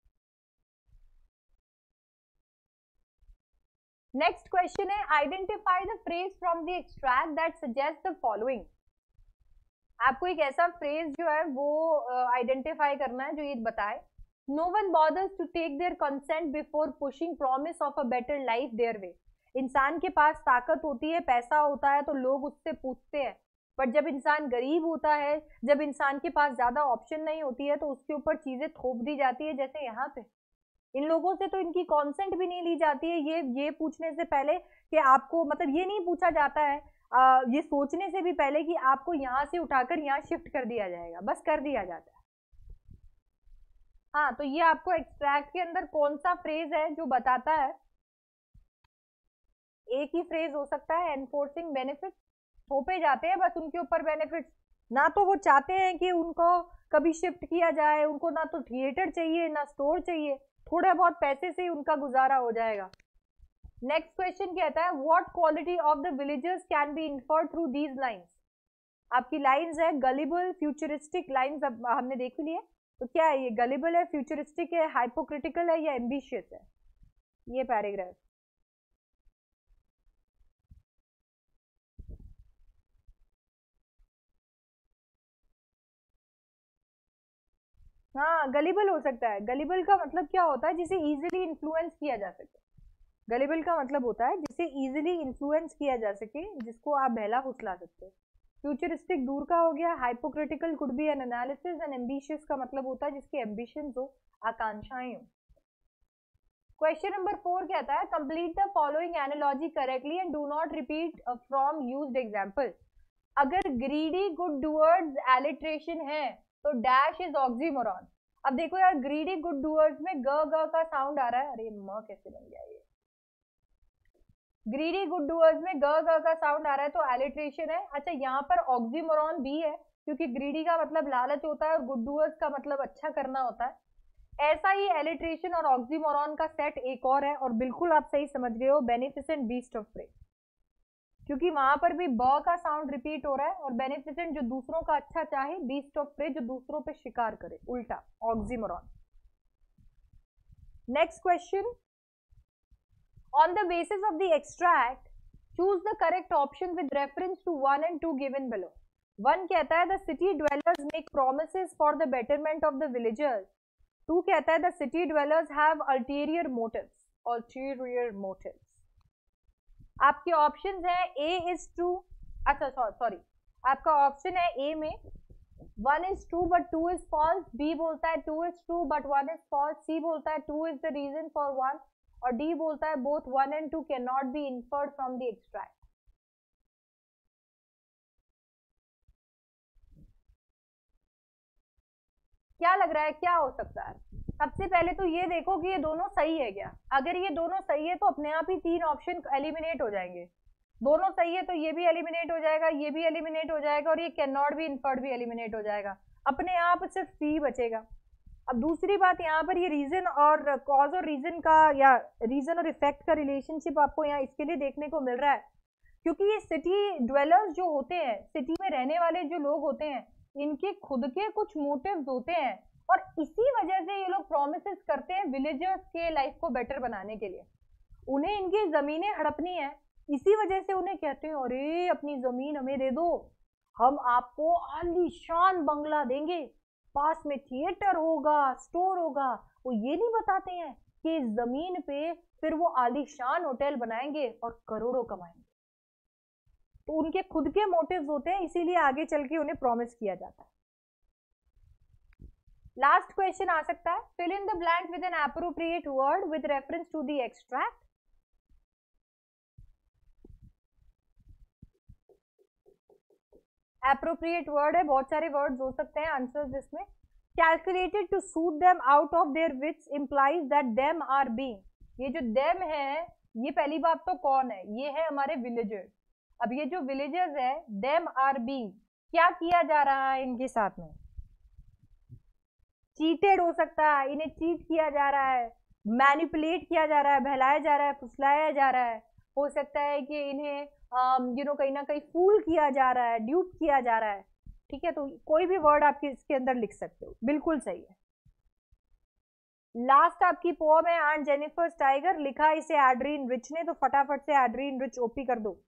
नेक्स्ट क्वेश्चन है identify the phrase from the extract that suggest the following. आपको एक ऐसा फ्रेज जो है वो आइडेंटिफाई uh, करना है जो ये बताए. No one bothers to take their consent before pushing promise of a better life their way. इंसान के पास ताकत होती है, पैसा होता है तो लोग उससे पूछते हैं, बट जब इंसान गरीब होता है, जब इंसान के पास ज्यादा ऑप्शन नहीं होती है तो उसके ऊपर चीजें थोप दी जाती है. जैसे यहाँ पे इन लोगों से तो इनकी कॉन्सेंट भी नहीं ली जाती है. ये ये पूछने से पहले कि आपको मतलब ये नहीं पूछा जाता है, आ, ये सोचने से भी पहले कि आपको यहाँ से उठाकर यहाँ शिफ्ट कर दिया जाएगा, बस कर दिया जाता है. हाँ, तो ये आपको एक्सट्रैक्ट के अंदर कौन सा फ्रेज है जो बताता है. एक ही फ्रेज हो सकता है, एनफोर्सिंग बेनिफिट्स. थोपे जाते हैं बस उनके ऊपर बेनिफिट्स. ना तो वो चाहते हैं कि उनको कभी शिफ्ट किया जाए, उनको ना तो थिएटर चाहिए ना स्टोर चाहिए, थोड़े बहुत पैसे से ही उनका गुजारा हो जाएगा. नेक्स्ट क्वेश्चन कहता है what quality of the villagers can be inferred through these lines. आपकी लाइंस है गलिबल, फ्यूचरिस्टिक. लाइंस अब हमने देख ली है, तो क्या है ये गलिबल है, फ्यूचरिस्टिक है, हाइपोक्रिटिकल है या एम्बिशियस है. ये पैराग्राफ हाँ गलिबल हो सकता है. गलिबल का मतलब क्या होता है, जिसे इजीली इन्फ्लुएंस किया जा सके. गलिबल का मतलब होता है जिसे इजीली इन्फ्लुएंस किया जा सके, जिसको आप बहला फुसला सकते हो. फ्यूचरिस्टिक दूर का हो गया. Hypocritical could be an analysis and ambitious का मतलब होता है जिसके एम्बिशन हो, आकांक्षाएं हो. क्वेश्चन नंबर फोर कहता है complete the following analogy correctly and do not repeat from used example. अगर ग्रीडी गुड डूअर्स एलिट्रेशन है तो डैश इज ऑक्सीमोरॉन. अब देखो यार, ग्रीडी गुड डूअर्स में ग ग का साउंड आ रहा है. अरे म कैसे बन गया ये. ग्रीडी गुड डूअर्स में ग ग का साउंड आ रहा है तो एलिट्रेशन है. अच्छा, यहाँ पर ऑक्सीमोरॉन भी है क्योंकि ग्रीडी का मतलब लालच होता है और गुड डूअर्स का मतलब अच्छा करना होता है. ऐसा ही एलिट्रेशन और ऑक्सीमोरॉन का सेट एक और है और बिल्कुल आप सही समझ गए हो, बेनिफिसेंट बीस्ट ऑफ प्रे. क्योंकि वहां पर भी ब का साउंड रिपीट हो रहा है और बेनिफिसेंट जो दूसरों का अच्छा चाहे, बीस्ट ऑफ प्रे जो दूसरों पे शिकार करे, उल्टा oxymoron. Next question on the basis of the extract choose the correct option with reference to one and two given below. One कहता है the city dwellers make promises for the betterment of the villagers. Two कहता है the city dwellers have ulterior motives. Ulterior motives आपके options है A is true. अच्छा sorry, आपका option है A में one is true but two is false. B बोलता है two is true but one is false. C बोलता है two is the reason for one और डी बोलता है both one and two can not be inferred from the extract. क्या लग रहा है क्या हो सकता है. सबसे पहले तो ये देखो कि ये दोनों सही है क्या. अगर ये दोनों सही है तो अपने आप ही तीन ऑप्शन एलिमिनेट हो जाएंगे. दोनों सही है तो ये भी एलिमिनेट हो जाएगा, ये भी एलिमिनेट हो जाएगा और ये कैन नॉट बी इन्फर्ड भी एलिमिनेट हो जाएगा. अपने आप सिर्फ सी बचेगा. अब दूसरी बात, यहाँ पर ये रीजन और कॉज और रीजन का या रीजन और इफेक्ट का रिलेशनशिप आपको यहाँ इसके लिए देखने को मिल रहा है क्योंकि ये सिटी ड्वेलर्स जो होते हैं, सिटी में रहने वाले जो लोग होते हैं, इनके खुद के कुछ मोटिव्स होते हैं और इसी वजह से ये लोग प्रोमिसेस करते हैं विलेजर्स के लाइफ को बेटर बनाने के लिए. उन्हें इनकी जमीनें हड़पनी है, इसी वजह से उन्हें कहते हैं अरे अपनी जमीन हमें दे दो, हम आपको आलीशान बंगला देंगे, पास में थिएटर होगा, स्टोर होगा। वो ये नहीं बताते हैं कि इस जमीन पे फिर वो आलीशान होटल बनाएंगे और करोड़ों कमाएंगे। तो उनके खुद के मोटिव्स होते हैं, इसीलिए आगे चल के उन्हें प्रॉमिस किया जाता है। लास्ट क्वेश्चन आ सकता है, fill in the blank with an appropriate word with reference to the extract. Appropriate word है, बहुत सारे वर्ड्स हो सकते हैं आंसर्स जिसमें। Calculated to suit them out of their which implies that them are being. ये जो देम है, ये पहली बात तो कौन है, ये है हमारे विलेजर्स। अब ये जो विलेजर्स है, देम आर बीइंग, क्या किया जा रहा है इनके साथ में, चीटेड हो सकता है, इन्हें चीट किया जा रहा है, मैनिपुलेट किया जा रहा है, बहलाया जा रहा है, फुसलाया जा रहा है। हो सकता है कि इन्हें यू नो कहीं ना कहीं फूल किया जा रहा है, ड्यूप किया जा रहा है। ठीक है, तो कोई भी वर्ड आप इसके अंदर लिख सकते हो, बिल्कुल सही है। लास्ट आपकी पोम है आंट जेनिफर्स टाइगर, लिखा इसे एड्रीन रिच ने, तो फटाफट से एड्रीन रिच ओपी कर दो।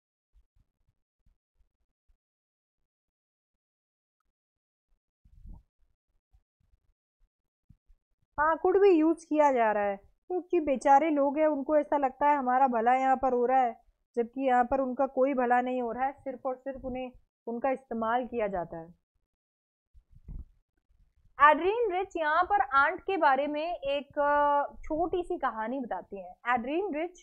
हाँ, कुड भी यूज किया जा रहा है, क्योंकि बेचारे लोग हैं, उनको ऐसा लगता है हमारा भला यहाँ पर हो रहा है, जबकि यहाँ पर उनका कोई भला नहीं हो रहा है, सिर्फ और सिर्फ उन्हें उनका इस्तेमाल किया जाता है। एड्रीन रिच यहाँ पर आंट के बारे में एक छोटी सी कहानी बताती है। एड्रीन रिच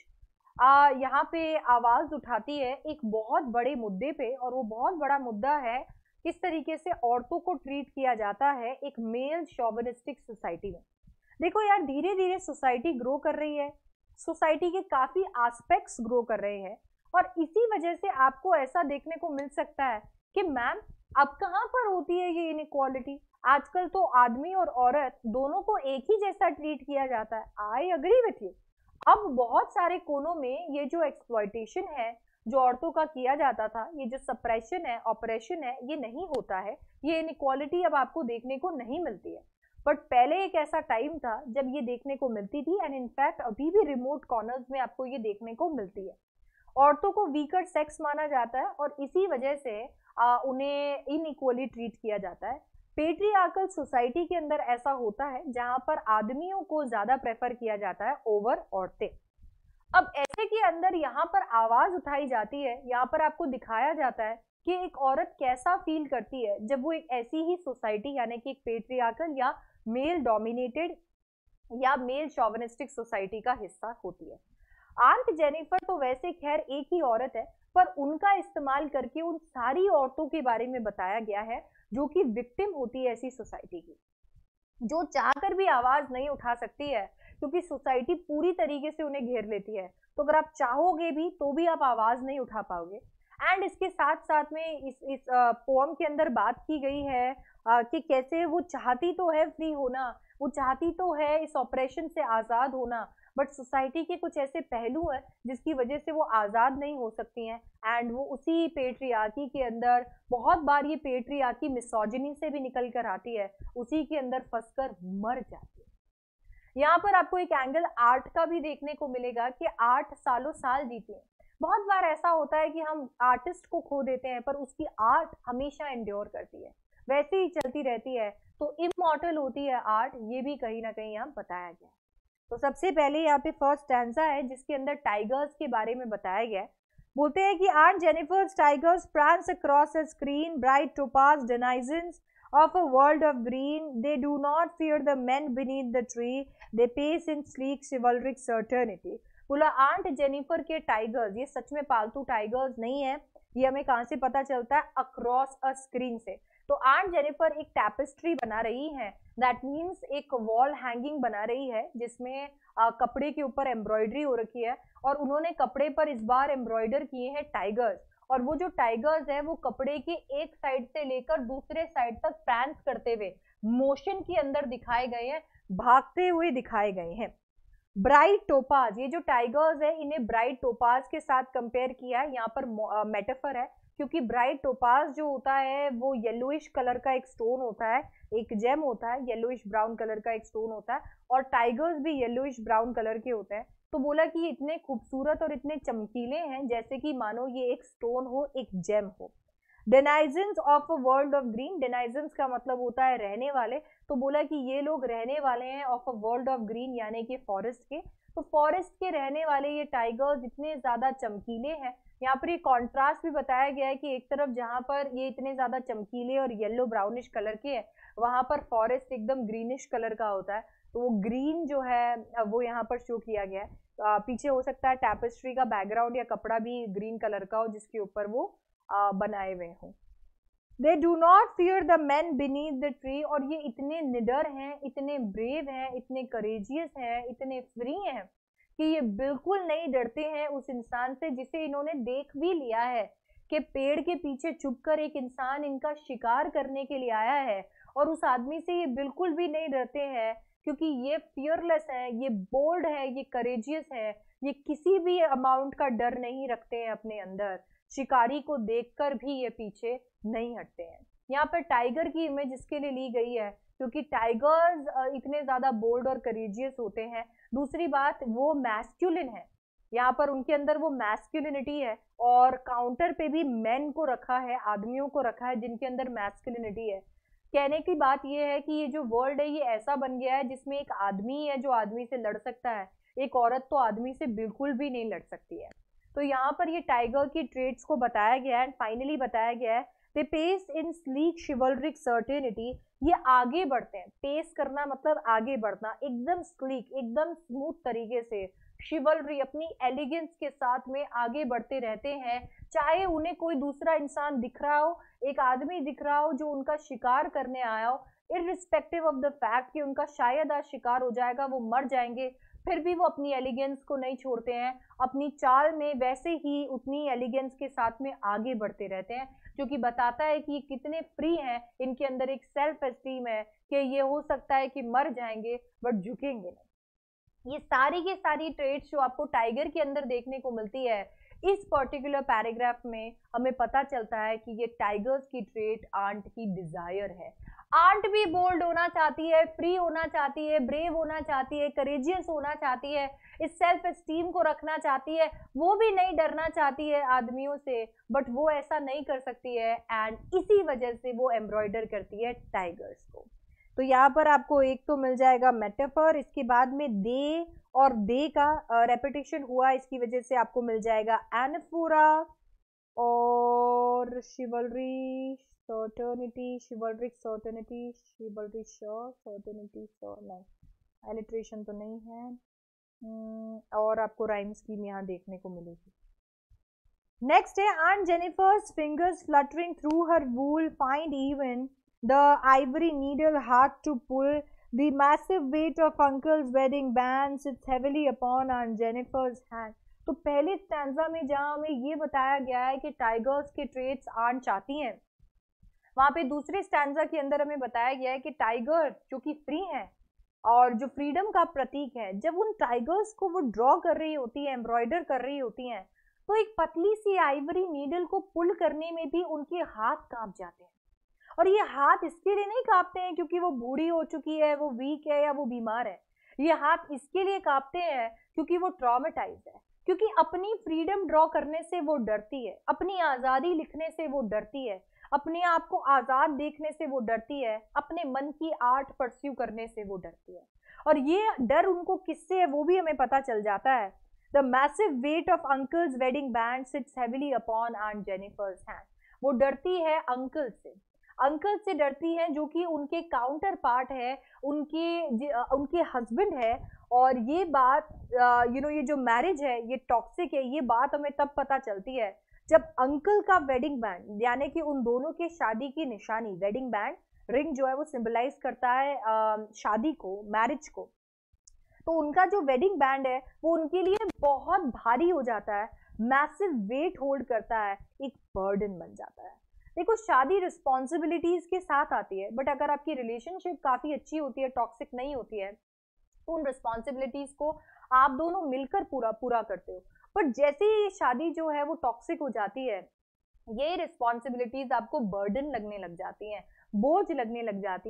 यहाँ पे आवाज उठाती है एक बहुत बड़े मुद्दे पे, और वो बहुत बड़ा मुद्दा है किस तरीके से औरतों को ट्रीट किया जाता है एक मेल शॉविनिस्टिक सोसाइटी में। देखो यार, धीरे धीरे सोसाइटी ग्रो कर रही है, सोसाइटी के काफी एस्पेक्ट्स ग्रो कर रहे हैं, और इसी वजह से आपको ऐसा देखने को मिल सकता है कि मैम अब कहाँ पर होती है ये इनइक्वालिटी। आजकल तो आदमी और औरत दोनों को एक ही जैसा ट्रीट किया जाता है। I agree with you. अब बहुत सारे कोनों में ये जो एक्सप्लॉयटेशन है जो औरतों का किया जाता था, ये जो सप्रेशन है, ऑपरेशन है, ये नहीं होता है, ये इनइक्वालिटी अब आपको देखने को नहीं मिलती है। बट पहले एक ऐसा टाइम था जब ये देखने को मिलती थी, एंड इनफैक्ट अभी भी रिमोट कॉर्नर्स में आपको ये देखने को मिलती है। औरतों को वीकर सेक्स माना जाता है, और इसी वजह से आ, उन्हें इनइक्वली ट्रीट किया जाता है। पेट्रियार्कल सोसाइटी के अंदर ऐसा होता है जहां पर आदमियों को ज्यादा प्रेफर किया जाता है ओवर औरतें। अब ऐसे के अंदर यहाँ पर आवाज उठाई जाती है, यहाँ पर आपको दिखाया जाता है कि एक औरत कैसा फील करती है जब वो एक ऐसी ही सोसाइटी यानी कि एक पेट्रियार्कल या मेल डोमिनेटेड या मेल शॉविनिस्टिक सोसाइटी का हिस्सा होती है। आंट जेनिफर तो वैसे खैर एक ही औरत है, पर उनका इस्तेमाल करके उन सारी औरतों के बारे में बताया गया है जो कि विक्टिम होती है ऐसी सोसाइटी की, जो चाहकर भी आवाज नहीं उठा सकती है क्योंकि सोसाइटी पूरी तरीके से उन्हें घेर लेती है। तो अगर आप चाहोगे भी तो भी आप आवाज नहीं उठा पाओगे। एंड इसके साथ साथ में इस इस पोम के अंदर बात की गई है आ, कि कैसे वो चाहती तो है फ्री होना, वो चाहती तो है इस ऑपरेशन से आजाद होना, बट सोसाइटी के कुछ ऐसे पहलू हैं जिसकी वजह से वो आजाद नहीं हो सकती हैं। एंड वो उसी पेट्रियार्की के अंदर बहुत बार ये पेट्रियार्की मिसोजिनी से भी निकल कर आती है, उसी के अंदर फंसकर मर जाती है। यहाँ पर आपको एक एंगल आर्ट का भी देखने को मिलेगा कि आर्ट सालों साल जीती है। बहुत बार ऐसा होता है कि हम आर्टिस्ट को खो देते हैं, पर उसकी आर्ट हमेशा एंड्योर करती है, वैसे ही चलती रहती है, तो इमॉर्टल होती है आर्ट, ये भी कहीं ना कहीं यहाँ बताया गया। तो सबसे पहले यहाँ पे फर्स्ट स्टैंजा है जिसके अंदर टाइगर्स के बारे में बताया गया है। बोलते हैं कि aunt Jennifer's tigers prance across a screen, bright topaz denizens of a world of green. They do not fear the men beneath the tree. They pace in sleek chivalric certainty. बोला आंट जेनिफर के tigers, ये सच में पालतू tigers नहीं है, ये हमें कहाँ से पता चलता है, अक्रॉस अ स्क्रीन से। तो आंट जेनिफर एक टैपेस्ट्री बना रही है, दैट मीन्स एक वॉल हैंगिंग बना रही है जिसमें आ, कपड़े के ऊपर एम्ब्रॉयडरी हो रखी है, और उन्होंने कपड़े पर इस बार एम्ब्रॉयडर किए हैं टाइगर्स, और वो जो टाइगर्स है वो कपड़े के एक साइड से लेकर दूसरे साइड तक प्रांस करते हुए मोशन के अंदर दिखाए गए हैं, भागते हुए दिखाए गए हैं। ब्राइट टोपाज, ये जो टाइगर्स है इन्हें ब्राइट टोपाज के साथ कंपेयर किया है, यहाँ पर मेटाफर है, क्योंकि ब्राइट टोपाज जो होता है वो येलोइश कलर का एक स्टोन होता है, एक जेम होता है, येलोइश ब्राउन कलर का एक स्टोन होता है, और टाइगर्स भी येलोइश ब्राउन कलर के होते हैं। तो बोला कि ये इतने खूबसूरत और इतने चमकीले हैं जैसे कि मानो ये एक स्टोन हो, एक जेम हो। Denizens of a world of green, denizens का मतलब होता है रहने वाले, तो बोला कि ये लोग रहने वाले हैं of a world of green यानी कि फॉरेस्ट के। तो फॉरेस्ट के रहने वाले ये टाइगर्स इतने ज्यादा चमकीले हैं। यहाँ पर ये कॉन्ट्रास्ट भी बताया गया है कि एक तरफ जहाँ पर ये इतने ज्यादा चमकीले और येलो ब्राउनिश कलर के है, वहां पर फॉरेस्ट एकदम ग्रीनिश कलर का होता है। तो वो ग्रीन जो है वो यहाँ पर शो किया गया है। आ, पीछे हो सकता है टैपेस्ट्री का बैकग्राउंड या कपड़ा भी ग्रीन कलर का हो जिसके ऊपर वो आ, बनाए हुए हों। They do not fear the men beneath the tree, और ये इतने निडर हैं, इतने ब्रेव हैं, इतने करेजियस हैं, इतने फ्री हैं कि ये बिल्कुल नहीं डरते हैं उस इंसान से जिसे इन्होंने देख भी लिया है कि पेड़ के पीछे छुपकर एक इंसान इनका शिकार करने के लिए आया है, और उस आदमी से ये बिल्कुल भी नहीं डरते हैं क्योंकि ये फियरलेस है, ये बोल्ड है, ये करेजियस है, ये किसी भी अमाउंट का डर नहीं रखते हैं अपने अंदर। शिकारी को देखकर भी ये पीछे नहीं हटते हैं। यहाँ पर टाइगर की इमेज इसके लिए ली गई है क्योंकि टाइगर्स इतने ज्यादा बोल्ड और करेजियस होते हैं। दूसरी बात, वो मैस्कुलिन है, यहाँ पर उनके अंदर वो मैस्कुलिनिटी है, और काउंटर पे भी मेन को रखा है, आदमियों को रखा है जिनके अंदर मैस्कुलिनिटी है। कहने की बात ये है कि ये जो वर्ल्ड है ये ऐसा बन गया है जिसमें एक आदमी है जो आदमी से लड़ सकता है, एक औरत तो आदमी से बिल्कुल भी नहीं लड़ सकती है। तो यहाँ पर ये टाइगर की ट्रेड्स को बताया गया है एंड फाइनली बताया गया है they pace in sleek chivalric certainty, ये आगे बढ़ते हैं। पेस करना मतलब आगे बढ़ना, एकदम स्लीक, एकदम स्मूथ तरीके से, शिवलरी अपनी एलिगेंस के साथ में आगे बढ़ते रहते हैं। चाहे उन्हें कोई दूसरा इंसान दिख रहा हो, एक आदमी दिख रहा हो जो उनका शिकार करने आया हो, इररिस्पेक्टिव ऑफ द फैक्ट कि उनका शायद आज शिकार हो जाएगा, वो मर जाएंगे, फिर भी वो अपनी एलिगेंस को नहीं छोड़ते हैं, अपनी चाल में वैसे ही उतनी एलिगेंस के साथ में आगे बढ़ते रहते हैं, जो कि बताता है कि कितने फ्री हैं, इनके अंदर एक सेल्फ एस्टीम है कि ये हो सकता है कि मर जाएंगे बट झुकेंगे नहीं। ये सारी की सारी ट्रेट्स जो आपको टाइगर के अंदर देखने को मिलती है, इस पर्टिकुलर पैराग्राफ में हमें पता चलता है कि ये टाइगर्स की ट्रेट आंट की डिजायर है। आंट भी बोल्ड होना चाहती है, फ्री होना चाहती है, ब्रेव होना चाहती है, करेजियस होना चाहती है, इस सेल्फ एस्टीम को रखना चाहती है, वो भी नहीं डरना चाहती है आदमियों से, बट वो ऐसा नहीं कर सकती है एंड इसी वजह से वो एम्ब्रॉयडर करती है टाइगर्स को। तो यहाँ पर आपको एक तो मिल जाएगा मेटाफर, इसके बाद में दे और दे का रेपिटेशन हुआ, इसकी वजह से आपको मिल जाएगा एनाफोरा और chivalry certainty, chivalric certainty, chivalry sure, certainty sure, नहीं एलिट्रेशन तो नहीं है, और आपको राइम स्कीम यहाँ देखने को मिलेगी। नेक्स्ट है Aunt Jennifer's fingers fluttering through her wool find even the ivory needle hard to pull. The massive weight of Uncle's wedding band sits heavily upon Aunt Jennifer's hand. तो पहले stanza में जहाँ हमें ये बताया गया है कि टाइगर्स के ट्रेट्स आंट चाहती हैं, वहां पे दूसरे स्टैंजा के अंदर हमें बताया गया है कि टाइगर जो कि फ्री हैं और जो फ्रीडम का प्रतीक है, जब उन टाइगर्स को वो ड्रॉ कर रही होती है, एम्ब्रॉयडर कर रही होती हैं, तो एक पतली सी आइवरी नीडल को पुल करने में भी उनके हाथ कांप जाते हैं। और ये हाथ इसके लिए नहीं कांपते हैं क्योंकि वो बूढ़ी हो चुकी है, वो वीक है या वो बीमार है, ये हाथ इसके लिए कांपते हैं क्योंकि वो ट्रॉमेटाइज है, क्योंकि अपनी फ्रीडम ड्रॉ करने से वो डरती है, अपनी आजादी लिखने से वो डरती है, अपने आप को आजाद देखने से वो डरती है, अपने मन की आर्ट परस्यू करने से वो डरती है। और ये डर उनको किससे है वो भी हमें पता चल जाता है। The massive weight of Uncle's wedding band sits heavily upon Aunt Jennifer's hand. वो डरती है अंकल से, अंकल से डरती है जो कि उनके काउंटर पार्ट है, उनके उनके हस्बैंड है। और ये बात यू नो ये जो मैरिज है ये टॉक्सिक है, ये बात हमें तब पता चलती है जब अंकल का वेडिंग बैंड, यानी कि उन दोनों के शादी की निशानी, वेडिंग बैंड रिंग जो है वो सिंबलाइज करता है uh, शादी को, मैरिज को, तो उनका जो वेडिंग बैंड है वो उनके लिए बहुत भारी हो जाता है, मैसिव वेट होल्ड करता है, एक बर्डन बन जाता है। देखो शादी रिस्पॉन्सिबिलिटीज के साथ आती है, बट अगर आपकी रिलेशनशिप काफी अच्छी होती है, टॉक्सिक नहीं होती है, तो उन रिस्पॉन्सिबिलिटीज को आप दोनों मिलकर पूरा पूरा करते हो। बट जैसे ही ये शादी जो है वो टॉक्सिक हो जाती है, ये रिस्पॉन्सिबिलिटीज आपको बर्डन लगने लग जाती हैं, बोझ लगने लग जाती हैं,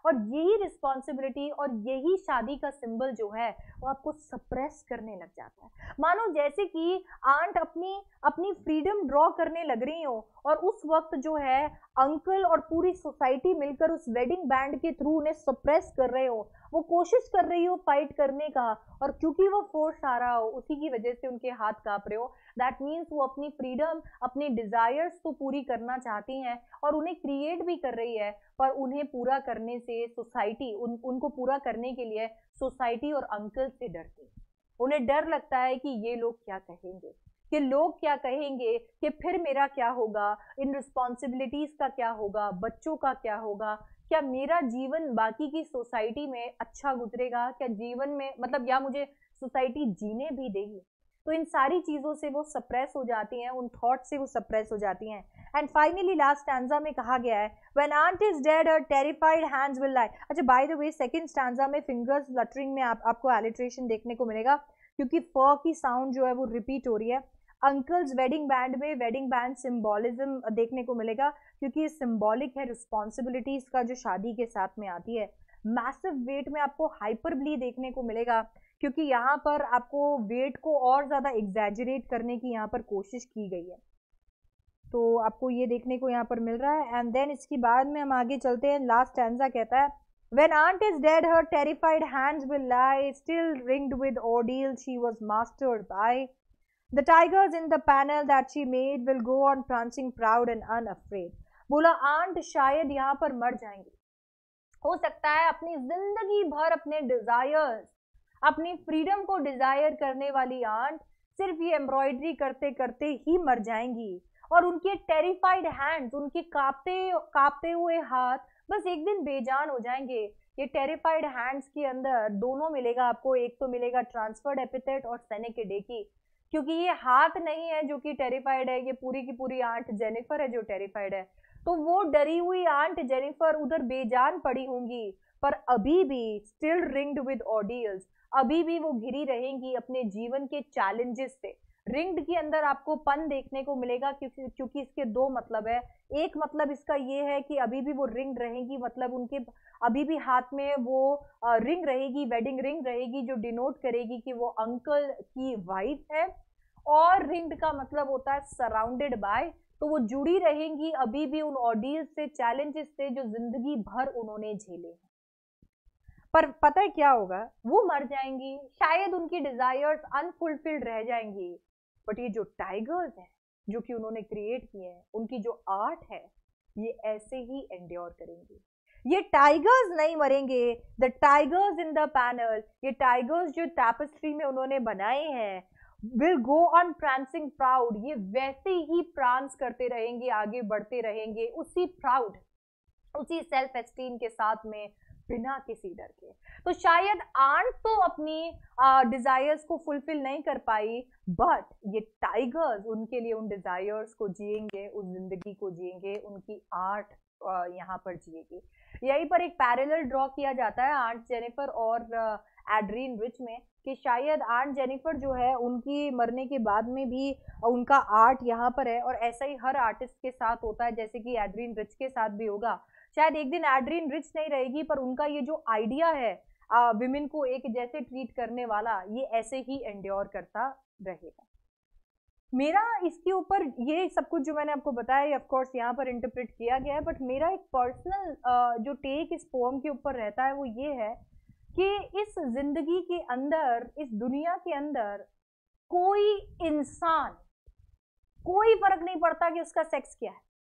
और यही रिस्पॉन्सिबिलिटी और यही शादी का सिंबल जो है वो आपको सप्रेस करने लग जाता है। मानो जैसे कि आंट अपनी अपनी फ्रीडम ड्रॉ करने लग रही हो और उस वक्त जो है अंकल और पूरी सोसाइटी मिलकर उस वेडिंग बैंड के थ्रू उन्हें सप्रेस कर रहे हो, वो कोशिश कर रही हो फाइट करने का, और क्योंकि वो फोर्स आ रहा हो उसी की वजह से उनके हाथ कांप रहे हो। दैट मीन्स वो अपनी फ्रीडम, अपनी डिजायर्स तो पूरी करना चाहती हैं और उन्हें क्रिएट भी कर रही है, पर उन्हें पूरा करने से सोसाइटी उन उनको पूरा करने के लिए सोसाइटी और अंकल से डरती है। उन्हें डर लगता है कि ये लोग क्या कहेंगे, कि लोग क्या कहेंगे, कि फिर मेरा क्या होगा, इन रिस्पॉन्सिबिलिटीज का क्या होगा, बच्चों का क्या होगा, क्या मेरा जीवन बाकी की सोसाइटी में अच्छा गुजरेगा, क्या जीवन में मतलब या मुझे सोसाइटी जीने भी देगी। तो इन सारी चीजों से वो सप्रेस हो जाती हैं, उन थॉट से वो सप्रेस हो जाती हैं। एंड फाइनली लास्ट स्टैंजा में कहा गया है when aunt is dead her terrified hands will lie. अच्छा by the way second stanza में फिंगर्स फ्लटरिंग में आप, आपको एलिट्रेशन देखने को मिलेगा क्योंकि फ की साउंड जो है वो रिपीट हो रही है। अंकल्स वेडिंग बैंड में वेडिंग बैंड सिंबॉलिज्म देखने को मिलेगा क्योंकि ये सिंबॉलिक है रिस्पॉन्सिबिलिटीज का जो शादी के साथ में आती है। मैसिव वेट में आपको हाइपरबली देखने को मिलेगा क्योंकि यहाँ पर आपको वेट को और ज्यादा एग्जैजरेट करने की यहाँ पर कोशिश की गई है, तो आपको ये देखने को यहाँ पर मिल रहा है। एंड देन इसके बाद में हम आगे चलते हैं। लास्ट स्टैंजा कहता है When aunt is dead, her terrified hands will lie, still ringed with ordeal she was mastered by. The tigers in the panel that she made will go on prancing proud and unafraid. बोला aunt शायद यहाँ पर मर जाएंगी, हो सकता है अपनी जिंदगी भर अपने डिजायर्स, अपनी फ्रीडम को डिजायर करने वाली आंट सिर्फ ये एम्ब्रॉयडरी करते करते ही मर जाएंगी और उनके टेरिफाइड हैंड्स, उनके कांपते कांपते हुए हाथ बस एक दिन बेजान हो जाएंगे। ये टेरिफाइड हैंड्स के अंदर दोनों मिलेगा आपको, एक तो मिलेगा ट्रांसफर्ड एपिथेट और सेनेकेडेकी, क्योंकि ये हाथ नहीं है जो कि टेरिफाइड है, ये पूरी की पूरी आंट जेनिफर है जो टेरिफाइड है। तो वो डरी हुई आंट जेनिफर उधर बेजान पड़ी होंगी पर अभी भी स्टिल रिंग्ड विद ऑर्डियल्स, अभी भी वो घिरी रहेंगी अपने जीवन के चैलेंजेस से। रिंग्ड के अंदर आपको पन देखने को मिलेगा क्योंकि क्योंकि इसके दो मतलब है। एक मतलब इसका ये है कि अभी भी वो रिंग रहेंगी, मतलब उनके अभी भी हाथ में वो रिंग रहेगी, वेडिंग रिंग रहेगी जो डिनोट करेगी कि वो अंकल की वाइफ है। और रिंग्ड का मतलब होता है सराउंडेड बाय, तो वो जुड़ी रहेंगी अभी भी उन ऑर्डियल से, चैलेंजेस से जो जिंदगी भर उन्होंने झेले हैं। पर पता है क्या होगा, वो मर जाएंगी, शायद उनकी डिजायर्स अनफुलफिल्ड रह जाएंगी, बट ये जो टाइगर्स हैं जो कि उन्होंने क्रिएट किए हैं, उनकी जो आर्ट है ये ऐसे ही एंड्योर करेंगी। ये टाइगर्स नहीं मरेंगे, the tigers in the panel, ये टाइगर्स जो टैपेस्ट्री में उन्होंने बनाए हैं will go on prancing proud, ये वैसे ही प्रांस करते रहेंगे, आगे बढ़ते रहेंगे उसी प्राउड, उसी सेल्फ एस्टीम के साथ में, बिना किसी डर के। तो शायद आंट तो अपनी डिजायर्स को फुलफिल नहीं कर पाई, बट ये टाइगर्स उनके लिए उन डिजायर्स को जिएंगे, उस जिंदगी को जिएंगे, उनकी आर्ट यहाँ पर जिएगी। यहीं पर एक पैरेलल ड्रॉ किया जाता है आंट जेनिफर और एड्रीन रिच में कि शायद आंट जेनिफर जो है उनकी मरने के बाद में भी उनका आर्ट यहाँ पर है, और ऐसा ही हर आर्टिस्ट के साथ होता है जैसे कि एड्रीन रिच के साथ भी होगा। शायद एक दिन एड्रीन रिच नहीं रहेगी पर उनका ये जो आइडिया है विमेन को एक जैसे ट्रीट करने वाला, ये ऐसे ही एंड्योर करता रहेगा। मेरा इसके ऊपर ये सब कुछ जो मैंने आपको बताया ऑफ कोर्स यहाँ पर इंटरप्रेट किया गया है, बट मेरा एक पर्सनल जो टेक इस पोएम के ऊपर रहता है वो ये है कि इस जिंदगी के अंदर, इस दुनिया के अंदर कोई इंसान, कोई फर्क नहीं पड़ता कि उसका सेक्स क्या है,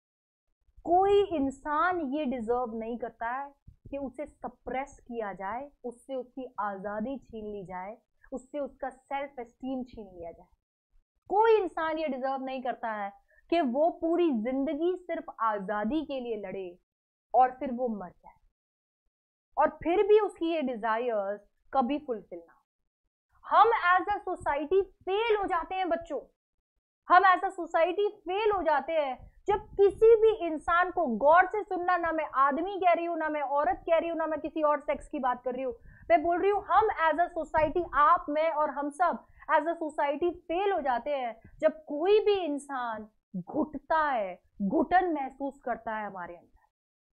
कोई इंसान ये डिजर्व नहीं करता है कि उसे सप्रेस किया जाए, उससे उसकी आजादी छीन ली जाए, उससे उसका सेल्फ एस्टीम छीन लिया जाए। कोई इंसान ये डिजर्व नहीं करता है कि वो पूरी जिंदगी सिर्फ आजादी के लिए लड़े और फिर वो मर जाए और फिर भी उसकी ये डिजायर्स कभी फुलफिल ना हो। हम एज अ सोसाइटी फेल हो जाते हैं बच्चों, हम एज अ सोसाइटी फेल हो जाते हैं जब किसी भी इंसान को गौर से सुनना, ना मैं आदमी कह रही हूं, ना मैं औरत कह रही हूं, ना मैं किसी और सेक्स की बात कर रही हूं, मैं बोल रही हूं हम एज अ सोसाइटी, आप, मैं और हम सब एज अ सोसाइटी फेल हो जाते हैं जब कोई भी इंसान घुटता है, घुटन महसूस करता है हमारे अंदर।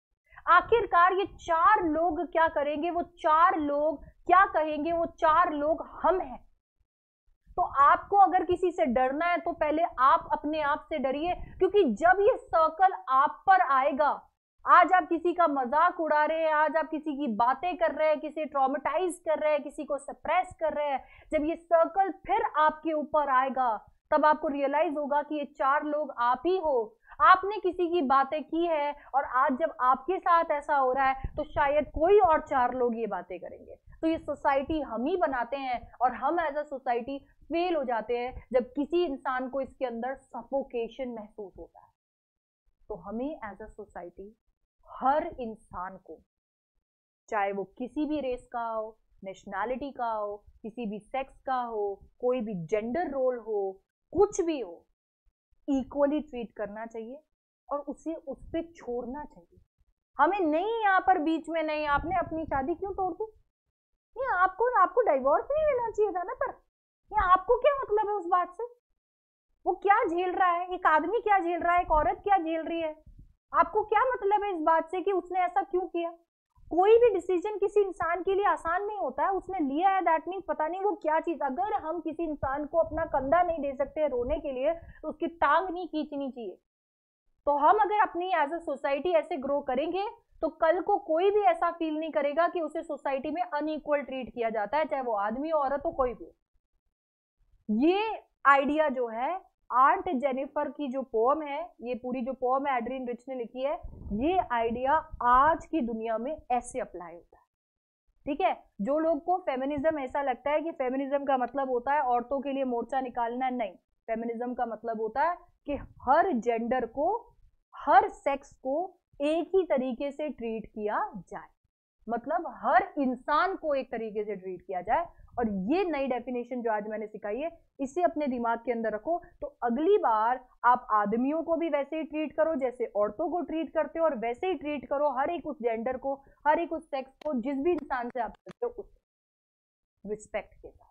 आखिरकार ये चार लोग क्या करेंगे, वो चार लोग क्या कहेंगे, वो चार लोग हम हैं। तो आपको अगर किसी से डरना है तो पहले आप अपने आप से डरिए, क्योंकि जब ये सर्कल आप पर आएगा, आज आप किसी का मजाक उड़ा रहे हैं, आज आप किसी की बातें कर रहे हैं, किसी ट्रॉमेटाइज कर रहे हैं, किसी को सप्रेस कर रहे हैं, जब ये सर्कल फिर आपके ऊपर आएगा तब आपको रियलाइज होगा कि ये चार लोग आप ही हो। आपने किसी की बातें की है और आज जब आपके साथ ऐसा हो रहा है तो शायद कोई और चार लोग ये बातें करेंगे। तो ये सोसाइटी हम ही बनाते हैं और हम एज अ सोसाइटी फेल हो जाते हैं जब किसी इंसान को इसके अंदर सफोकेशन महसूस होता है। तो हमें एज अ सोसाइटी हर इंसान को, चाहे वो किसी भी रेस का हो, नेशनैलिटी का हो, किसी भी सेक्स का हो, कोई भी जेंडर रोल हो, कुछ भी हो, इक्वली ट्रीट करना चाहिए और उसे उस पर छोड़ना चाहिए। हमें नहीं यहाँ पर बीच में नहीं, आपने अपनी शादी क्यों तोड़ दी, ये आपको आपको डाइवोर्स नहीं लेना चाहिए था ना, पर ये आपको क्या मतलब है उस बात से? वो क्या झेल रहा है, एक आदमी क्या झेल रहा है, एक औरत क्या झेल रही है, आपको क्या मतलब है इस बात से कि उसने ऐसा क्यों किया? कोई भी डिसीजन किसी इंसान के लिए आसान नहीं होता है, उसने लिया है, दैट मीन्स पता नहीं वो क्या चीज। अगर हम किसी इंसान को अपना कंधा नहीं दे सकते रोने के लिए तो उसकी टांग नहीं खींचनी चाहिए। तो हम अगर अपनी एज अ सोसाइटी ऐसे ग्रो करेंगे तो कल को कोई भी ऐसा फील नहीं करेगा कि उसे सोसाइटी में अनइक्वल ट्रीट किया जाता है, चाहे वो आदमी हो, औरत हो, कोई भी। ये आइडिया जो है आंट जेनिफर की जो पोम है, ये पूरी जो पोम है एड्रियन रिच ने लिखी है, ये आइडिया आज की दुनिया में ऐसे अप्लाई होता है। ठीक है, जो लोग को फेमिनिज्म ऐसा लगता है कि फेमिनिज्म का मतलब होता है औरतों के लिए मोर्चा निकालना, नहीं, फेमिनिज्म का मतलब होता है कि हर जेंडर को, हर सेक्स को एक ही तरीके से ट्रीट किया जाए, मतलब हर इंसान को एक तरीके से ट्रीट किया जाए। और ये नई डेफिनेशन जो आज मैंने सिखाई है, इसे अपने दिमाग के अंदर रखो, तो अगली बार आप आदमियों को भी वैसे ही ट्रीट करो जैसे औरतों को ट्रीट करते हो, और वैसे ही ट्रीट करो हर एक उस जेंडर को, हर एक उस सेक्स को, जिस भी इंसान से आप करते हो उस रिस्पेक्ट के साथ,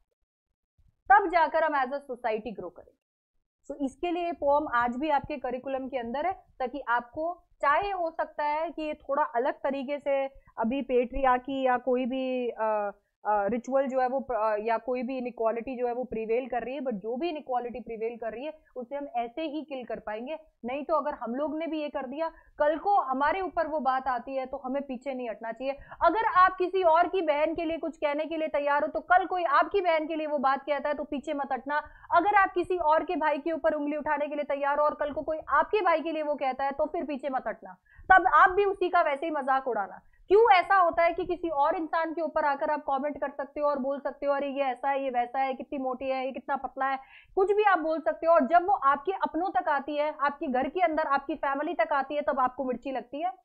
तब जाकर हम एज अ सोसाइटी ग्रो करेंगे। तो so, इसके लिए पोम आज भी आपके करिकुलम के अंदर है, ताकि आपको, चाहे हो सकता है कि ये थोड़ा अलग तरीके से अभी पेट्रियार्की या कोई भी आ, रिचुअल जो है वो uh, या कोई भी इनइक्वालिटी जो है वो प्रिवेल कर रही है, बट जो भी इनइक्वालिटी प्रिवेल कर रही है उसे हम ऐसे ही किल कर पाएंगे। नहीं तो अगर हम लोग ने भी ये कर दिया, कल को हमारे ऊपर वो बात आती है तो हमें पीछे नहीं हटना चाहिए। अगर आप किसी और की बहन के लिए कुछ कहने के लिए तैयार हो तो कल कोई आपकी बहन के लिए वो बात कहता है तो पीछे मत हटना। अगर आप किसी और के भाई के ऊपर उंगली उठाने के लिए तैयार हो और कल को कोई आपके भाई के लिए वो कहता है तो फिर पीछे मत हटना, तब आप भी उसी का वैसे ही मजाक उड़ाना। क्यों ऐसा होता है कि किसी और इंसान के ऊपर आकर आप कमेंट कर सकते हो और बोल सकते हो अरे ये ऐसा है, ये वैसा है, कितनी मोटी है, ये कितना पतला है, कुछ भी आप बोल सकते हो, और जब वो आपके अपनों तक आती है, आपके घर के अंदर आपकी फैमिली तक आती है, तब आपको मिर्ची लगती है।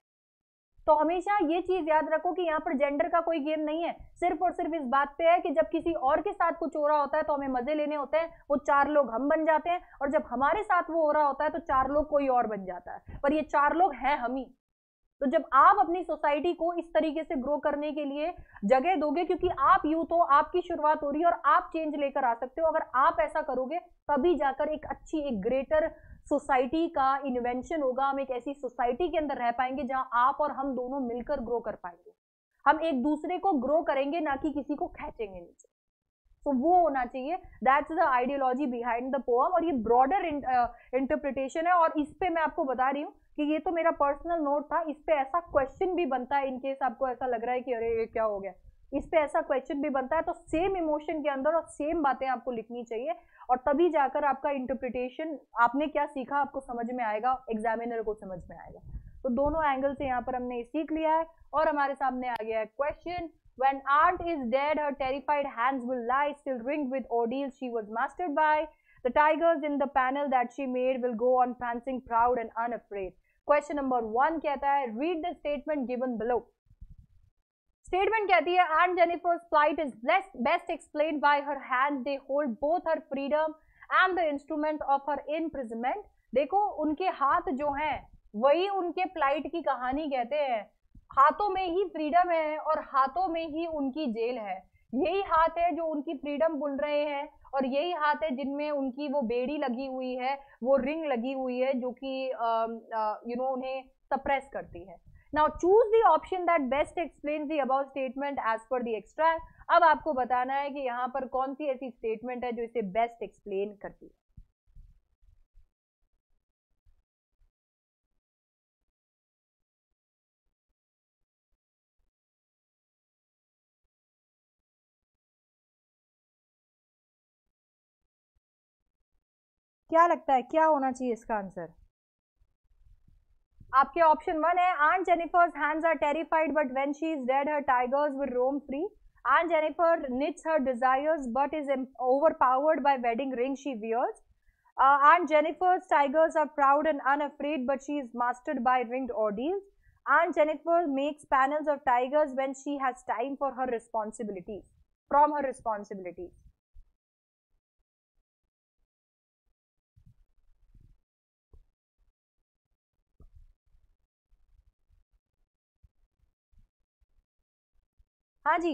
तो हमेशा ये चीज याद रखो कि यहाँ पर जेंडर का कोई गेम नहीं है, सिर्फ और सिर्फ इस बात पे है कि जब किसी और के साथ कुछ हो रहा होता है तो हमें मजे लेने होते हैं, वो चार लोग हम बन जाते हैं, और जब हमारे साथ वो हो रहा होता है तो चार लोग कोई और बन जाता है, पर ये चार लोग हैं हम ही। तो जब आप अपनी सोसाइटी को इस तरीके से ग्रो करने के लिए जगह दोगे, क्योंकि आप यूथ हो, आपकी शुरुआत हो रही है और आप चेंज लेकर आ सकते हो, अगर आप ऐसा करोगे तभी जाकर एक अच्छी, एक ग्रेटर सोसाइटी का इन्वेंशन होगा। हम एक ऐसी सोसाइटी के अंदर रह पाएंगे जहां आप और हम दोनों मिलकर ग्रो कर पाएंगे। हम एक दूसरे को ग्रो करेंगे, ना कि किसी को खींचेंगे नीचे। तो वो होना चाहिए, that's the ideology behind the poem. और ये ब्रॉडर इंटरप्रिटेशन है, और इस पे मैं आपको बता रही हूँ कि ये तो मेरा पर्सनल नोट था, इस पे ऐसा क्वेश्चन भी बनता है, इनकेस आपको ऐसा लग रहा है कि अरे ये क्या हो गया, इस पे ऐसा क्वेश्चन भी बनता है। तो सेम इमोशन के अंदर और सेम बातें आपको लिखनी चाहिए, और तभी जाकर आपका इंटरप्रिटेशन, आपने क्या सीखा आपको समझ में आएगा, एग्जामिनर को समझ में आएगा। तो दोनों एंगल से यहाँ पर हमने सीख लिया है, और हमारे सामने आ गया है question. When aunt is dead, her terrified hands will lie still ringed with ordeals she was mastered by. The tigers in the panel that she made will go on prancing proud and unafraid. Question number one कहता है, read the statement given below. Statement कहती है, Aunt Jennifer's plight is best, best explained by her hands. They hold both her freedom and the instrument of her imprisonment. देखो, उनके हाथ जो हैं वही उनके प्लाइट की कहानी कहते हैं। हाथों में ही फ्रीडम है और हाथों में ही उनकी जेल है। यही हाथ है जो उनकी फ्रीडम बुन रहे हैं, और यही हाथ है जिनमें उनकी वो बेड़ी लगी हुई है, वो रिंग लगी हुई है जो कि यू नो उन्हें सप्रेस करती है। Now choose the option that best explains the about statement as per the extract. अब आपको बताना है कि यहाँ पर कौन सी ऐसी स्टेटमेंट है जो इसे बेस्ट एक्सप्लेन करती है। क्या लगता है क्या होना चाहिए इसका आंसर? आपके ऑप्शन वन है Aunt Jennifer's hands are terrified, but when she is dead, her tigers will roam free. Aunt Jennifer knits her desires, but is overpowered by wedding ring she wears. Uh, Aunt Jennifer's tigers are proud and unafraid, but she is mastered by ringed ordeals. Aunt Jennifer makes panels of tigers when she has time for her responsibilities, from her responsibilities. हाँ जी,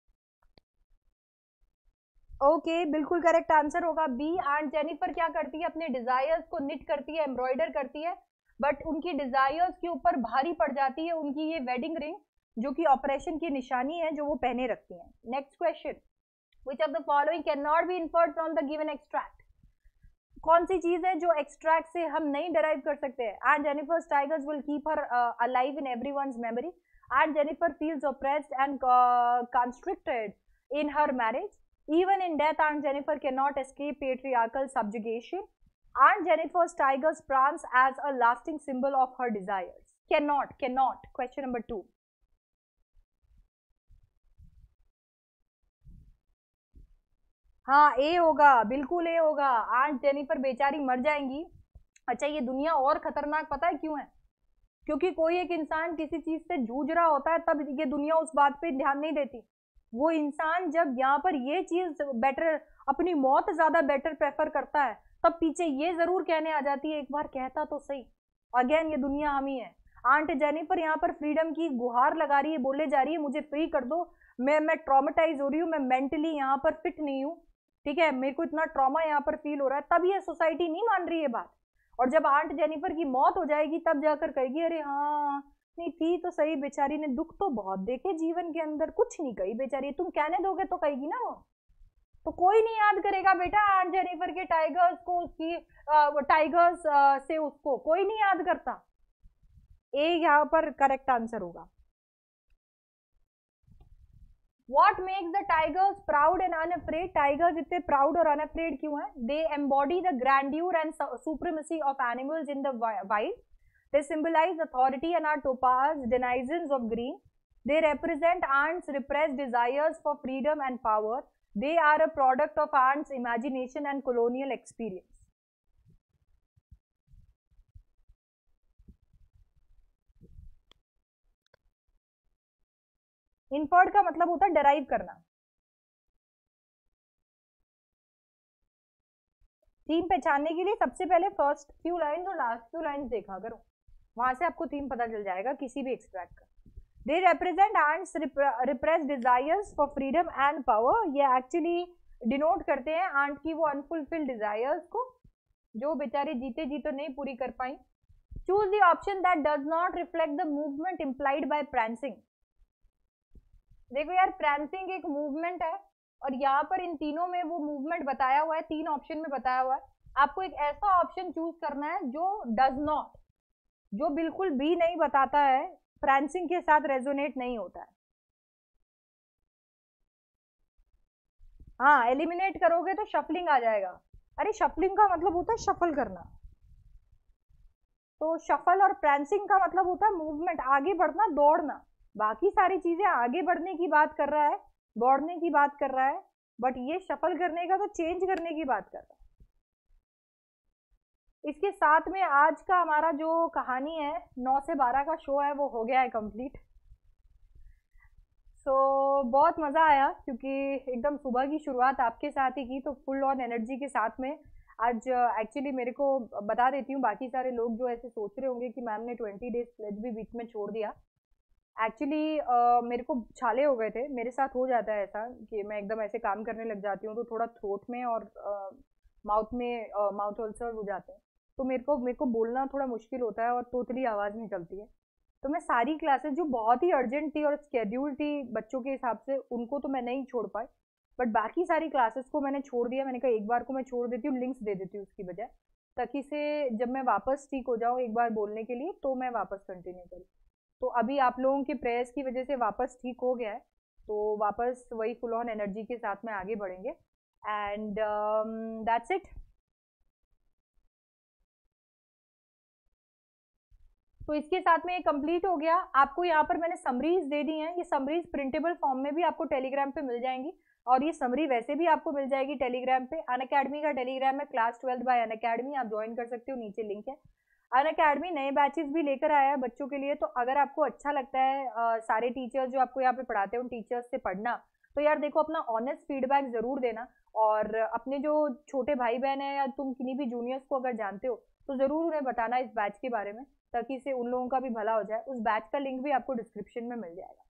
okay okay, बिल्कुल correct answer होगा B. Aunt Jennifer क्या करती है, अपने desires को knit करती है, एम्ब्रॉयडर करती है, बट उनकी डिजायर्स के ऊपर भारी पड़ जाती है उनकी ये वेडिंग रिंग, जो कि ऑपरेशन की निशानी है जो वो पहने रखती हैं। Next question, which of the following can not be inferred from the given extract? कौन सी चीज है जो एक्सट्रैक्ट से हम नहीं डिराइव कर सकते हैं? And Jennifer tigers will keep her alive in everyone's memory. And Jennifer feels oppressed and constricted in her marriage. Even in death, Aunt Jennifer cannot escape patriarchal subjugation. Aunt Jennifer's tigers prance as a lasting symbol of her desires. Cannot, cannot. Question number two. हाँ, ए होगा, बिल्कुल ए होगा। Aunt Jennifer बेचारी मर जाएंगी। अच्छा, ये दुनिया और खतरनाक पता है क्यों है? क्योंकि कोई एक इंसान किसी चीज से जूझ रहा होता है, तब ये दुनिया उस बात पे ध्यान नहीं देती। वो इंसान जब यहाँ पर ये चीज बेटर, अपनी मौत ज्यादा बेटर प्रेफर करता है, तब पीछे ये जरूर कहने आ जाती है, एक बार कहता तो सही। अगेन ये दुनिया हम ही है। आंट जेनिफर यहाँ पर फ्रीडम की गुहार लगा रही है, बोले जा रही है मुझे फ्री कर दो, मैं मैं ट्रॉमेटाइज हो रही हूँ, मैं मेंटली यहाँ पर फिट नहीं हूँ, ठीक है, मेरे को इतना ट्रॉमा यहाँ पर फील हो रहा है। तब ये सोसाइटी नहीं मान रही है बात, और जब आंट जेनिफर की मौत हो जाएगी तब जाकर कहेगी अरे हाँ नहीं थी तो सही, बेचारी ने दुख तो बहुत देखे जीवन के अंदर, कुछ नहीं कही बेचारी। तुम कहने दोगे तो कहेगी ना वो। तो कोई नहीं याद करेगा बेटा आंट जेनिफर के टाइगर्स को, उसकी टाइगर्स से उसको कोई नहीं याद करता। ए यहाँ पर करेक्ट आंसर होगा। What makes the tigers proud and unafraid? Tigers इतने proud और unafraid क्यों हैं? They embody the grandeur and supremacy of animals in the wild. They symbolize authority and are topaz, denizens of green. They represent ants' repressed desires for freedom and power. They are a product of ants' imagination and colonial experience. Inferred का मतलब होता है derive करना। Theme पहचानने के लिए सबसे पहले फर्स्ट फ्यू लाइंस और लास्ट फ्यू लाइंस देखा करो, वहां से आपको थीम पता चल जाएगा किसी भी एक्सट्रैक्ट का। They represent aunt's repressed desires for freedom and power. ये एक्चुअली डिनोट करते हैं आंट की वो अनफुलफिल्ड डिजायर्स को, जो बेचारे जीते जी तो नहीं पूरी कर पाई। Choose the option that does not reflect the movement implied by prancing. देखो यार, प्रांसिंग एक मूवमेंट है, और यहाँ पर इन तीनों में वो मूवमेंट बताया हुआ है, तीन ऑप्शन में बताया हुआ है। आपको एक ऐसा ऑप्शन चूज करना है जो डज नॉट, जो बिल्कुल भी नहीं बताता है, प्रांसिंग के साथ रेजोनेट नहीं होता है। हाँ, एलिमिनेट करोगे तो शफलिंग आ जाएगा। अरे शफलिंग का मतलब होता है शफल करना, तो शफल और प्रांसिंग का मतलब होता है मूवमेंट, आगे बढ़ना, दौड़ना। बाकी सारी चीजें आगे बढ़ने की बात कर रहा है, दौड़ने की बात कर रहा है, बट ये शफल करने का तो चेंज करने की बात कर रहा है। इसके साथ में आज का हमारा जो कहानी है नौ से बारह का शो है वो हो गया है कंप्लीट। सो so, बहुत मज़ा आया, क्योंकि एकदम सुबह की शुरुआत आपके साथ ही की, तो फुल ऑन एनर्जी के साथ में आज एक्चुअली मेरे को बता देती हूँ, बाकी सारे लोग जो ऐसे सोच रहे होंगे कि मैम ने ट्वेंटी डेज प्लेज भी बीच में छोड़ दिया। एक्चुअली uh, मेरे को छाले हो गए थे, मेरे साथ हो जाता है ऐसा कि मैं एकदम ऐसे काम करने लग जाती हूँ तो थोड़ा थ्रोट में और माउथ uh, में माउथ अल्सर हो जाते हैं, तो मेरे को मेरे को बोलना थोड़ा मुश्किल होता है और तोतली आवाज़ निकलती है। तो मैं सारी क्लासेस जो बहुत ही अर्जेंट थी और स्केड्यूल थी बच्चों के हिसाब से, उनको तो मैं नहीं छोड़ पाई, बट बाकी सारी क्लासेस को मैंने छोड़ दिया। मैंने कहा एक बार को मैं छोड़ देती हूँ, लिंक्स दे देती हूँ उसकी बजाय, ताकि से जब मैं वापस ठीक हो जाऊँ एक बार बोलने के लिए तो मैं वापस कंटिन्यू करूँ। तो अभी आप लोगों के प्रेयर्स की वजह से वापस ठीक हो गया है, तो वापस वही फुल ऑन एनर्जी के साथ में आगे बढ़ेंगे। And that's it. तो इसके साथ में ये कंप्लीट हो गया। आपको यहाँ पर मैंने समरीज दे दी हैं, ये समरीज प्रिंटेबल फॉर्म में भी आपको टेलीग्राम पे मिल जाएंगी, और ये समरी वैसे भी आपको मिल जाएगी टेलीग्राम पे। अनअकैडमी का टेलीग्राम है, क्लास ट्वेल्थ बाय अनअकैडमी, आप ज्वाइन कर सकते हो, नीचे लिंक है। अनअकैडमी नए बैचेस भी लेकर आया है बच्चों के लिए, तो अगर आपको अच्छा लगता है आ, सारे टीचर्स जो आपको यहाँ पे पढ़ाते हैं उन टीचर्स से पढ़ना, तो यार देखो अपना ऑनेस्ट फीडबैक जरूर देना, और अपने जो छोटे भाई बहन है या तुम किन्हीं भी जूनियर्स को अगर जानते हो तो जरूर उन्हें बताना इस बैच के बारे में, ताकि इससे उन लोगों का भी भला हो जाए। उस बैच का लिंक भी आपको डिस्क्रिप्शन में मिल जाएगा।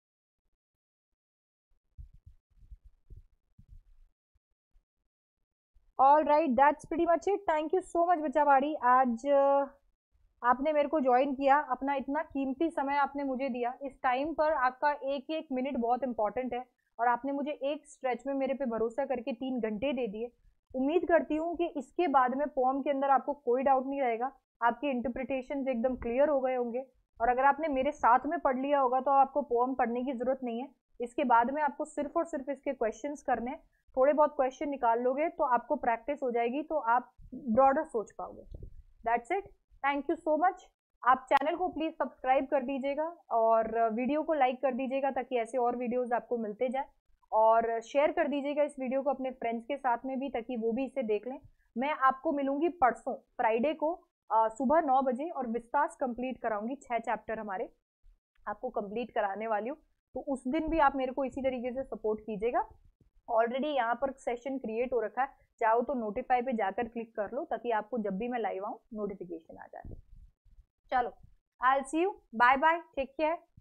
All right, that's pretty much it. Thank you so much बच्चा बाड़ी, आज uh, आपने मेरे को ज्वाइन किया, अपना इतना कीमती समय आपने मुझे दिया। इस टाइम पर आपका एक एक मिनट बहुत इंपॉर्टेंट है, और आपने मुझे एक स्ट्रेच में मेरे पे भरोसा करके तीन घंटे दे दिए। उम्मीद करती हूँ कि इसके बाद में पोम के अंदर आपको कोई डाउट नहीं रहेगा, आपके इंटरप्रिटेशन एकदम क्लियर हो गए होंगे, और अगर आपने मेरे साथ में पढ़ लिया होगा तो आपको पोम पढ़ने की जरूरत नहीं है। इसके बाद में आपको सिर्फ और सिर्फ इसके क्वेश्चंस करने, थोड़े बहुत क्वेश्चन निकाल लोगे तो आपको प्रैक्टिस हो जाएगी, तो आप ब्रॉडर सोच पाओगे। That's it, thank you so much. आप चैनल को प्लीज सब्सक्राइब कर दीजिएगा, और वीडियो को लाइक कर दीजिएगा, ताकि ऐसे और वीडियोस आपको मिलते जाए, और शेयर कर दीजिएगा इस वीडियो को अपने फ्रेंड्स के साथ में भी, ताकि वो भी इसे देख लें। मैं आपको मिलूंगी परसों फ्राइडे को आ, सुबह नौ बजे, और विस्तास कंप्लीट कराऊंगी, छह चैप्टर हमारे आपको कंप्लीट कराने वाली हूँ। तो उस दिन भी आप मेरे को इसी तरीके से सपोर्ट कीजिएगा। ऑलरेडी यहाँ पर सेशन क्रिएट हो रखा है, चाहो तो नोटिफाई पे जाकर क्लिक कर लो, ताकि आपको जब भी मैं लाइव आऊँ नोटिफिकेशन आ जाए। चलो, I will see you, bye bye, take care.